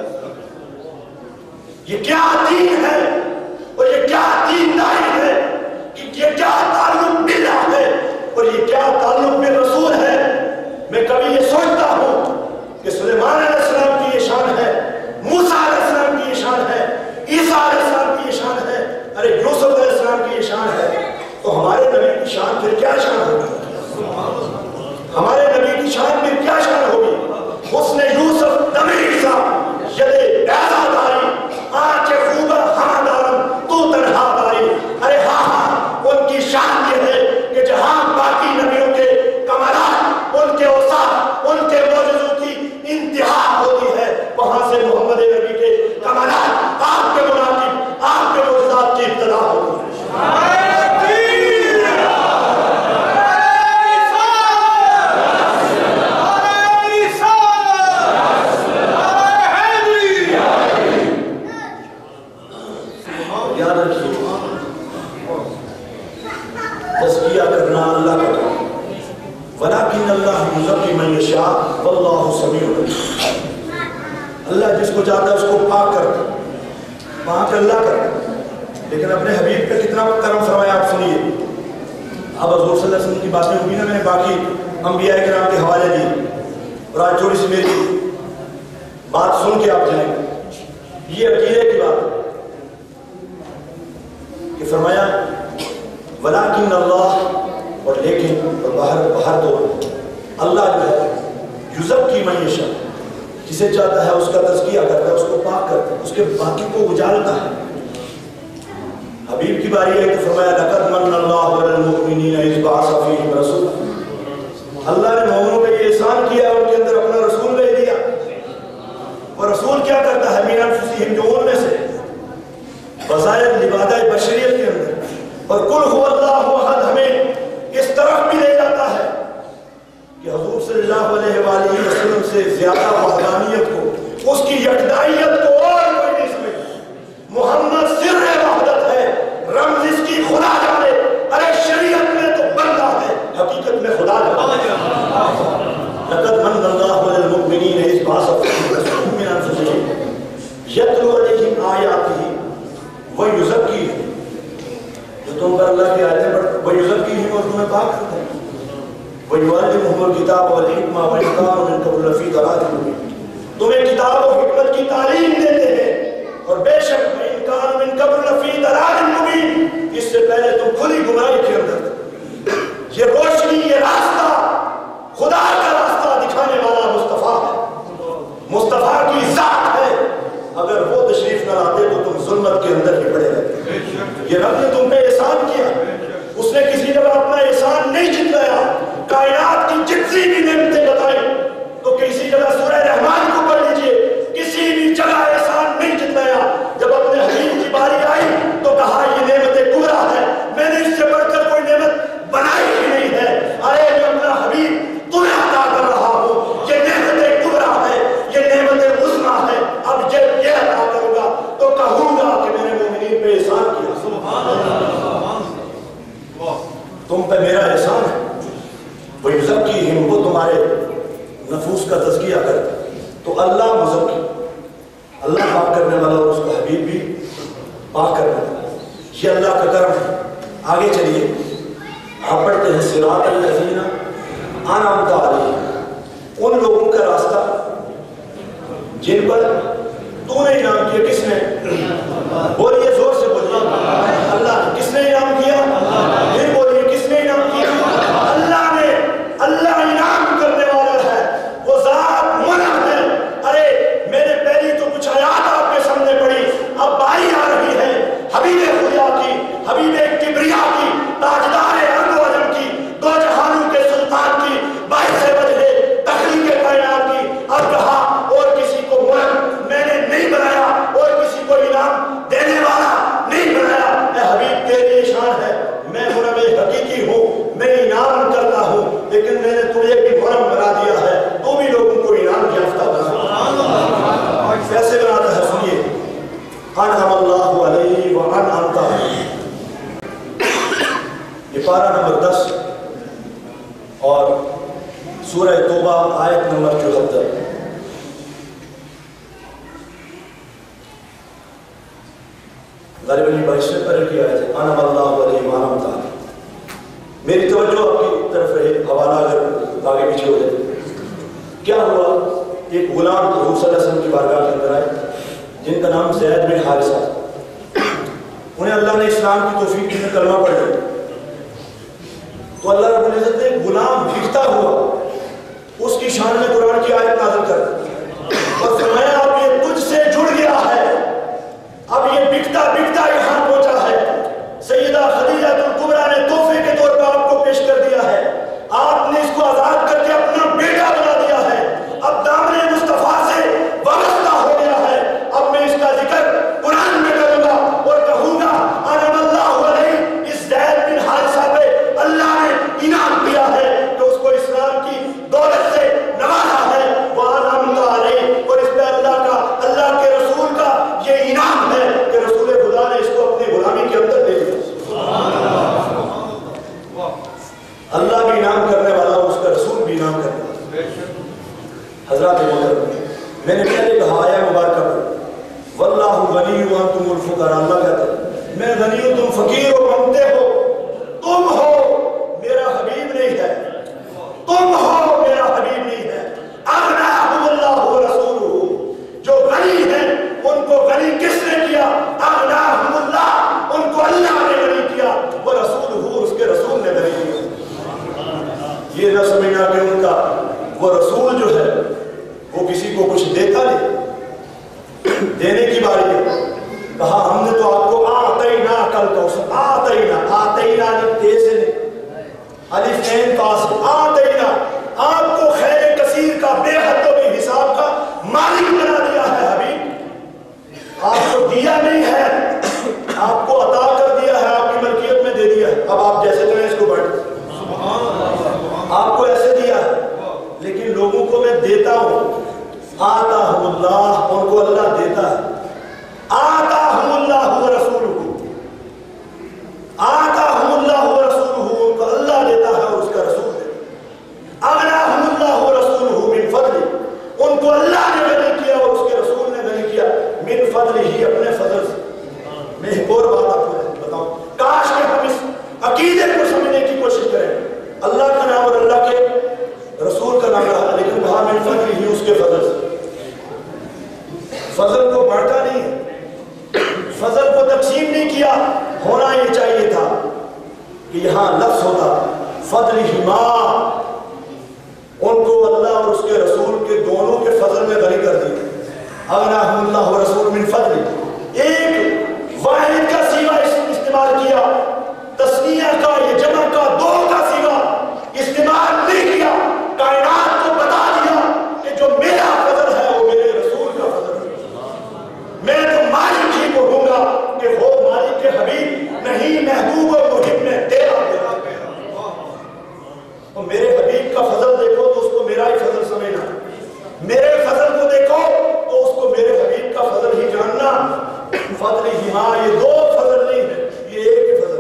یہ کیا دین ہے اور یہ کیا دینداری ہے, یہ کیا تعلق باللہ ہے اور یہ کیا تعلق بالرسول ہے. میں کبھی یہ سوچتا ہوں کہ سلیمان علیہ السلام کی یہ شان ہے, موسیٰ علیہ السلام کی یہ شان ہے, عیسیٰ علیہ السلام کی یہ شان ہے, ارے یوسف علیہ السلام کی یہ شان ہے, تو ہمارے نبی کی شان پھر کیا شان ہوگی؟ ہمارے نبی کی شان پھر کیا شان ہوگی؟ حسن یوسف دم عیسیٰ یدے بیضا داری آنچ خوبہ ہمہ دارم تو تنہا داری. ارے ہاں ہاں, ان کی شان یہ ہے کہ جہاں باقی نبیوں کے کمالات, ان کے اوصاف, ان کے معجزوں کی انتہا ہوتی ہے, وہاں سے محمد نبی کے کمالات, آپ کے مناقب, آپ کے معجزات کی ابتدا ہوتی ہے. یاد رکھیے, تزکیہ کرنا اللہ کا کام, ولیکن اللہ یزکی من یشاء واللہ سمیع علیم. اللہ جس کو چاہتا ہے اس کو پاک کرتا ہے, پاک اللہ کرتا ہے. لیکن اپنے حبیب پہ کتنا کرم فرمایا آپ سنیے. اب حضور صلی اللہ علیہ وسلم کی باتیں ہوئی نا, میں نے باقی انبیاء کرام کے حوالے دیے, اور آج تھوڑی سی میری بات سن کے آپ جائیں. یہ عقیدے کی بات ہے کہ فرمایا ولیکن اللہ, اور لیکن, اور باہر تو اللہ جو ہے یزکی من یشاء, جسے چاہتا ہے اس کا تزکیہ کرتا ہے, اس کو پاک کرتا ہے, اس کے باقی کو اجالتا ہے. حبیب کی باری ہے کہ فرمایا لقد من اللہ علی المؤمنین اذ بعث فیہم رسولا. اللہ نے مومنوں پہ یہ احسان کیا, ان کے اندر اپنا رسول بھیج دیا. اور رسول کیا کرتا ہے؟ من انفسہم, جو ان میں سے بظاہر لبادہ بشریت کے اندر, اور قل هو اللہ احد ہمیں اس طرف بھی لے جاتا ہے کہ حضور صلی اللہ علیہ وآلہ وسلم سے زیادہ وحدانیت کو, اس کی یکدائیت کو اور کوئی نہیں سمجھتا. محمد سر وحدت ہے, رمز اس کی خدا جانے. ارے شریعت میں تو بندہ ہے, حقیقت میں خدا جانے. لقد من اللہ علی المؤمنین اذ بعث فیہم رسولا من انفسہم یتلو علیہم آیاتہ ویزکیہم, جو تم پر اللہ کی آیتیں پڑھتے, ویزکیہم, اور تمہیں پاک کرتے ہیں. ویعلمہم الکتاب والحکمہ وإن کانوا من قبل لفی ضلال مبین, تمہیں کتاب و حکمت کی تعلیم دیتے ہیں, اور بے شک وإن کانوا من قبل لفی ضلال مبین, اس سے پہلے تم کھلی گمراہی کے اندر تھے. یہ روشنی, یہ راستہ, خدا کا راستہ دکھانے والا مصطفیٰ ہے, مصطفیٰ کی ذات ہے. اگر وہ تشریف نہ لاتے تو تم ظلمت کے اندر ہی پڑے رہتے. یہ رب نے تم پہ احسان کیا, اس نے کسی جگہ اپنا احسان نہیں جتلایا. کائنات کی جتنی بھی نعمتیں بتائیں تو کسی جگہ سورہ رحمان کو پڑھ لیجئے, کسی بھی جگہ احسان نہیں جتلایا. جب اپنے حبیب کی باری آئی تو کہا یہ نعمت کبریٰ ہے, میں نے اس سے بڑھ کر کوئی نعمت بنائی ہی نہیں ہے. ارے میں اپنا حبیب تمہیں عطا کر رہا ہوں, یہ نعمت کبریٰ ہے, یہ نعمت عظمیٰ ہے. اب جب یہ عطا کروں گا تو کہوں گا کہ میں نے مومنین پہ احسان کیا. تم پہ میرا احسان ہے. وَيُزَكِّيهِمْ, وہ تمہارے نفوس کا تزکیہ کرتا. تو اللہ مزکی, اللہ پاک کرنے والا, اور اس کا حبیب بھی پاک کرنے والا. یہ اللہ کا کرم ہے. آگے چلیے, آپ پڑھتے ہیں صراط الذین انعمت علیہم, ان لوگوں کا راستہ جن پر تو نے انعام کیا. کس نے؟ بولیے, زور سے بولیے. اللہ نے. کس نے انعام کیا؟ پھر بولیے, کس نے انعام کیا؟ اللہ نے. اللہ انعام کرنے والا ہے, وہ ذات منعم ہے. ارے میں نے پہلی تو کچھ آیات آپ کے سامنے پڑھی, اب باری آ رہی ہے حبیب خدا کی, حبیب کبریا کی, تاجدار ارض و عجم کی, دو جہانوں کے سلطان کی, باعث وجہ تخلیق کائنات کی. اللہ علیہ وَأَنْعَمْتَ عَلَيْهِ۔ یہ پارہ نمبر 10 اور سورہ توبہ آیت نمبر 74۔ غالباً بھائی سے پر کی آیت ہے انعم اللہ علیہ وَأَنْعَمْتَ عَلَيْهِ۔ میری توجہ آپ کی طرف رہے، حوالہ اگر آگے پیچھے ہو جائے۔ کیا ہوا؟ ایک غلام حضور صلی اللہ علیہ وسلم کی بارگاہ کے اندر آئے جن کا نام زید بن حارثہ، انہیں اللہ نے اسلام کی توفیق دی، کلمہ پڑھ لیا۔ تو اللہ رب العزت نے غلام بکتا ہوا اس کی شان میں قرآن کی آیت نازل کر اور فرمایا اب یہ تجھ سے جڑ گیا ہے، اب یہ بکتا بکتا یہاں پہنچا ہے۔ سیدہ خدیجہ الکبریٰ نے تحفے کے طور پر آپ کو پیش کر دیا ہے، آپ نے اس کو آزاد کر کے اپنا بیٹا بنا دیا ہے، اب دامن مصطفیٰ سے وابستہ ہو گیا ہے۔ اب میں اس کا ذکر قرآن میں کروں گا اور کہوں گا انعم اللہ علیہ، اس زید بن حارثہ پہ اللہ نے انعام دیا ہے کہ اس کو اسلام کی دولت سے نوازا ہے، وَأَنْعَمْتَ عَلَيْهِ، اور اس پہ اللہ کے رسول کا یہ انعام ہے کہ رسول خدا نے اس کو اپنی غلامی کے اندر دے دیا۔ اللہ بھی انعام کرنے والا، اس کا رسول بھی انعام کرنے والا۔ حضرات محترم، میں نے پہلے کہا آیا مبارکہ پر واللہ غنی وانتم الفقراء، اللہ کہتا ہے میں غنی ہوں تم فقیر ہو، مانگتے ہو، تم ہو میرا حبیب نہیں ہے، تم ہو میرا حبیب نہیں ہے۔ اغناہم اللہ ورسولہ، جو غنی ہیں ان کو غنی کس نے کیا؟ اغناہم اللہ، ان کو اللہ نے غنی کیا، ورسولہ، اس کے رسول نے غنی کیا۔ یہ نہ سمجھنا کہ ان کا وہ رسول جو ہے وہ کسی کو کچھ دیتا نہیں، دینے کی باری ہے۔ کہا ہم نے تو آپ کو آتینا کل کوثر، آتینا نہیں تیز سے نہیں، الف عین تا سے، آتینا، آپ کو خیر کثیر کا، بے حد و بے حساب کا مالک بنا دیا ہے حبیب۔ آپ کو دیا نہیں ہے، آپ کو عطا کر دیا ہے، آپ کی ملکیت میں دے دیا ہے، اب آپ جیسے چاہیں اس کو بڑھیں۔ آپ کو ایسے دیا ہے لیکن لوگوں کو میں دیتا ہوں۔ آتاہم اللہ، ان کو اللہ دیتا ہے۔ آتاہم اللہ ورسولہ، آتاہم اللہ ورسولہ، ان کو اللہ دیتا ہے اور اس کا رسول دیتا ہے۔ اغناہم اللہ ورسولہ من فضلہ، ان کو اللہ نے غنی کیا اور اس کے رسول نے غنی کیا، من فضلہ، ہی اپنے فضل سے۔ میں ایک اور بات آپ کو بتاؤں، کاش کہ ہم اس عقیدے کو سمجھنے کی کوشش کریں۔ اللہ کا نام اور اللہ کے رسول کا نام رہا، لیکن کہا من فضل ہی، اس کے فضل سے۔ فضل کو بانٹا نہیں ہے، فضل کو تقسیم نہیں کیا، ہونا یہ چاہیے تھا کہ یہاں لفظ ہوتا فضل ہی ماں، ان کو اللہ اور اس کے رسول کے دونوں کے فضل میں غنی کر دیا۔ اغناہم اللہ ورسول من فضل، ایک واحد کا سیغہ استعمال کیا، تسنیہ کا، یہ جمع کا، دو کا سیغہ استعمال نہیں کیا، کائنات کو بتا دیا کہ جو میرا فضل ہے وہ میرے رسول کا فضل ہے۔ میں تو مالک ہی کو ہوں گا کہ وہ مالک کے حبیب نہیں، محبوب و محب میں تیرا تیرا۔ تو میرے حبیب کا فضل دیکھو تو اس کو میرا ہی فضل سمجھنا، میرے فضل کو دیکھو تو اس کو میرے حبیب کا فضل ہی جاننا۔ فضل ہی ماں، یہ دو فضل نہیں ہے، یہ ایک ہی فضل۔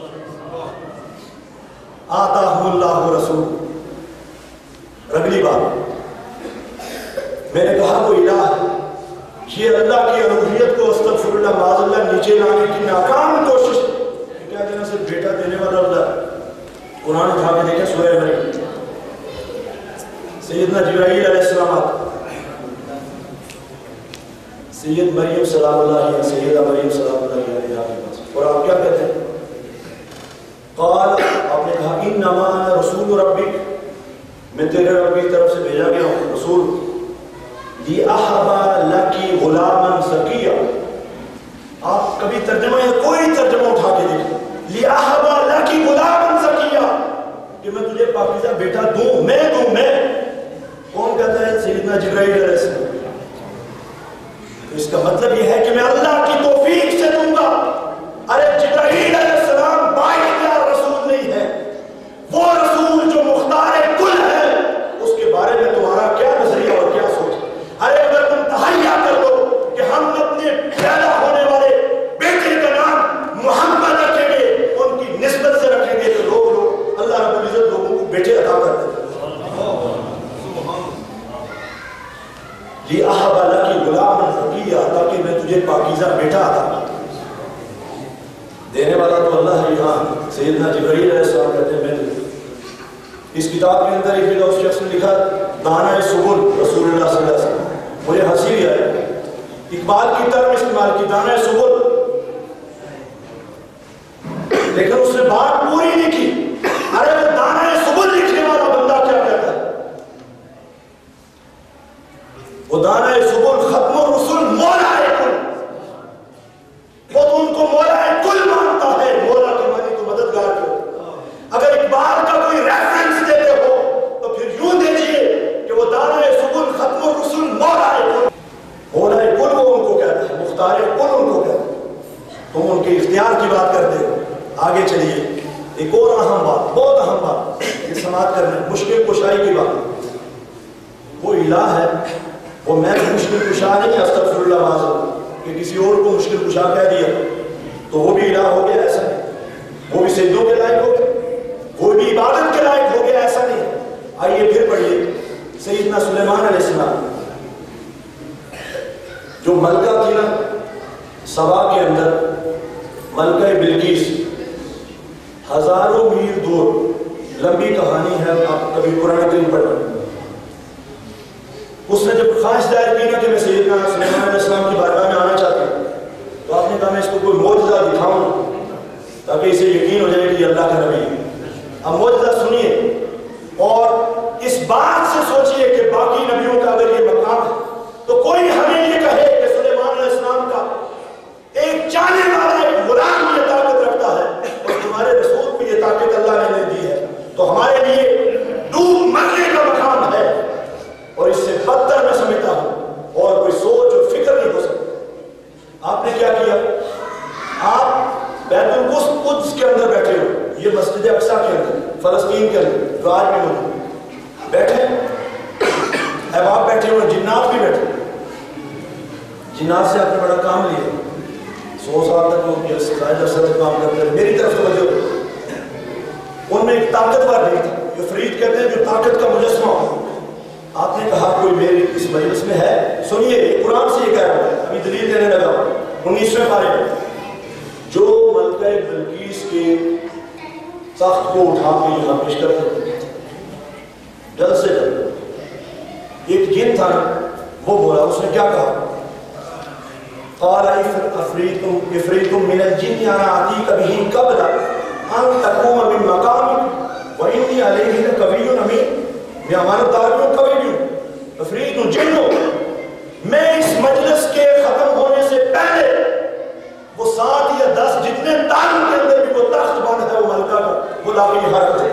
آتاہم اللہ رسول۔ اگلی بات میں نے کہا وہ الہ ہے، یہ اللہ کی الوہیت کو استغفر اللہ معاذ اللہ نیچے لانے کی ناکام کوشش۔ کیا دینا صرف بیٹا دینے والا اللہ ہے؟ قرآن اٹھا کے دیکھیں سورہ مریم، سیدنا جبرائیل علیہ السلام آتا، سید مریم سلام اللہ علیہ، سیدہ مریم سلام اللہ علیہ، اور آپ کیا کہتے ہیں؟ قال، آپ نے کہا انما انا رسول ربک، میں تیرے رب کی طرف سے بھیجا گیا ہوں رسول، لِأَحَبَ لَكِ غُلَامًا زَكِيًّا۔ آپ کبھی ترجمہ یا کوئی ترجمہ اٹھا کے دیکھیں، لِأَحَبَ لَكِ غُلَامًا زَكِيًّا، کہ میں تجھے پاکیزہ بیٹا دوں، میں دوں، میں۔ کون کہتا ہے؟ سیدنا جبرائیل علیہ السلام۔ تو اس کا مطلب یہ ہے کہ میں اللہ کی توفیق سے دوں گا۔ ارے جبرائیل علیہ السلام بااختیار رسول نہیں ہے، وہ رسول جو مختار کل ہے، اس کے بارے میں تمہارا کیا نظریہ اور کیا سوچ؟ ارے اگر تم تہیہ کر لو کہ ہم اپنے پیدا ہونے والے دینے والا تو اللہ ہے. یہاں سیدنا جبرائیل علیہ السلام کہتے ہیں میں. اس کتاب کے اندر ایک اس شخص نے لکھا دانہ سبل رسول اللہ صلی اللہ علیہ وسلم. مجھے ہنسی بھی آئی. اقبال کی طرف استعمال کی دانہ سبل، لیکن اس نے بات پوری نہیں کی. ارے وہ دانہ سبل لکھنے والا بندہ کیا کہتا ہے؟ وہ دانہ سبل ختم الرسل مولا کل، وہ تو ان کو مولا کل مانتا ہے. مولا کے معنی تو مددگار کو. اگر اقبال کا کوئی ریفرنس دیتے ہو تو پھر یوں دیجئے کہ وہ دانہ سبل ختم الرسل مولا کل. مولا کل وہ ان کو کہتا ہے، مختار کل ان کو کہتا ہے. تم ان کے اختیار کی بات کرتے ہو. آگے چلیے. ایک اور اہم بات، بہت اہم بات، یہ سماعت کرنا، مشکل کشائی کی بات. وہ الہ ہے، وہ میں مشکل کشا نہیں، استغفر اللہ معاذ کہ کسی اور کو مشکل کشا کہہ دیا تو وہ بھی الہ ہو گیا، ایسا نہیں. وہ بھی سجدوں کے لائق ہو گیا، وہ بھی عبادت کے لائق ہو گیا، ایسا نہیں. آئیے پھر پڑھیے. سیدنا سلیمان علیہ السلام جو ملکہ تھی نا سبا کے اندر، ملکہ بلقیس، ہزاروں میل دور، لمبی کہانی ہے، آپ کبھی قرآن کریم پڑھیں. اس نے جب خواہش ظاہر کی نا کہ میں سیدنا سلیمان علیہ السلام کی بارگاہ میں آنا چاہتا ہوں، تو آپ نے کہا میں اس کو کوئی معجزہ دکھاؤں تاکہ اسے یقین ہو جائے کہ یہ اللہ کا نبی ہے. اب معجزہ سنیے اور اس بات سے سوچئے کہ باقی نبیوں کا اگر یہ مقام ہے تو کوئی ہمیں یہ کہے کہ سلیمان علیہ السلام کا ایک جانے والا ایک غلام یہ طاقت رکھتا ہے اور تمہارے رسول کو یہ طاقت اللہ نے دی ہے، تو ہمارے لیے ڈوب مرنے کا مقام ہے. اور اس سے بدتر میں سمجھتا ہوں اور کوئی سوچ اور فکر نہیں ہو سکتی. آپ نے کیا کیا؟ آپ بیت القدس کے اندر بیٹھے ہو، یہ مسجد اقصیٰ کے اندر، فلسطین کے اندر جو آج بھی موجود بیٹھے. اب آپ بیٹھے ہوئے، جنات بھی بیٹھے. جنات سے آپ نے بڑا کام لیا، 100 سال تک وہ زائد عرصہ تک کام کرتے ہیں. میری طرف توجہ، ان میں ایک طاقتور نہیں تھا، جو فرید کہتے ہیں جو طاقت کا مجسمہ ہو. آپ نے کہا کوئی میری اس مجلس میں ہے؟ سنیے قرآن سے یہ کہہ رہا ہے، ابھی دلیل دینے لگا 19ویں پارے میں. جو ملکہ بلقیس کے تخت کو اٹھا کے یہاں پیش کرتے جلد سے جلد ایک جن تھا نا، وہ بولا. اس نے کیا کہا؟ قال عفریت من الجن انا آتیک به قبل ان تقوم من مقامک وانی علیہ لقوی امین. میں امانت دار ہوں، کبھی بھی ہوں. عفریت ہوں، جن ہوں. میں اس مجلس کے ختم ہونے سے پہلے وہ 7 یا 10 جتنے تاروں کے اندر بھی وہ تخت بند ہے وہ ملکہ کا، وہ لا کے یہاں رکھ دے.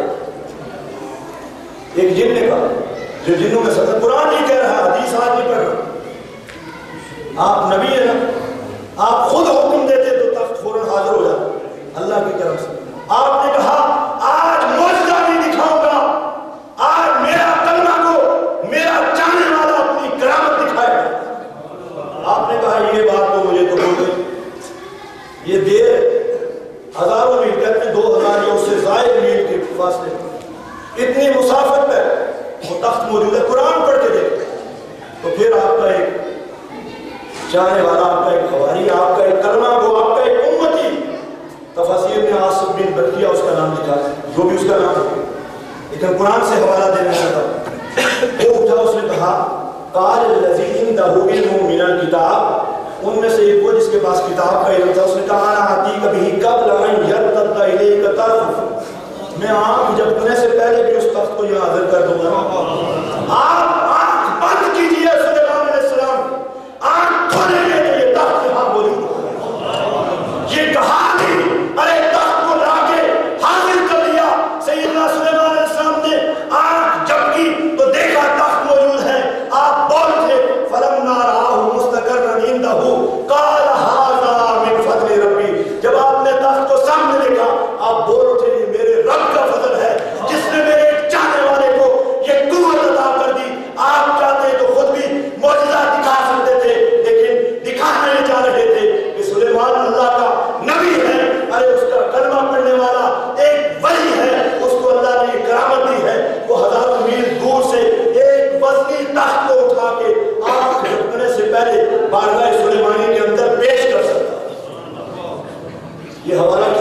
ایک جن نے کہا، جو جنوں میں سب قرآن نہیں کہہ رہا، حدیث آج نہیں پڑھ رہا. آپ نبی ہیں نا، آپ خود حکم دیتے تو تخت فوراً حاضر ہو جاتا اللہ کی طرف سے. آپ نے کہا آج معجزہ نہیں دکھاؤں گا، آج میرا کلمہ کو میرا چاہنے والا اپنی کرامت دکھائے گا. آپ نے کہا یہ بات تو مجھے تو ہو گئی. یہ دیر ہزاروں میل، کہتے ہیں 2000 یا اس سے زائد میل کے فاصلے، اتنی مسافت پہ وہ تخت موجود ہے. قرآن پڑھ کے دیکھتے تو پھر آپ کا ایک چاہنے والا، آپ کا ایک خواری، آپ کا ایک کلمہ گو، آپ کا ایک امتی. تفاسیر میں آصف بن برقیہ اس کا نام لکھا ہے، جو بھی اس کا نام ہے، لیکن قرآن سے حوالہ دینے لگا. وہ اٹھا، اس نے کہا قال الذی عنده علم من الکتاب، ان میں سے ایک وہ جس کے پاس کتاب کا علم تھا. اس نے کہا انا آتیک به قبل ان یرتد الیک طرفک، میں آنکھ جھپکنے سے پہلے بھی اس تخت کو یہاں حاضر کر دوں گا. آپ آنکھ بند کیجئے سلیمان علیہ السلام، آنکھ کھولیں گے تو یہ تخت یہاں موجود ہوگا. یہ کہا نہیں، ارے تخت کو لا کے حاضر کر دیا. سیدنا سلیمان علیہ السلام نے آنکھ جھپکی تو دیکھا تخت موجود ہے. آپ بول تھے فلما رآہ مستقرا عنده قال ھذا من فضل ربی. جب آپ نے تخت کو سامنے دیکھا آپ بول اٹھے یہ میرے رب کا فضل ہے جس نے میرے ایک چاہنے والے کو یہ قوت عطا کر دی. آپ چاہتے تو خود بھی معجزہ دکھا سکتے تھے، لیکن دکھانے نہیں جا رہے تھے کہ سلیمان اللہ کا نبی ہے. ارے اس کا کلمہ پڑھنے والا ایک ولی ہے، اس کو اللہ نے یہ کرامت دی ہے. وہ ہزاروں میل دور سے ایک وزنی تخت کو اٹھا کے آنکھ جھپکنے سے پہلے بارگاہ سلیمانی کے اندر پیش کر سکتا. یہ حوالہ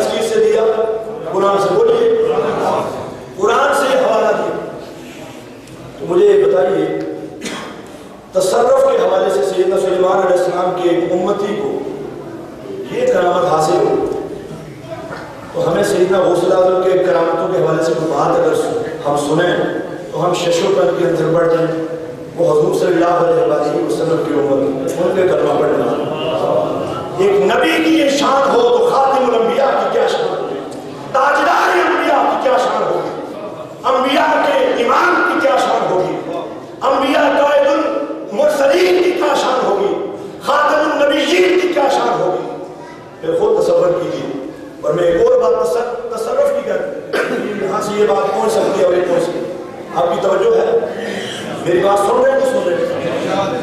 قرآن سے بولیے، قرآن سے حوالہ دیا۔ تو مجھے یہ بتائیے تصرف کے حوالے سے سیدنا سلیمان علیہ السلام کے ایک امتی کو یہ کرامت حاصل ہو، تو ہمیں سیدنا غوث اعظم کے کرامتوں کے حوالے سے کوئی بات اگر ہم سنیں تو ہم شش و پن کے اندر بڑھ جائیں۔ وہ حضور صلی اللہ علیہ وسلم کی امت ان کے کلمہ پڑھنا، ایک نبی کی یہ شان ہو تو خاتم الانبیاء کی کیا شان ہوگی، تاجدار انبیاء کی کیا شان ہوگی، انبیاء کے امام کی کیا شان ہوگی، انبیاء قائد المرسلین کی کیا شان ہوگی، خاتم النبیین کی کیا شان ہوگی۔ پھر خود تصور کیجیے۔ اور میں ایک اور بات تصرف کی کرتی، یہاں سے یہ بات پہنچ سکتی ہے اور یہ پہنچ سکتی ہے۔ آپ کی توجہ ہے؟ میری بات سن رہے ہیں کہ سن رہے ہیں؟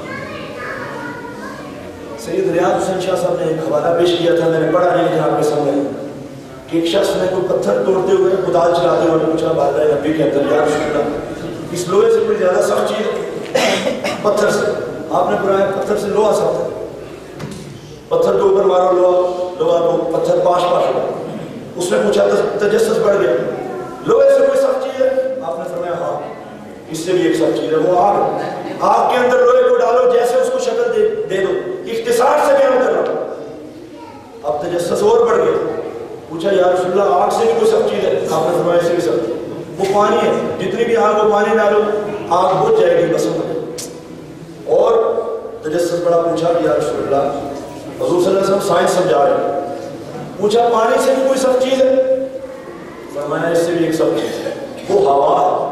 سید ریاض حسین شاہ صاحب نے ایک حوالہ پیش کیا تھا، میں نے پڑھا نہیں لیکن آپ کے سامنے کہ ایک شخص نے کوئی پتھر توڑتے ہوئے کدال چلاتے ہوئے پوچھا بارگاہ نبی کے اندر، یا رسول اللہ اس لوہے سے کوئی زیادہ سخت چیز ہے پتھر سے؟ آپ نے فرمایا پتھر سے لوہا سخت ہے، پتھر کے اوپر مارو لوہا تو پتھر پاش پاش ہوا۔ اس نے پوچھا تجسس بڑھ گیا، لوہے سے کوئی سخت چیز ہے؟ آپ نے فرمایا ہاں اس سے بھی ایک سخت چیز ہے، وہ آگ۔ آگ کے اندر لوہے کو ڈالو، جیسے اس کو شکل دے دو، اختصار سے بیان کر رہا ہوں۔ اب تجسس اور بڑھ گیا، پوچھا یا رسول اللہ آگ سے بھی کوئی سخت چیز ہے؟ آپ نے فرمایا اس سے بھی سخت چیز، وہ پانی ہے، جتنی بھی آگ وہ پانی ڈالو آگ بجھ جائے گی، بس ہو جائے گی۔ اور تجسس بڑا، پوچھا یا رسول اللہ، حضور صلی اللہ علیہ وسلم سائنس سمجھا رہے ہیں، پوچھا پانی سے بھی کوئی سخت چیز ہے؟ فرمایا اس سے بھی ایک سخت چیز ہے، وہ ہوا ہے،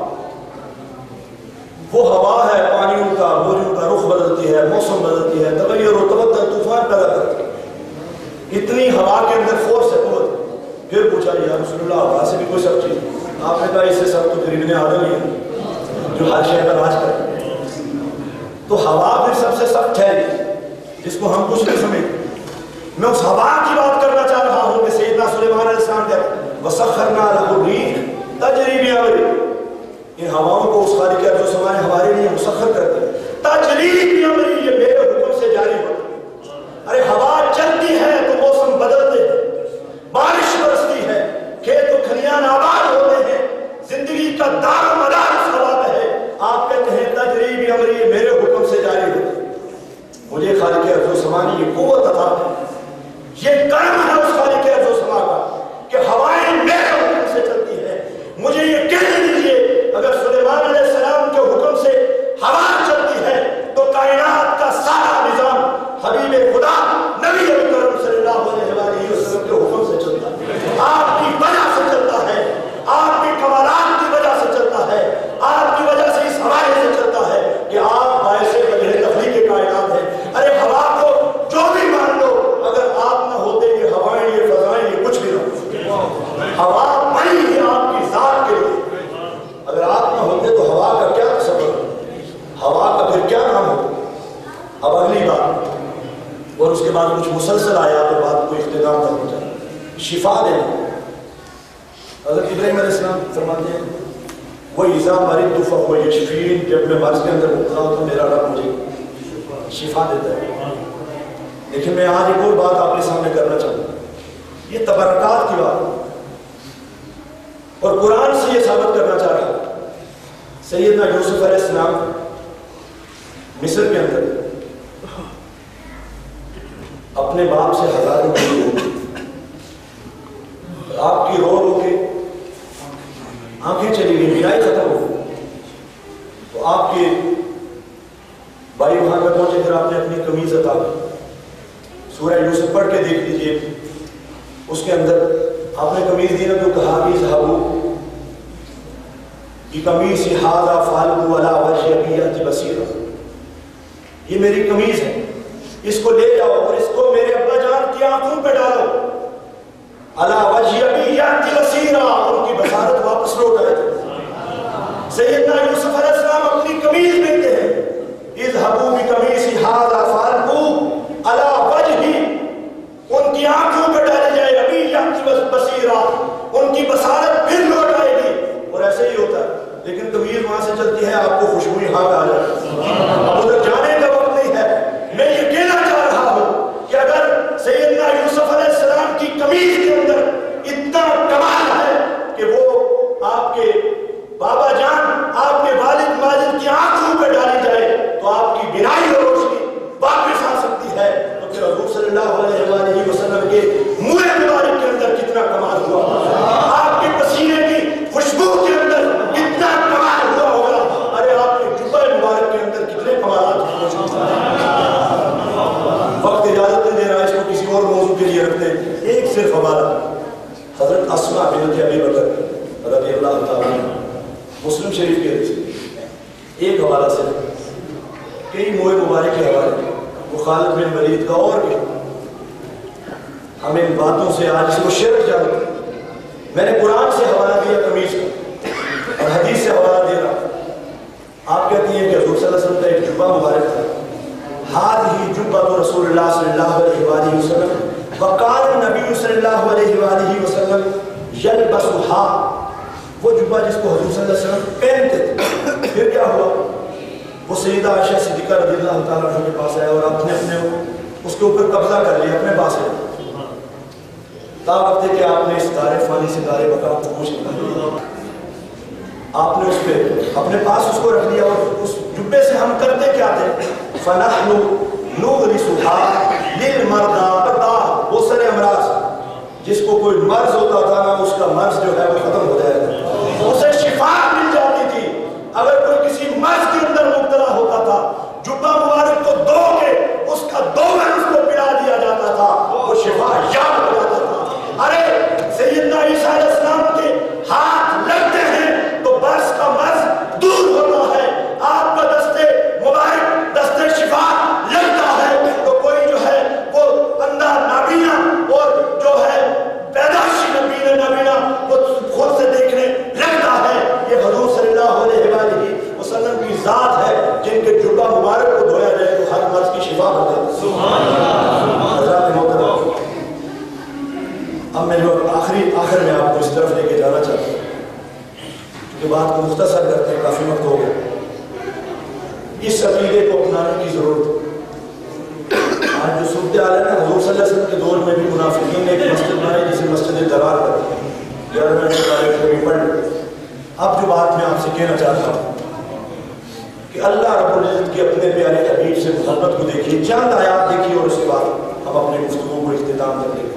وہ ہوا ہے، پانیوں کا بوجھوں کا رخ بدلتی ہے، موسم بدلتی ہے، تغیر و تبدل طوفان پیدا کرتی ہے، اتنی ہوا کے اندر فورس ہے، قوت۔ پھر پوچھا یا رسول اللہ ہوا سے بھی کوئی سخت چیز؟ آپ نے کہا اس سے سخت تو پھر ابن آدم ہی ہے جو ہر شے پر راج کرے۔ تو ہوا پھر سب سے سخت ہے جس کو ہم کچھ نہیں سمجھتے۔ میں اس ہوا کی بات کرنا چاہ رہا ہوں کہ سیدنا سلیمان علیہ السلام کہتے وَسَخَّرْنَا لَهُ الرِّيحَ تَجْرِي بِأَمْرِهِ، ان ہواؤں کو اس خالق ارض و سماء نے ہمارے لیے مسخر کر دیا، تجری بِأَمْرِهِ، یہ میرے حکم سے جاری ہوتا ہے۔ ارے ہوا چلتی ہے تو موسم بدلتے ہیں، بارش برستی ہے، کھیت و کھلیان آباد ہوتے ہیں، زندگی کا دار و مدار اس ہوا پہ ہے۔ آپ کہتے ہیں تجری بِأَمْرِهِ، میرے حکم سے جاری ہوتا ہے۔ مجھے خالق ارض و سماء نے یہ قوت عطا ہے، یہ کرم ہے اس خالق ارض و سماء کا کہ ہوائیں میرے حکم سے چلتی ہیں۔ مجھے یہ کہنے دیجیے اگر سلیمان علیہ السلام کے حکم سے ہوا چلتی ہے تو کائنات کا سارا نظام حبیب خدا نبی اکرم صلی اللہ علیہ وسلم کے حکم سے چلتا ہے، آپ کی وجہ سے چلتا ہے، آپ کے کمالات کی وجہ سے چلتا ہے، آپ کی وجہ سے اس حوالے سے چلتا ہے کہ آپ باعث وجہ تخلیق کائنات ہیں۔ ارے ہوا کو جو بھی مان لو، اگر آپ نہ ہوتے یہ ہوائیں یہ فضائیں یہ کچھ بھی نہ ہوتے۔ ہوا بنی ہے آپ کی ذات کے لیے، اگر آپ نہ ہوتے تو ہوا کا کیا تصور، ہوا کا پھر کیا نام ہوتا۔ اب اگلی بات، اور اس کے بعد کچھ مسلسل آیات اور بات کو اختتام تک پہنچا، شفا دینا۔ حضرت ابراہیم علیہ السلام فرماتے ہیں وَإِذَا مَرِضْتُ فَهُوَ يَشْفِينِ، جب میں مرض کے اندر مبتلا ہوں تو میرا رب مجھے شفا دیتا ہے۔ لیکن میں آج ایک اور بات آپ کے سامنے کرنا چاہتا ہوں، یہ تبرکات کی بات، اور قرآن سے یہ ثابت کرنا چاہ رہا ہوں۔ سیدنا یوسف علیہ السلام مصر کے اندر اپنے باپ سے ہزاروں دور ہو گئے، آپ کی رو رو کے آنکھیں چلی گئی، بینائی ختم ہو گئی، تو آپ کے بھائی وہاں پہ پہنچے، پھر آپ نے اپنی قمیض عطا کی۔ سورہ یوسف پڑھ کے دیکھ لیجئے، اس کے اندر آپ نے قمیض دی نا تو کہا کہ ذهبوا بقمیصی ھذا فالقوا علی وجہ ابی بصیرا، یہ میری قمیض ہے، اس کو لے جاؤ اور اس کو میرے ابا جان کی آنکھوں پہ ڈالو، علی وجہ ابی بصیرا، ان کی بصارت واپس لوٹ آئے۔ سیدنا یوسف علیہ السلام اپنی قمیض دیتے ہیں، اذهبوا بقمیصی ھذا فالقوا علی وجہ، ان کی آنکھوں پہ ڈالے جائے، ابھی بصیرا، ان کی بصارت پھر لوٹ آئے گی۔ اور ایسے ہی ہوتا ہے، لیکن قمیض وہاں سے چلتی ہے، آپ کو خوشبو یہاں پہ آ جائے، اب ادھر جانے کا وقت نہیں ہے۔ میں یہ کہنا چاہ رہا ہوں کہ اگر سیدنا یوسف علیہ السلام کی قمیض کے اندر اتنا کمال لیے رکھتے ہیں. ایک صرف حوالہ حضرت اسماء بنت ابی بکر رضی اللہ تعالیٰ عنہ، مسلم شریف کے حدیث، ایک حوالہ سے کئی موئے مبارک کے حوالے، وہ خالد بن ولید کا اور بھی. ہمیں ان باتوں سے آج اس کو شرک جانتے ہیں. میں نے قرآن سے حوالہ دیا قمیص کا اور حدیث سے حوالہ دے رہا. آپ کہتی ہیں کہ حضور صلی اللہ علیہ وسلم کا ایک جبہ مبارک تھا. ہی جبۃ رسول اللہ صلی اللہ علیہ وآلہ وسلم وقال النبی صلی اللہ علیہ وآلہ وسلم یلبسھا، وہ جبہ جس کو حضور صلی اللہ علیہ وسلم پہنتے تھے. پھر کیا ہوا؟ وہ سیدہ عائشہ صدیقہ رضی اللہ تعالیٰ عنہ کے پاس آیا اور اپنے اس کے اوپر قبضہ کر لیا اپنے پاس ہے. تا وقت ہے کہ آپ نے اس دار فانی سے دار بقا کو پوچھ لیا، آپ نے اس پہ اپنے پاس اس کو رکھ لیا. اور اس جبے سے ہم کرتے کیا تھے؟ فنحن نغرسھا للمرضى، وہ سر امراض، جس کو کوئی مرض ہوتا تھا نا اس کا مرض جو ہے وہ ختم ہو جائے گا، اسے شفا مل جاتی تھی. اگر کوئی کسی مرض کے اندر مبتلا ہوتا تھا جبہ مبارک کو دھو کے اس کا دوغن اس کو پلا دیا جاتا تھا، وہ شفا یاب ہو جاتا تھا. ارے سیدنا عیسیٰ علیہ السلام کے ہاتھ لگتے ہیں تو برس کا مرض دور ہوتا ہے. آپ کا دستے مبارک دستے شفا لگتا ہے تو کوئی جو ہے وہ اندھا نابینا اور جو ہے پیدائشی نابینا وہ خود سے دیکھنے لگتا ہے. یہ حضور صلی اللہ علیہ وآلہ وسلم کی ذات ہے جن کے جبہ مبارک کو دھویا جائے تو ہر مرض کی شفا ہو جائے. سبحان اللہ. حضرات محترم، اب میں جو آخر میں آپ کو اس طرف لے کے جانا چاہتا ہوں کہ بات کو مختصر کرتے ہیں، کافی وقت ہو گیا. اس عقیدے کو اپنانے کی ضرورت ہے. آج جو صورتحال ہے نا، حضور صلی اللہ علیہ وسلم کے دور میں بھی منافقین نے ایک مسجد بنائی جسے مسجد درار کرتے ہیں. اب جو بات میں آپ سے کہنا چاہتا ہوں کہ اللہ رب العزت کی اپنے پیارے حبیب سے محبت کو دیکھیے. چند آیات دیکھیے اور اس کے بعد ہم اپنے گفتگو کو اختتام کر دیں گے.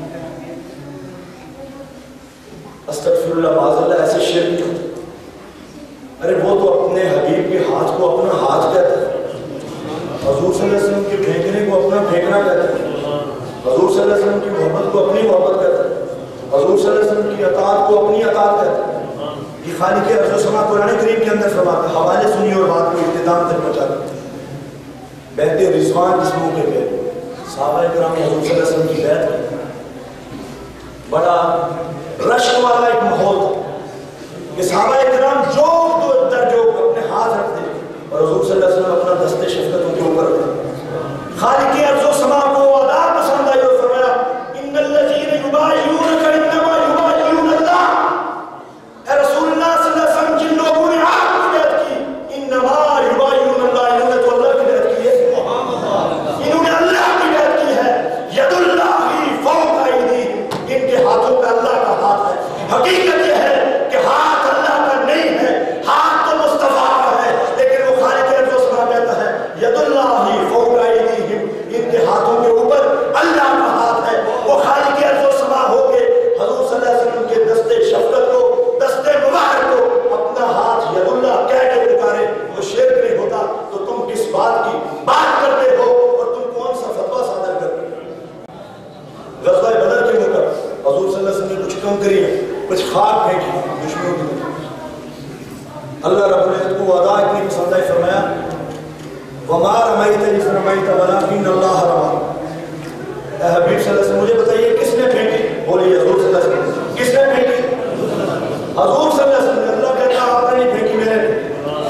استغفر اللہ، معاذ اللہ، ایسے شرک نہیں ہوتا. ارے وہ تو اپنے حبیب کے ہاتھ کو اپنا ہاتھ کہتا ہے، حضور صلی اللہ علیہ وسلم کے پھینکنے کو اپنا پھینکنا کہتا ہے، حضور صلی اللہ علیہ وسلم کی محبت کو اپنی محبت کہتا ہے، حضور صلی اللہ علیہ وسلم کی اطاعت کو اپنی اطاعت کہتا ہے. یہ خالق ارض و سما قرآن کریم کے اندر فرماتا ہے. حوالے سنیے اور بات کو اختتام تک پہنچاتے ہیں. بیعت رضوان جس موقع پہ صحابہ کرام نے حضور صلی اللہ علیہ وسلم کی بیعت کی، بڑا رشک والا ایک ماحول تھا کہ صحابہ کرام جوک تو در جوک اپنے ہاتھ رکھتے اور حضور صلی اللہ علیہ وسلم اپنا دست شفقت ان کے اوپر رکھتے. خالق ارض و سما کو ادا پسند آئی اور فرمایا ان الذین یبایعونک انما یبایعون اللہ. اے رسول اللہ صلی اللہ علیہ وسلم، جن لوگوں نے آپ کی بیعت کی انما یبایعون اللہ، انہوں نے تو اللہ کی بیعت کی ہے، انہوں نے اللہ کی بیعت کی ہے. ید اللہ فوق ایدیہم، ان کے ہاتھوں پہ اللہ کا ہاتھ ہے. حقیقت یہ ہے کہ ہاتھ اللہ کا نہیں ہے، ہاتھ تو مصطفیٰ کا ہے، لیکن وہ خالق ارض و سما کہتا ہے ید اللہ فوق ایدیہم، ان کے ہاتھوں کے اوپر اللہ کا ہاتھ ہے. وہ خالق ارض و سما ہو کے حضور صلی اللہ علیہ وسلم کے دستے شفقت کو، دستے مبارک کو اپنا ہاتھ ید اللہ کہہ کے پکارے. وہ شرک نہیں ہوتا تو تم کس بات کی بات کرتے ہو اور تم کون سا فتویٰ صادر کرتے ہو؟ غزوہ بدر کے موقع حضور صلی اللہ علیہ وسلم نے کچھ کم کری ہے، کچھ خاک پھینکی دشمنوں کی طرف. اللہ رب العزت کو ادا اتنی پسند آئی، فرمایا وما رمیت اذ رمیت ولکن اللہ رمی. اے حبیب صلی اللہ علیہ وسلم مجھے بتائیے کس نے پھینکی؟ بولیے حضور صلی اللہ علیہ وسلم. کس نے پھینکی؟ حضور صلی اللہ علیہ وسلم. اللہ کہتا ہے آپ نے نہیں پھینکی، میں نے.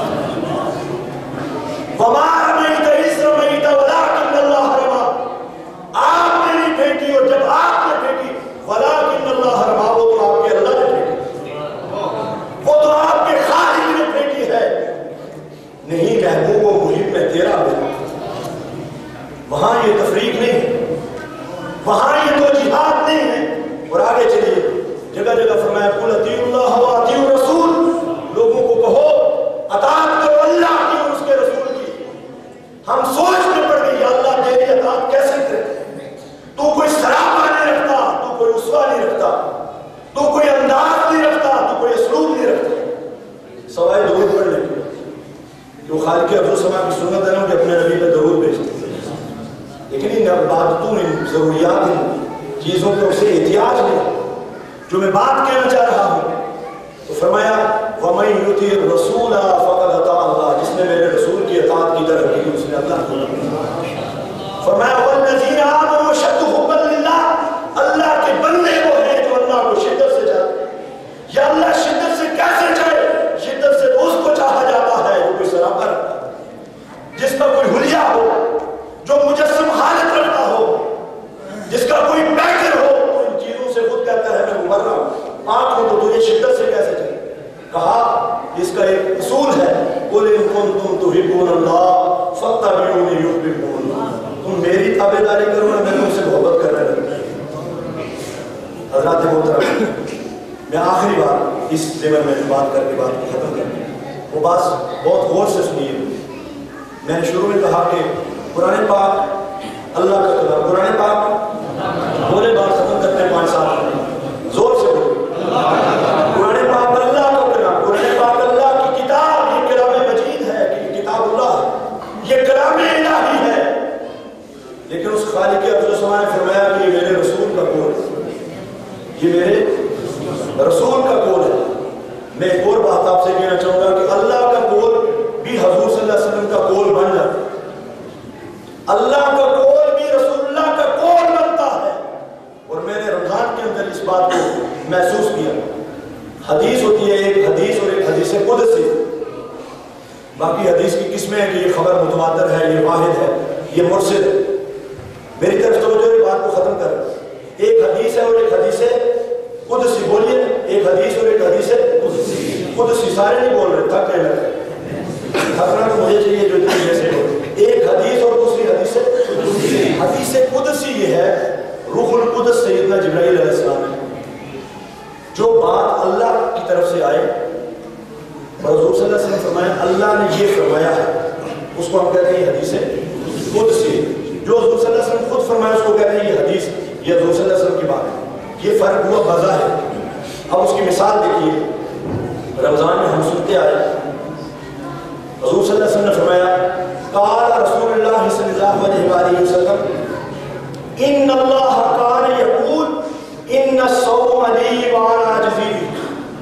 وما رمیت اذ رمیت ولکن اللہ رمی. آپ نے نہیں پھینکی اور جب آپ نے پھینکی ولکن اللہ رمی، وہ تو آپ کے اللہ نے پھینکی، وہ تو آپ کے خالق نے پھینکی ہے. نہیں محبوب و محب میں تیرا بنا. وہاں یہ تفریق نہیں ہے، وہاں یہ تو جہاد نہیں ہے. اور آگے چلیے، جگہ جگہ فرمایا قل اطیعوا اللہ و اطیعوا الرسول، لوگوں کو کہو اطاعت کرو اللہ کی اور اس کے رسول کی. ہم سوچ میں پڑ گئے یا اللہ تیری اطاعت کیسے کرے؟ تو کوئی سراپا نہیں رکھتا، تو کوئی اسوا نہیں رکھتا، تو کوئی انداز نہیں رکھتا، تو کوئی اسلوب نہیں رکھتا. سوائے درود پڑھنے کے جو خالق ارض و سما کی سنت ہے نا کہ اپنے نبی پہ درود بھیجتے ہیں. لیکن ان عبادتوں، ان ضروریات، ان چیزوں کو اسے احتیاج نہیں. جو میں بات کہنا چاہ رہا ہوں تو فرمایا وَمَن يُطِعِ الرَّسُولَ فَقَدْ أَطَاعَ اللَّهَ، جس نے میرے رسول کی اطاعت کی طرف کی اس نے اللہ کو. فرمایا وَالَّذِينَ آمَنُوا أَشَدُّ حُبًّا لِلَّهِ، اللہ کے بندے وہ ہیں جو اللہ کو شدت سے چاہتے ہیں. یا اللہ شدت سے کیسے چاہے؟ شدت سے تو اس کو چاہا جاتا ہے جو کوئی سراپا رکھتا ہے، جس کا کوئی حلیہ ہو، جو مجسم حالت رکھتا ہو، جس کا کوئی پیکر ہو. ان چیزوں سے خود کہتا ہے میں مر رہا ہوں، آنکھ ہو تو تجھے شدت سے کیسے چاہے؟ کہا اس کا ایک اصول ہے قُلْ إِن كُنتُمْ تُحِبُّونَ اللَّهَ فَاتَّبِعُونِي يُحْبِبْكُمُ اللَّهُ، تم میری تابعداری کرو نا میں تم سے محبت کرنے لگوں. حضرات محترم، میں آخری بار اس ضمن میں بات کر کے بات کو ختم کروں. وہ بات بہت غور سے سنیے. میں نے شروع میں کہا کہ قرآن پاک اللہ کا کلام، قرآن پاک بولے بات ختم کرتے ہیں 5 سال زور سے بولے. قرآن پاک اللہ کا کلام، قرآن پاک اللہ کی کتاب، یہ کلام مجید ہے کہ کتاب اللہ ہے، یہ کلام الہی ہے. لیکن اس خالق افضل السماء نے فرمایا کہ یہ میرے رسول کا قول ہے، یہ میرے رسول کا قول ہے. میں ایک اور بات آپ سے کہنا چاہوں گا کہ اللہ کا قول بھی حضور صلی اللہ علیہ وسلم کا قول بن جاتا ہے. اللہ کا قول بھی رسول اللہ کا قول بنتا ہے. اور میں نے رمضان کے اندر اس بات کو محسوس کیا. حدیث ہوتی ہے ایک حدیث اور ایک حدیث قدسی. باقی حدیث کی قسمیں ہیں کہ یہ خبر متواتر ہے، یہ واحد ہے، یہ مرسل ہے. میری طرف توجہ یہ بات کو ختم کر. ایک حدیث ہے اور ایک حدیث قدسی. بولیے ایک حدیث اور ایک حدیث قدسی. سارے نہیں بول رہے، تھک رہے لگے. تھکنا تو مجھے چاہیے جو جیسے ہو. ایک حدیث اور دوسری حدیث قدسی. حدیث قدسی یہ ہے روح القدس سیدنا جبرائیل علیہ السلام ہے، جو بات اللہ کی طرف سے آئے اور حضور صلی اللہ علیہ وسلم فرمایا اللہ نے یہ فرمایا ہے، اس کو ہم کہتے ہیں حدیث قدسی. جو حضور صلی اللہ علیہ وسلم خود فرمایا اس کو کہتے ہیں یہ حدیث، یہ حضور صلی اللہ علیہ وسلم کی بات ہے. یہ فرق ہوا بظاہر. اب اس کی مثال دیکھیے. رمضان میں ہم سنتے آئے حضور صلی اللہ علیہ وسلم نے فرمایا قال رسول اللہ صلی اللہ علیہ وآلہ وسلم ان اللہ کان یقول ان الصوم لی وانا اجزی بہ.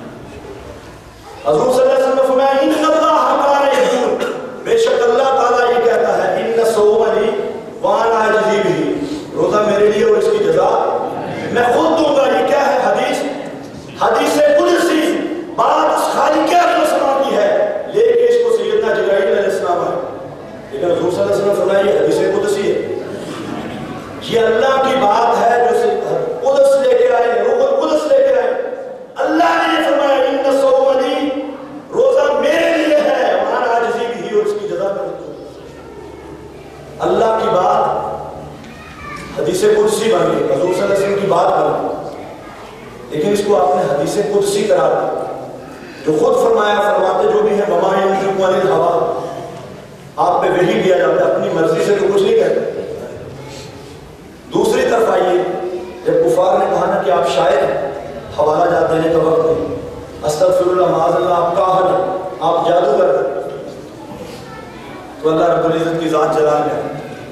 حضور صلی اللہ علیہ وسلم نے فرمایا ان اللہ کان یقول، بے شک اللہ تعالیٰ یہ کہتا ہے ان الصوم لی وانا اجزی بہ، روزہ میرے لیے اور اس کی جزا میں خود دوں گا. یہ کیا ہے؟ حدیث قدسی. بات اس خالق السماء کی ہے، لے کے اس کو سیدنا جبرائیل علیہ السلام ہے. لیکن حضور صلی اللہ علیہ وسلم نے فرمایا یہ حدیث قدسی ہے، یہ اللہ کی بات ہے جو قدس لے کے آئے، روح القدس لے کے آئے. اللہ نے یہ فرمایا ان الصوم لی، روزہ میرے لیے ہے، وانا اجزی بہ، اور اس کی جزا میں دوں. اللہ کی بات حدیث قدسی بن گئی، حضور صلی اللہ علیہ وسلم کی بات بن گئی. لیکن اس کو آپ نے حدیث قدسی قرار دیا. جو خود فرمایا فرماتے جو بھی ہیں وما ينطق عن الهوى، آپ پہ وحی دیا جاتا ہے، اپنی مرضی سے تو کچھ نہیں کہتے. دوسری طرف آئیے، جب کفار نے کہا نا کہ آپ شاعر ہیں، حوالہ جات دینے کا وقت نہیں، استغفر اللہ معاذ اللہ، آپ کاہن ہیں، آپ جادوگر ہیں، تو اللہ رب العزت کی ذات جلال ہے.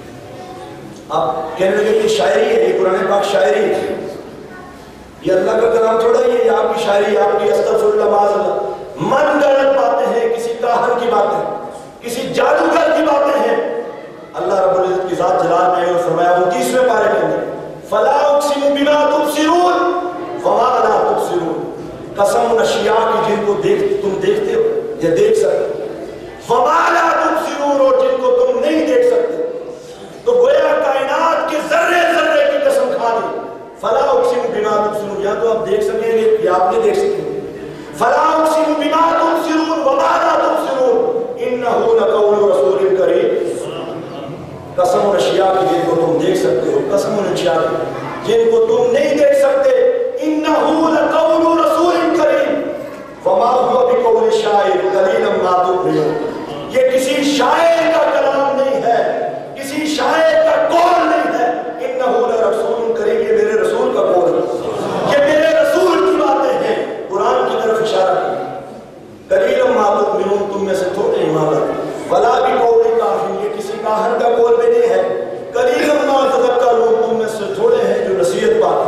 آپ کہنے لگے یہ شاعری ہے، یہ قرآن پاک شاعری ہے، یہ اللہ کا کلام تھوڑا ہی ہے، یہ آپ کی شاعری، آپ کی استغفر اللہ معاذ اللہ. من گڑت باتیں ہیں، کسی کاہن کی باتیں، کسی جادوگر کی باتیں ہیں. اللہ رب العزت کی ذات جلال میں اور فرمایا 29ویں پارے کے اندر فلا اقسم بما تبصرون وما لا تبصرون، قسم ان اشیاء کی جن کو تم دیکھتے ہو یا دیکھ سکتے، وما لا تبصرون، اور جن کو تم نہیں دیکھ سکتے. تو گویا کائنات کے ذرے ذرے کی قسم کھا دی. فلا اقسم بما تبصرون، یا تو آپ دیکھ سکیں گے یا آپ نہیں دیکھ سکیں گے. فلا اقسم بما تبصرون وما لا تبصرون انه لقول رسول کریم، قسم ان اشیاء کی جن کو تم دیکھ سکتے ہو، قسم ان اشیاء کی جن کو تم نہیں دیکھ سکتے. انه لقول رسول کریم وما هو بقول شاعر قلیلا ما تؤمنون، یہ کسی شاعر کا کلام نہیں ہے، کسی شاعر کا قول نہیں ہے. انه لرسول کریم، یہ میرے رسول کا قول ہے، یہ میرے رسول کی باتیں ہیں. قرآن کی طرف اشارہ کیا. قلیلا ما تؤمنون، تم میں سے تھوڑے ایمان رکھتے. ولا بقول کاہن، یہ کسی کاہن کا قول بھی نہیں ہے. قلیلا ما تذکرون، تم میں سے تھوڑے ہیں جو نصیحت پاتے.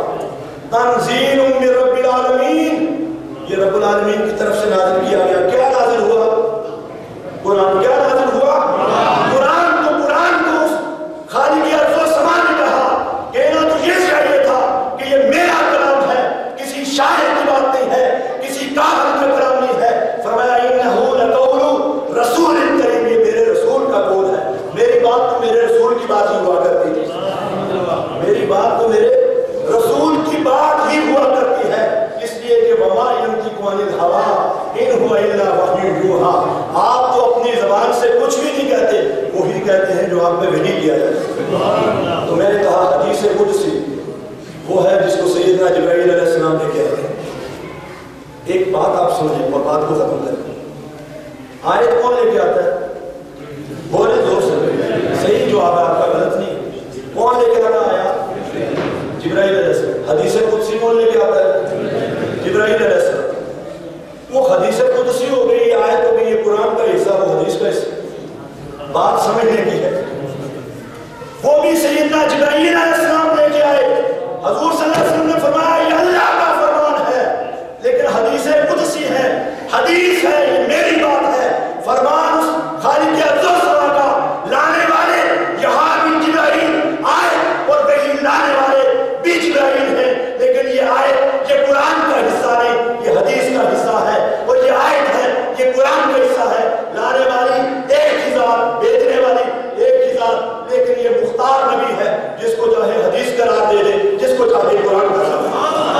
یہ رب العالمین کی طرف سے نازل کیا گیا. کیا نازل ہوا؟ قرآن. کیا نازل ہوا؟ قرآن. تو قرآن کو خالق ارض و سما نے کہا کہنا تو یہ چاہیے تھا کہ یہ میرا کلام ہے، کسی شاعر کی بات نہیں ہے، کسی کاہن کا کلام نہیں ہے. فرمایا انہ لقول رسول کریم، یہ میرے رسول کا قول ہے. میری بات تو میرے رسول کی بات ہی ہوا کرتی تھی. میری بات تو میرے رسول کی بات ہی ہوا کرتی ہے. اس لیے کہ وما ينطق عن الهوى ان هو الا وحی یوحی. آپ تو اپنی زبان سے کچھ بھی نہیں کہتے، وہی کہتے ہیں جو آپ پہ وحی کیا جاتا. تو میں نے کہا حدیث قدسی وہ ہے جس کو سیدنا جبرائیل علیہ السلام نے کہا ہے. ایک بات آپ سمجھیں اور بات کو ختم کریں. آیت کون لے کے آتا ہے؟ بولے زور سے. صحیح جواب ہے آپ کا، غلط نہیں. کون لے کے آتا آیا؟ جبرائیل علیہ السلام. حدیث قدسی کون لے کے آتا ہے؟ جبرائیل علیہ السلام. وہ حدیث قدسی ہو گئی، آیت ہو گئی، یہ قرآن کا حصہ، وہ حدیث کا حصہ. بات سمجھنے کی ہے. وہ بھی سیدنا جبرائیل علیہ السلام لے کے آئے. حضور صلی اللہ علیہ وسلم نے فرمایا یہ اللہ کا فرمان ہے، لیکن حدیث قدسی ہے، حدیث ہے، یہ میری بات ہے. فرمان اس خالق ارض و سما کا. لانے والے یہاں بھی جبرائیل آئے اور وہی لانے والے بھی جبرائیل ہیں، لیکن یہ آیت یہ قرآن کا حصہ نہیں، یہ حدیث کا حصہ ہے. اور یہ آیت ہے یہ قرآن کا حصہ ہے. لانے والی ایک ہی ذات، بیچنے والی ایک ہی ذات، لیکن یہ مختار نبی ہے جس کو چاہے حدیث قرار دے دے، جس کو چاہے قرآن کا حصہ.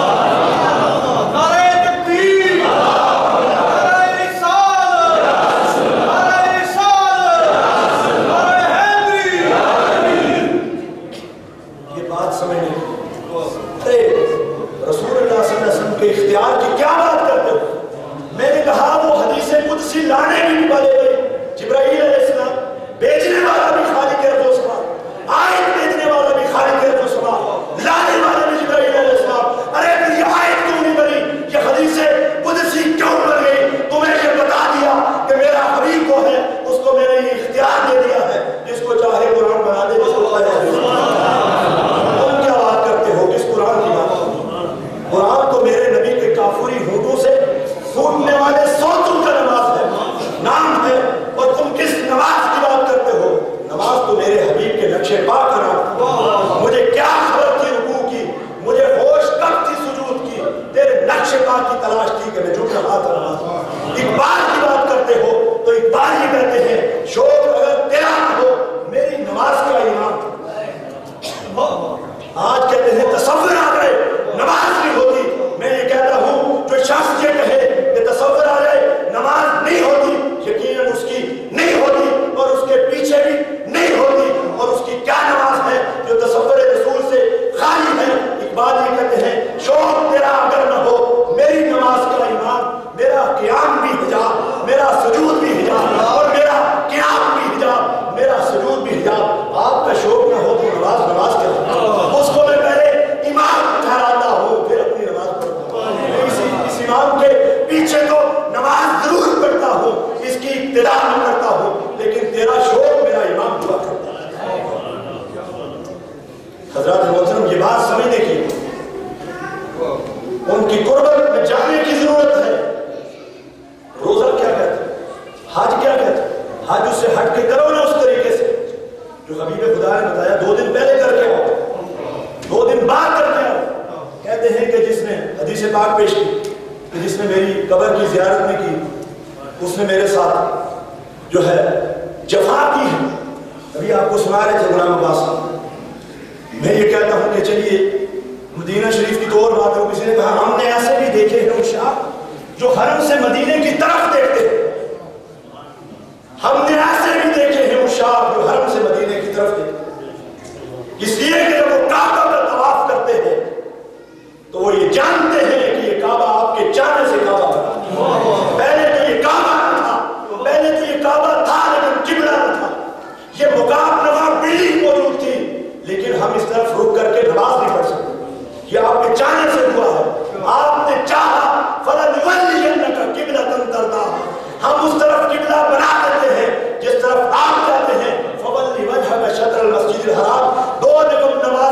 اختیار کی کیا بات کرتے ہو؟ میں نے کہا وہ حدیث قدسی لانے بھی والے جبرائیل علیہ السلام، بیچنے والا بھی خالق ارض و سما، آیت بیچنے والا بھی خالق ارض و سما، لانے والا بھی جبرائیل علیہ السلام. ارے پھر یہ آیت کیوں نہیں بنی؟ یہ حدیث قدسی کیوں بن گئی؟ تمہیں یہ بتا دیا کہ میرا حبیب کو ہے، اس کو میں نے یہ اختیار دے دیا ہے، جس کو چاہے قرآن بنا دے، جس کو چاہے حدیث. تم کیا بات کرتے ہو؟ کس قرآن کی بات؟ قرآن تو میرے نبی کے کافری ہونٹوں سے پھوٹنے والے صوتوں کا نماز ہے، نام ہے. اور تم کس نماز کی بات کرتے ہو؟ نماز تو میرے حبیب کے نقش پا کا نام. مجھے کیا خبر تھی رکوع کی، مجھے ہوش کب تھی سجود کی؟ تیرے نقش پا کی تلاش تھی کہ میں جھک رہا تھا نماز. اقبال کی بات کرتے ہو تو اقبال ہی کہتے ہیں شوق اگر تیرا نہ ہو میری نماز کا امام. آج کہتے ہیں تصور آ گئے نماز نہیں ہوتی. میں یہ کہتا ہوں جو شخص یہ کہے کہ تصور آ جائے نماز نہیں ہوتی، یقیناً اس کی نہیں ہوتی اور اس کے پیچھے بھی نہیں ہوتی. اور اس کی کیا نماز ہے جو تصور رسول سے خالی ہے؟ اقبال یہ کہتے ہیں شوق تیرا اگر نہ ہو میری نماز کا امام. میرا قیام بھی حجاب، میرا سجود بھی حجاب، اور میرا قیام بھی حجاب، میرا سجود بھی حجاب. آپ کا شوق نہ ہو تو نماز کیا؟ اس کو میں پہلے امام ٹھہراتا ہوں، پھر اپنی نماز پڑھتا ہوں. اس امام کے پیچھے تو نماز ضرور پڑھتا ہوں، اس کی ابتدا میں کرتا ہوں، لیکن تیرا شوق میرا امام ہوا کرتا ہے. حضرات محترم یہ بات سمجھنے کی، ان کی قربت میں جانے کی ضرورت ہے. روزہ کیا کہتا ہے؟ حج کیا کہتا ہے؟ حج اس سے ہٹ کے کرو نا اس طریقے سے جو حبیب خدا نے بتایا. 2 دن پہلے کر کے آؤ، 2 دن بعد کر کے آؤ. کہتے ہیں کہ جس نے حدیث پاک پیش کی کہ جس نے میری قبر کی زیارت نہیں کی اس نے میرے ساتھ جو ہے جفا کی ہے. ابھی آپ کو سنا رہے تھے غلام عباس. میں یہ کہتا ہوں کہ چلیے مدینہ شریف کی تو اور بات ہے. کسی نے کہا ہم نے ایسے بھی دیکھے ہیں شاہ جو حرم سے مدینے کی طرف دیکھتے ہیں. ہم نے ایسے بھی دیکھے ہیں شاہ جو حرم سے مدینے کی طرف دیکھتے ہیں. اس لیے کہ جب وہ کعبہ کا طواف کرتے ہیں تو وہ یہ جانتے ہیں کہ یہ کعبہ آپ کے چاہنے سے کعبہ بنا. پہلے تو یہ کعبہ نہ تھا، پہلے تو یہ کعبہ تھا لیکن قبلہ نہ تھا. یہ مقام نما بلڈنگ موجود تھی لیکن ہم اس طرف رک کر کے نماز نہیں پڑھ سکتے. یہ آپ کے چاہنے سے ہوا ہے. آپ نے چاہا فَلَنُوَلِّيَنَّكَ قِبْلَةً تَرْضَاهَا. ہم اس طرف قبلہ بنا دیتے ہیں جس طرف آپ جاتے ہیں. فَوَلِّ وَجْهَكَ شَطْرَ الْمَسْجِدِ الْحَرَامِ. 2 رکعت نماز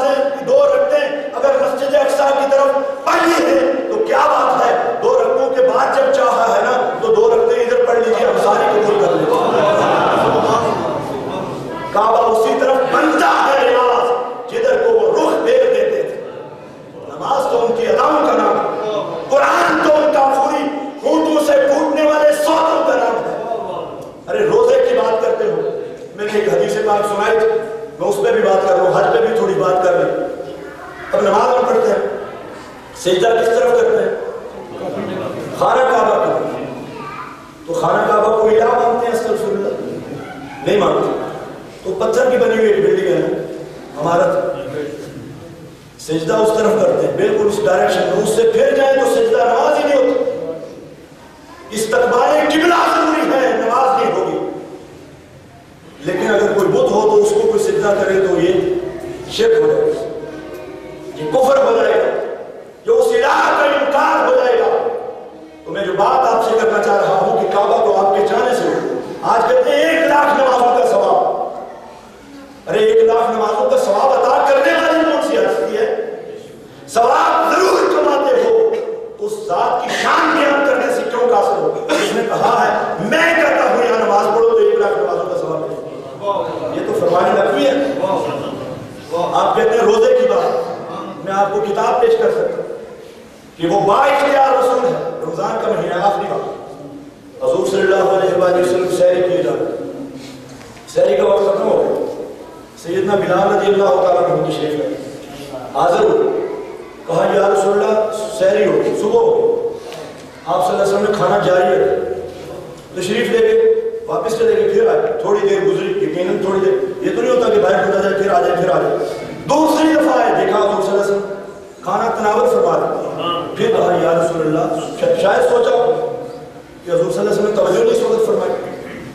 ان کی اداؤں کا نام ہے، قرآن تو ان کافوری ہونٹوں سے پھوٹنے والے صوتوں کا نام ہے۔ ارے روزے کی بات کرتے ہو، میں نے ایک حدیث پاک سنائی تھی، میں اس پہ بھی بات کر رہا ہوں، حج پہ بھی تھوڑی بات کر رہی ہوں۔ اب نماز ہم پڑھتے ہیں، سجدہ کس طرف کرتے ہیں؟ خانہ کعبہ کرتے ہیں۔ تو خانہ کعبہ کو الہ مانتے ہیں؟ استغفر اللہ نہیں مانتے۔ تو پتھر کی بنی ہوئی ایک بلڈنگ ہے نا عمارت، سجدہ اس طرف کرتے ہیں، بالکل اس ڈائریکشن میں، اس سے پھر جائیں تو سجدہ نماز ہی نہیں ہوتی۔ استقبال قبلہ ضروری ہے، نماز نہیں ہوگی۔ لیکن اگر کوئی بت ہو تو اس کو کوئی سجدہ کرے تو یہ شرک ہو جائے گا، یہ کفر ہو جائے گا، جو اس الہ کا انکار ہو جائے گا۔ تو میں جو بات آپ سے کرنا چاہ رہا ہوں کہ کعبہ کو آپ کے جانے سے ہو، آج کہتے ہیں 1 لاکھ نمازوں کا ثواب۔ ارے 1 لاکھ نمازوں کا ثواب عطا کرنے والی کون سی ہستی ہے؟ ثواب ضرور کماتے ہو، اس ذات کی شان بیان کرنے سے کیوں قاصر ہو؟ اس نے کہا ہے میں کہتا ہوں یہاں نماز پڑھو تو 1 لاکھ نمازوں کا ثواب ملے۔ یہ تو فرمانے لگی ہے۔ آپ کہتے ہیں روزے کی بات، میں آپ کو کتاب پیش کر سکتا ہوں کہ وہ بااختیار رسول ہے۔ رمضان کا مہینہ آخری وقت، حضور صلی اللہ علیہ وآلہ وسلم سحری کیے جا رہے، سحری کا وقت ختم ہو گیا، سیدنا بلال رضی اللہ تعالیٰ عنہ کی شریف ہے حاضر ہوئے، کہا یا رسول اللہ سحری ہو گئی، صبح ہو گئی۔ آپ صلی اللہ علیہ وسلم نے کھانا جاری رکھا، تشریف لے گئے، واپس چلے گئے، پھر آئے، تھوڑی دیر گزری، یقیناً تھوڑی دیر، یہ تو نہیں ہوتا کہ باہر گزر جائے پھر آ جائے پھر آ جائے۔ دوسری دفعہ آئے، دیکھا حضور صلی اللہ علیہ وسلم کھانا تناول فرما رہے، پھر کہا یا رسول اللہ، شاید سوچا کہ حضور صلی اللہ علیہ وسلم نے توجہ نہیں سوچ فرمائی،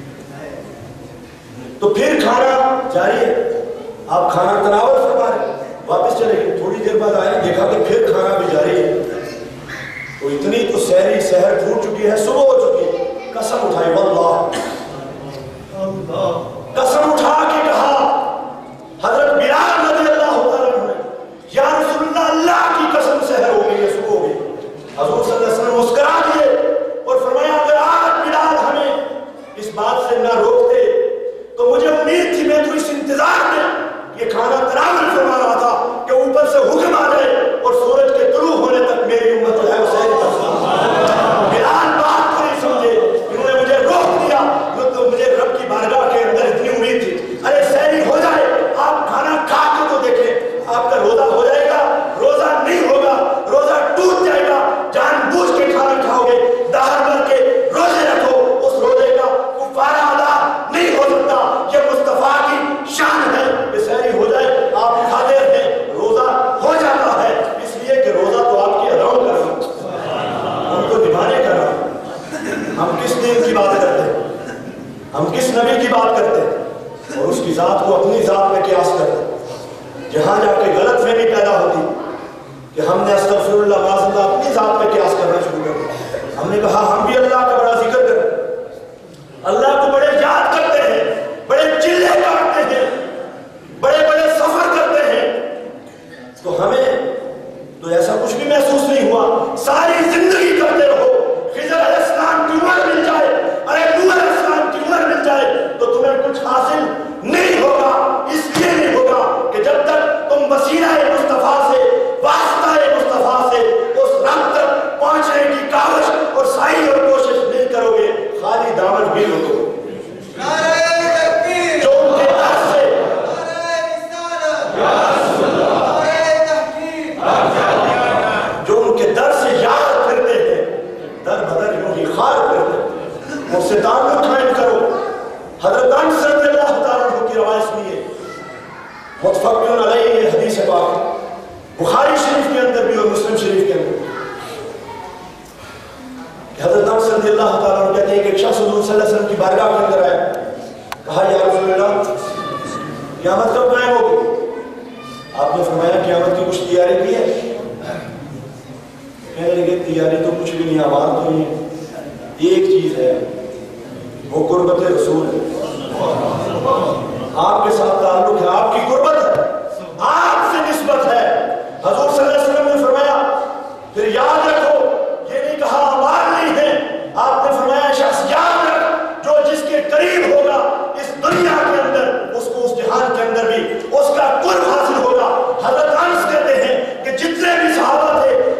تو پھر کھانا جاری ہے، آپ کھانا تناول فرما رہے، واپس چلے گئے، تھوڑی دیر بعد آئے، دیکھا کہ پھر کھانا بھی جاری ہے۔ تو اتنی تو سحری سحر پھوٹ چکی ہے، صبح ہو چکی ہے، قسم اٹھائی واللہ، قسم اٹھا کے کہا حضرت بلال رضی اللہ عنہ نے یا رسول اللہ اللہ کی قسم سحر ہو گئی ہے، صبح ہو گئی۔ حضور صلی اللہ علیہ وسلم مسکرا دیے اور فرمایا اگر آج بلال ہمیں اس بات سے نہ روکتے تو مجھے امید تھی، میں تو اس انتظار میں یہ کھانا تناول فرما رہا تھا کہ اوپر سے حکم آ جائے اور سورج کے طلوع ہونے تک میری امت جو ہے وہ سحر کر سکتی۔ بلال بات کو نہیں سمجھے، انہوں نے مجھے روک دیا، تو مجھے رب کی بارگاہ کے اندر اتنی امید تھی، ارے سحری ہو جائے، آپ کھانا کھا کے تو دیکھیں، آپ کا روزہ ہو جائے گا، روزہ نہیں ہوگا، روزہ ٹوٹ جائے گا، جان بوجھ کے کھانا کھاؤ گے، دہر بھر کے روزے رکھو، اس روزے کا کفارہ ادا نہیں ہو سکتا، یہ مصطفیٰ کی شان ہے کہ سحری ہو جائے آپ کھاتے رہیں، روزہ ہو جاتا ہے، اس لیے کہ روزہ تو آپ کی اداؤں کا نام، ہم تو نبھانے کا نام۔ ہم کس دین کی بات کرتے ہیں، ہم کس نبی کی بات کرتے ہیں اور اس کی ذات کو اپنی ذات میں قیاس کرتے ہیں۔ جہاں جا کے غلط فہمی پیدا ہوتی کہ ہم نے استغفر اللہ معاذ اللہ اپنی ذات میں قیاس کرنا شروع کر دیا۔ ہم نے کہا ہم بھی اللہ کا بڑا ذکر کریں، اللہ کو بڑے یاد کرتے ہیں، بڑے چلے کاٹتے ہیں، بڑے بڑے سفر کرتے ہیں، تو ہمیں تو ایسا کچھ بھی محسوس نہیں ہوا، ساری زندگی کرتے رہو، خضر علیہ السلام کی عمر مل جائے، ارے نوح علیہ السلام کی عمر مل جائے تو تمہیں کچھ حاصل نہیں ہوگا، اس لیے نہیں ہوگا کہ جب تک تم وسیلہ مصطفیٰ سے، واسطہ مصطفیٰ سے اس رب تک پہنچنے کی کاوش اور سعی اور کوشش نہیں کرو گے، خالی دامن بھی لوگو۔ جو ان کے در سے جو ان کے در سے یاد پھرتے ہیں، در بدر یوں ہی خار پھرتے ہیں، ان سے تعلق قائم کرو۔ حضرت انس رضی اللہ تعالیٰ عنہ کی روایت سنیے، متفق علیہ یہ حدیث پاک بخاری شریف کے اندر بھی اور مسلم شریف کے اندر، کہ حضرت انس رضی اللہ تعالیٰ عنہ کہتے ہیں کہ ایک شخص حضور صلی اللہ علیہ وسلم کی بارگاہ کے اندر آیا، کہا یا رسول اللہ قیامت کب قائم ہوگی؟ آپ نے فرمایا قیامت کی کچھ تیاری کی ہے؟ کہنے لگے تیاری تو کچھ بھی نہیں، آواز تو نہیں ہے، ایک چیز ہے وہ قربت رسول ہے، آپ کے ساتھ تعلق ہے، آپ کی قربت ہے، آپ سے نسبت ہے۔ حضور صلی اللہ علیہ وسلم نے فرمایا پھر یاد رکھو، یہ نہیں کہا آواز نہیں ہے، آپ نے فرمایا شخص یاد رکھ جو جس کے قریب ہوگا اس دنیا کے اندر، اس کو اس جہان کے اندر بھی اس کا قرب حاصل ہوگا۔ حضرت انس کہتے ہیں کہ جتنے بھی صحابہ تھے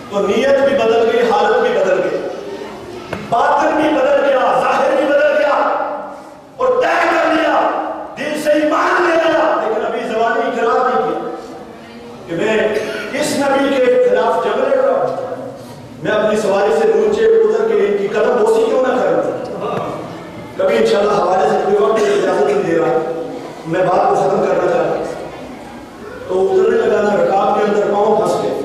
تو نیت بھی بدل گئی، حالت بھی بدل گئی، باطن بھی بدل گیا، ظاہر بھی بدل گیا، اور طے کر لیا، دل سے ایمان لے آیا، لیکن ابھی زبانی اقرار نہیں کیا کہ میں اس نبی کے خلاف جنگ لڑ رہا ہوں، میں اپنی سواری سے نیچے اتر کے ان کی قدم بوسی کیوں نہ کروں؟ کبھی انشاءاللہ حوالے سے کوئی وقت اجازت نہیں دے رہا، میں بات کو ختم کرنا چاہتا ہوں۔ تو اترنے لگا نا، رکاب کے اندر پاؤں پھنس گئے،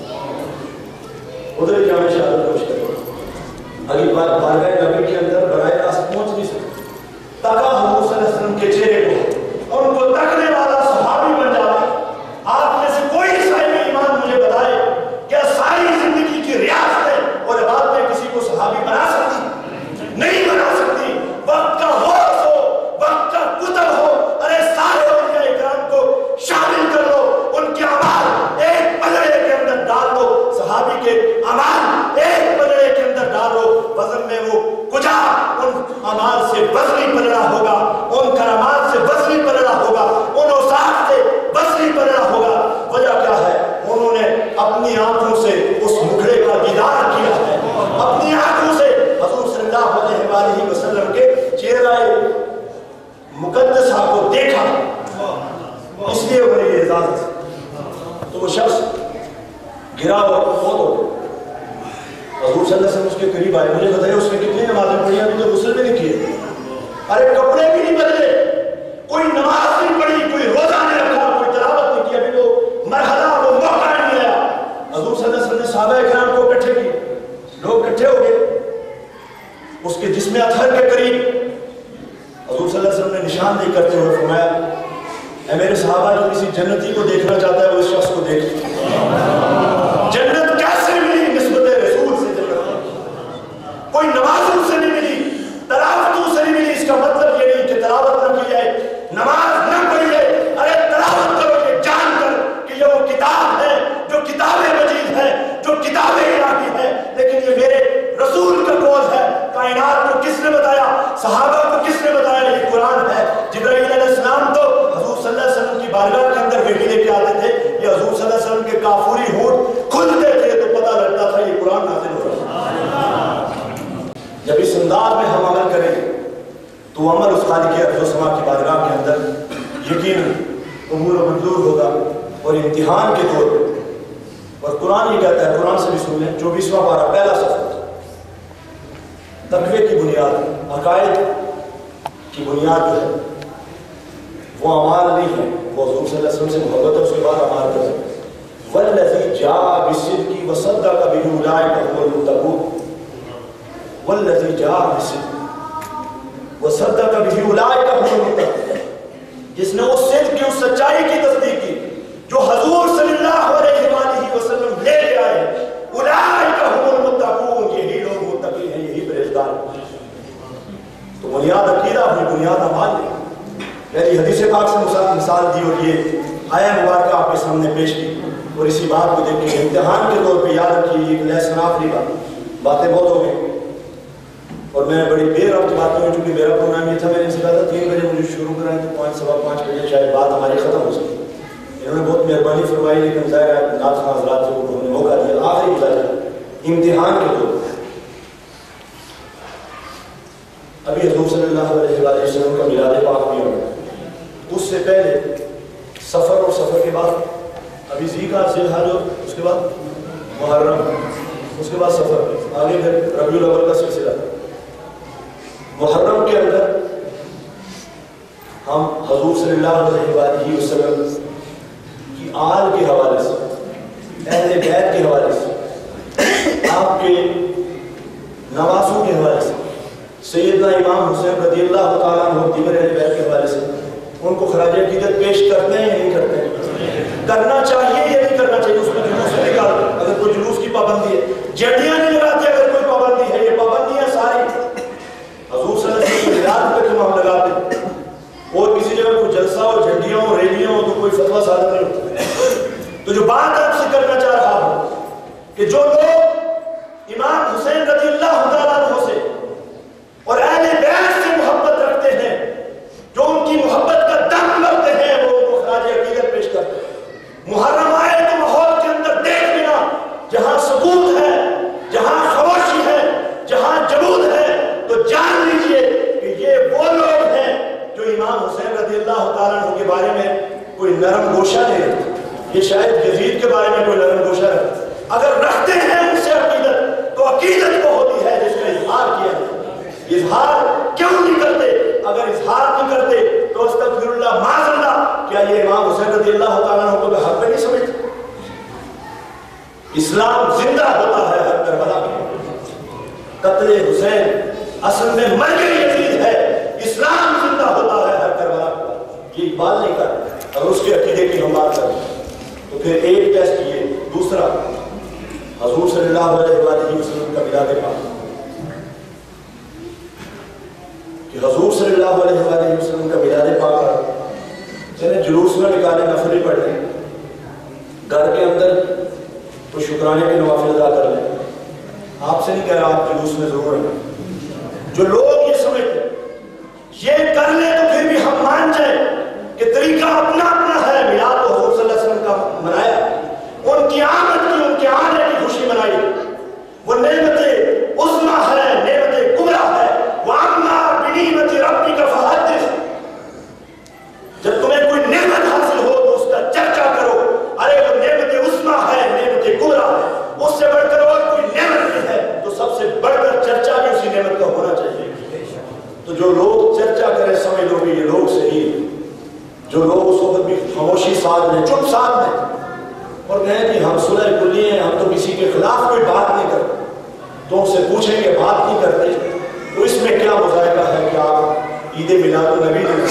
ادھر جانے شہادت کوشش کرو، اگلی بار بارگاہ نبی کے اندر براہ راست پہنچ نہیں سکتے، تکا حضور صلی اللہ علیہ وسلم کے چہرے کو، اور ان کو تکنے والا صحابی بن جاتا۔ آپ میں سے کوئی صاحب ایمان مجھے بتائے کیا ساری زندگی کی ریاست اور بعد میں کسی کو صحابی بنا سکتی؟ نہیں بنا سکتی۔ وقت کا غوث ہو، وقت کا کتب ہو، ارے سارے اولیاء اکرام کو شامل کر لو، ان کے اعمال ایک پلڑے کے اندر ڈال دو، صحابی کے اعمال ایک پلڑے کے اندر ڈال دو، وزن میں وہ کجا ان اعمال سے وزنی پلڑا ہوگا، ان کرامات سے وزنی پلڑا ہوگا، ان اوصاف سے وزنی پلڑا ہوگا۔ وجہ کیا ہے؟ انہوں نے اپنی آنکھوں سے اس مکھڑے کا دیدار کیا ہے، اپنی آنکھوں سے حضور صلی اللہ علیہ وسلم کے چہرہ مقدسہ کو دیکھا، اس لیے انہیں یہ اجازت۔ تو وہ شخص گرا اور فوت ہو گیا۔ حضور صلی اللہ علیہ وسلم اس کے قریب آئے، مجھے بتائیے اس نے کتنی نمازیں پڑھی؟ ابھی تو غسل بھی نہیں کیے، ارے کپڑے بھی نہیں بدلے، کوئی نماز نہیں پڑھی، کوئی روزہ نہیں رکھا، کوئی تلاوت نہیں کی، ابھی وہ مرحلہ وہ موقع نہیں آیا۔ حضور صلی اللہ علیہ وسلم نے صحابہ کرام کو اکٹھے کیے، لوگ اکٹھے ہو گئے، اس کے جسم اطہر کے قریب حضور صلی اللہ علیہ وسلم نے نشان نہیں کرتے ہوئے فرمایا، اے میرے صحابہ، جو کسی جنتی کو دیکھنا چاہتا ہے وہ اس شخص کو دیکھ۔ جنت کیسے ملی؟ نسبت رسول سے جنت کوئی نمازوں سے نہیں ملی، تلاوتوں سے نہیں ملی۔ اس کا مطلب یہ نہیں کہ تلاوت نہ کی جائے، نماز نہ پڑھی جائے، ارے تلاوت کرو یہ جان کر کہ یہ وہ کتاب ہے جو کتاب مجید ہے، جو کتاب الہی ہے، لیکن یہ میرے رسول کا قول ہے۔ کائنات کو کس نے بتایا؟ صحابہ کو کس نے بتایا؟ یہ قرآن ہے۔ جبرائیل علیہ السلام تو حضور صلی اللہ علیہ وسلم کی بارگاہ کے اندر وحی لے کے آتے تھے، یہ حضور صلی اللہ علیہ وسلم کے کافوری ہونٹ کھلتے تھے تو پتہ لگتا تھا یہ قرآن نازل ہو رہا ہے۔ جب اس انداز میں ہم عمل کریں تو عمل اس خالق ارض و سما کی بارگاہ کے اندر یقیناً قبول و منظور ہوگا، اور امتحان کے طور پہ۔ اور قرآن یہ کہتا ہے، قرآن سے بھی سن لیں، 24واں پارہ پہلا صفحہ، تقوی کی بنیاد، عقائد کی بنیاد جو ہے وہ اعمال نہیں ہے، وہ حضور صلی اللہ علیہ وسلم سے محبت ہے، اس کے بعد اعمال کریں۔ والذی جاء بالصدق وصدق به اولئک هم المتقون، والذی جاء بالصدق وصدق به اولئک هم المتقون، جس نے اس صدق کی، اس سچائی کی تصدیق کی جو حضور صلی اللہ علیہ وآلہ وسلم لے کے آئے، اولئک هم المتقون، یہی لوگ متقی ہیں، یہی پرہیزگار ہیں۔ تو بنیاد عقیدہ، اپنی بنیاد اعمال ہے۔ پہلی حدیث پاک سے مثال دی اور یہ آیہ مبارکہ آپ کے سامنے پیش کی، اور اسی بات کو دیکھ کے امتحان کے طور پہ یاد رکھیے، ایک لیسن آخری باتیں بہت ہو گئی، اور میں بڑی دیر آپ کی بات کروں، چونکہ میرا پروگرام یہ تھا، میں نے سے کہا تھا 3 بجے مجھے شروع کرائیں تو 5 سوا 5 بجے شاید بات ہماری ختم ہو سکتی۔ انہوں نے بہت مہربانی فرمائی، لیکن ظاہر ہے ناظرین حضرات کو انہوں نے موقع دیا۔ آخری گزارش امتحان کے طور پر، ابھی حضور صلی اللہ علیہ وسلم کا میلاد پاک بھی ہوگا، اس سے پہلے سفر، اور سفر کے بعد ابھی ذی الحج، اس کے بعد محرم، اس کے بعد سفر، آگے پھر ربیع الاول کا سلسلہ۔ محرم کے اندر ہم حضور صلی اللہ علیہ وسلم کی آل کے حوالے سے، اہل بیت کے حوالے سے، آپ کے نوازوں کے حوالے سے، سیدنا امام حسین رضی اللہ تعالیٰ عنہ دیگر اہل بیت کے حوالے سے ان کو خراج عقیدت پیش کرتے ہیں یا نہیں کرتے ہیں؟ کرنا چاہیے یا نہیں کرنا چاہیے؟ اس میں جلوس سے نکال، اگر کوئی جلوس کی پابندی ہے، جھنڈیاں نہیں لگاتے اگر کوئی پابندی ہے، یہ پابندیاں ساری حضور صلی اللہ علیہ وسلم کی میلاد پہ ہم لگاتے ہیں، اور کسی جگہ کوئی جلسہ ہو، جھنڈیاں ہو، ریلیاں ہو تو کوئی فتویٰ صادر نہیں ہوتا۔ تو جو بات آپ سے کرنا چاہ رہا ہوں کہ جو لوگ امام حسین رضی اللہ تعالیٰ عنہ سے اور اہل بیت سے محبت رکھتے ہیں، جو ان کی محبت کا دم رکھتے ہیں، وہ ان کو خراج عقیدت پیش کرتے ہیں۔ محرم آئے تو ماحول کے اندر دیکھ لینا، جہاں سکون اگر رکھتے ہیں ان سے عقیدت تو عقیدت وہ ہوتی ہے جس کا اظہار کیا جائے. اظہار کیوں نہیں کرتے؟ اگر اظہار نہیں کرتے تو استغفر اللہ معاذ اللہ، کیا یہ امام حسین رضی اللہ تعالیٰ عنہ کو حق پہ نہیں سمجھتے؟ اسلام زندہ ہوتا ہے ہر کربلا میں. قتل حسین اصل میں مرگ یزید ہے، اسلام زندہ ہوتا ہے ہر کربلا میں. یہ اقبال نہیں کر، اور اس کے عقیدے کی ہم بات کریں تو پھر ایک ٹیسٹ یہ. دوسرا، حضور صلی اللہ علیہ وآلہ وسلم کا میلاد پاک، کہ حضور صلی اللہ علیہ وآلہ وسلم کا میلاد پاک کا چلے جلوس میں نکالے، نفلی پڑھ لیں، گھر کے اندر تو شکرانے کے نوافل ادا کر لیں. آپ سے نہیں کہہ رہا، آپ جلوس میں ضرور ہیں. جو لوگ یہ سمجھتے یہ کر لیں تو پھر بھی ہم مان جائیں کہ طریقہ اپنا اپنا ہے. میلاد تو حضور صلی اللہ علیہ وسلم کا منایا، ان کی آمد کی، ان کے آنے کی خوشی منائی. وہ نعمت عظمیٰ ہے، نعمت کبریٰ ہے. وَأَمَّا بِنِعْمَتِ رَبِّكَ فَحَدِّثْ. جب تمہیں کوئی نعمت حاصل ہو تو اس کا چرچا کرو. ارے وہ نعمت عظمیٰ ہے، نعمت کبریٰ ہے، اس سے بڑھ کر اور کوئی نعمت نہیں ہے، تو سب سے بڑھ کر چرچا بھی اسی نعمت کا ہونا چاہیے. تو جو لوگ چرچا کریں سمجھ لو کہ یہ لوگ صحیح ہیں. جو لوگ اس وقت بھی خاموشی ساتھ میں، چپ ساتھ میں، اور کہیں کہ ہم صلح کلی ہیں، ہم تو کسی کے خلاف کوئی بات نہیں کرتے، تو ان سے پوچھیں کہ بات نہیں کرتے تو اس میں کیا مذائقہ ہے کہ آپ عید میلاد النبی دیں.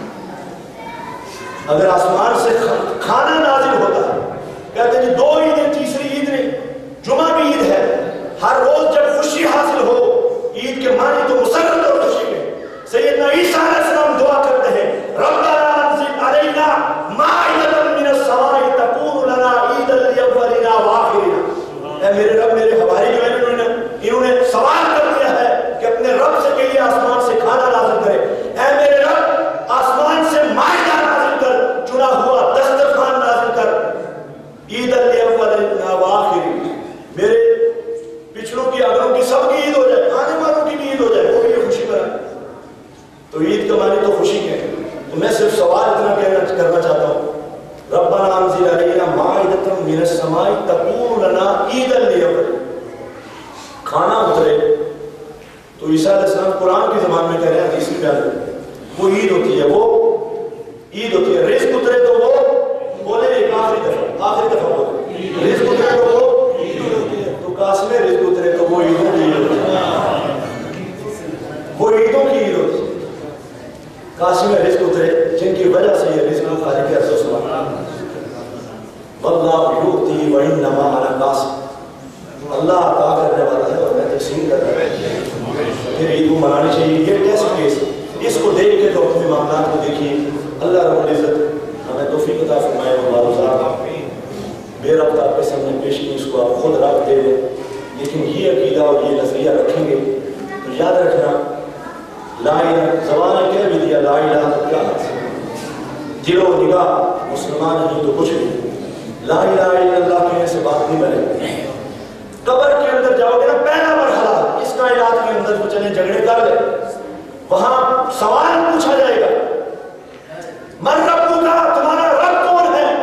اگر آسمان سے کھانا نازل ہوتا ہے، کہتے ہیں 2 عیدیں، تیسری عید نہیں، جمعہ بھی عید ہے. ہر روز جب خوشی حاصل ہو، عید کے معنی تو مسرت اور خوشی کے. سیدنا عیسیٰ علیہ السلام دعا کرتے ہیں، ربنا انزل علینا مائدۃ من السماء تکون لنا عیدا لاولنا وآخرنا. اے میرے رب، میرے حواری جو ہیں انہوں نے سوال کر دیا ہے کہ اپنے رب سے کہیے آسمان سے کھانا نازل کرے. اے میرے رب، آسمان سے مائدہ نازل کر، چنا ہوا دسترخوان نازل کر، عیدا لاولنا وآخرنا. میرے پچھلوں کی اگلوں کی سب کی عید ہو جائے، آنے والوں کی بھی عید ہو جائے، وہ بھی خوشی کرائے. تو عید کا معنی تو خوشی ہے. تو میں صرف سوال اتنا کرنا چاہتا ہوں، ربنا انزل علینا مائدۃ من السماء تکون لنا عیدا لاولنا. کھانا اترے تو عیسیٰ علیہ السلام قرآن کے زمان میں کہہ رہے ہیں، حدیث میں بیان ہے، وہ عید ہوتی ہے، وہ عید ہوتی ہے. رزق اترے تو وہ بولے ایک آخری دفعہ بولے، رزق اترے تو وہ عید ہوتی ہے. تو قاسم رزق اترے تو وہ عیدوں کی عید ہوتی ہے، وہ عیدوں کی عید ہوتی ہے. قاسم رزق اترے جن کی وجہ سے یہ رزق خالق ارض و سما. واللہ یؤتی وانما انا قاسم. اللہ عطا کرنے والا ہے اور میں تقسیم کر رہا ہوں. پھر عید کو منانی چاہیے. یہ ٹیسٹ کیس، اس کو دیکھ کے تو اپنے معاملات کو دیکھیے. اللہ رب العزت ہمیں توفیق عطا فرمائے. بے ربط آپ کے سامنے پیش کی، اس کو آپ خود رب دے دیں. لیکن یہ عقیدہ اور یہ نظریہ رکھیں گے تو یاد رکھنا، لا الہ زبان کہہ بھی دیا لا الہ تو کیا حاصل، دل و نگاہ مسلمان نہیں تو کچھ نہیں. لا الہ الا اللہ کہنے سے بات نہیں بنے. قبر کے اندر جاؤ گے نا، پہلا مرحلہ اس کائنات کے اندر تو چلے جھگڑے کر لے، وہاں سوال پوچھا جائے گا، من ربک، تمہارا رب کون ہے؟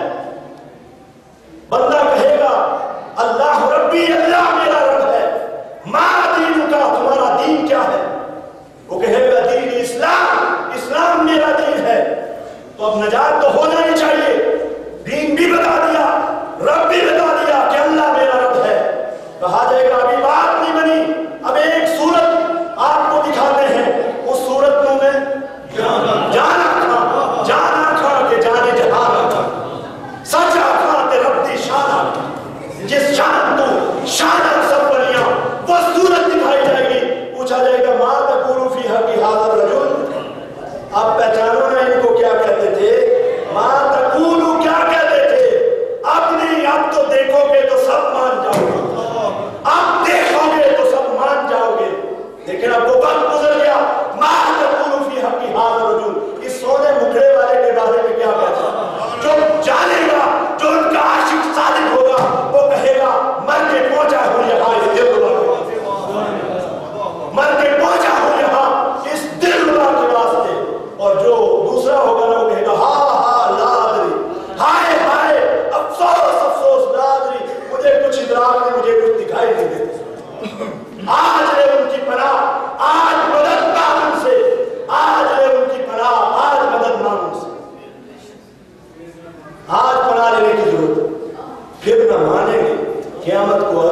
بندہ کہے گا اللہ ربی، اللہ میرا رب ہے. ما دینک، تمہارا دین کیا ہے؟ وہ کہے گا دین اسلام، اسلام میرا دین ہے. تو اب نجات تو ہونا ہی چاہیے. دین بھی بتا دیا، رب بھی بتا دیا کہ اللہ میرا رب ہے. کہا جائے گا ابھی بات نہیں بنی، اب ایک صورت آپ کو دکھاتے ہیں. اس صورت میں پھر نہ مانیں گے، قیامت کو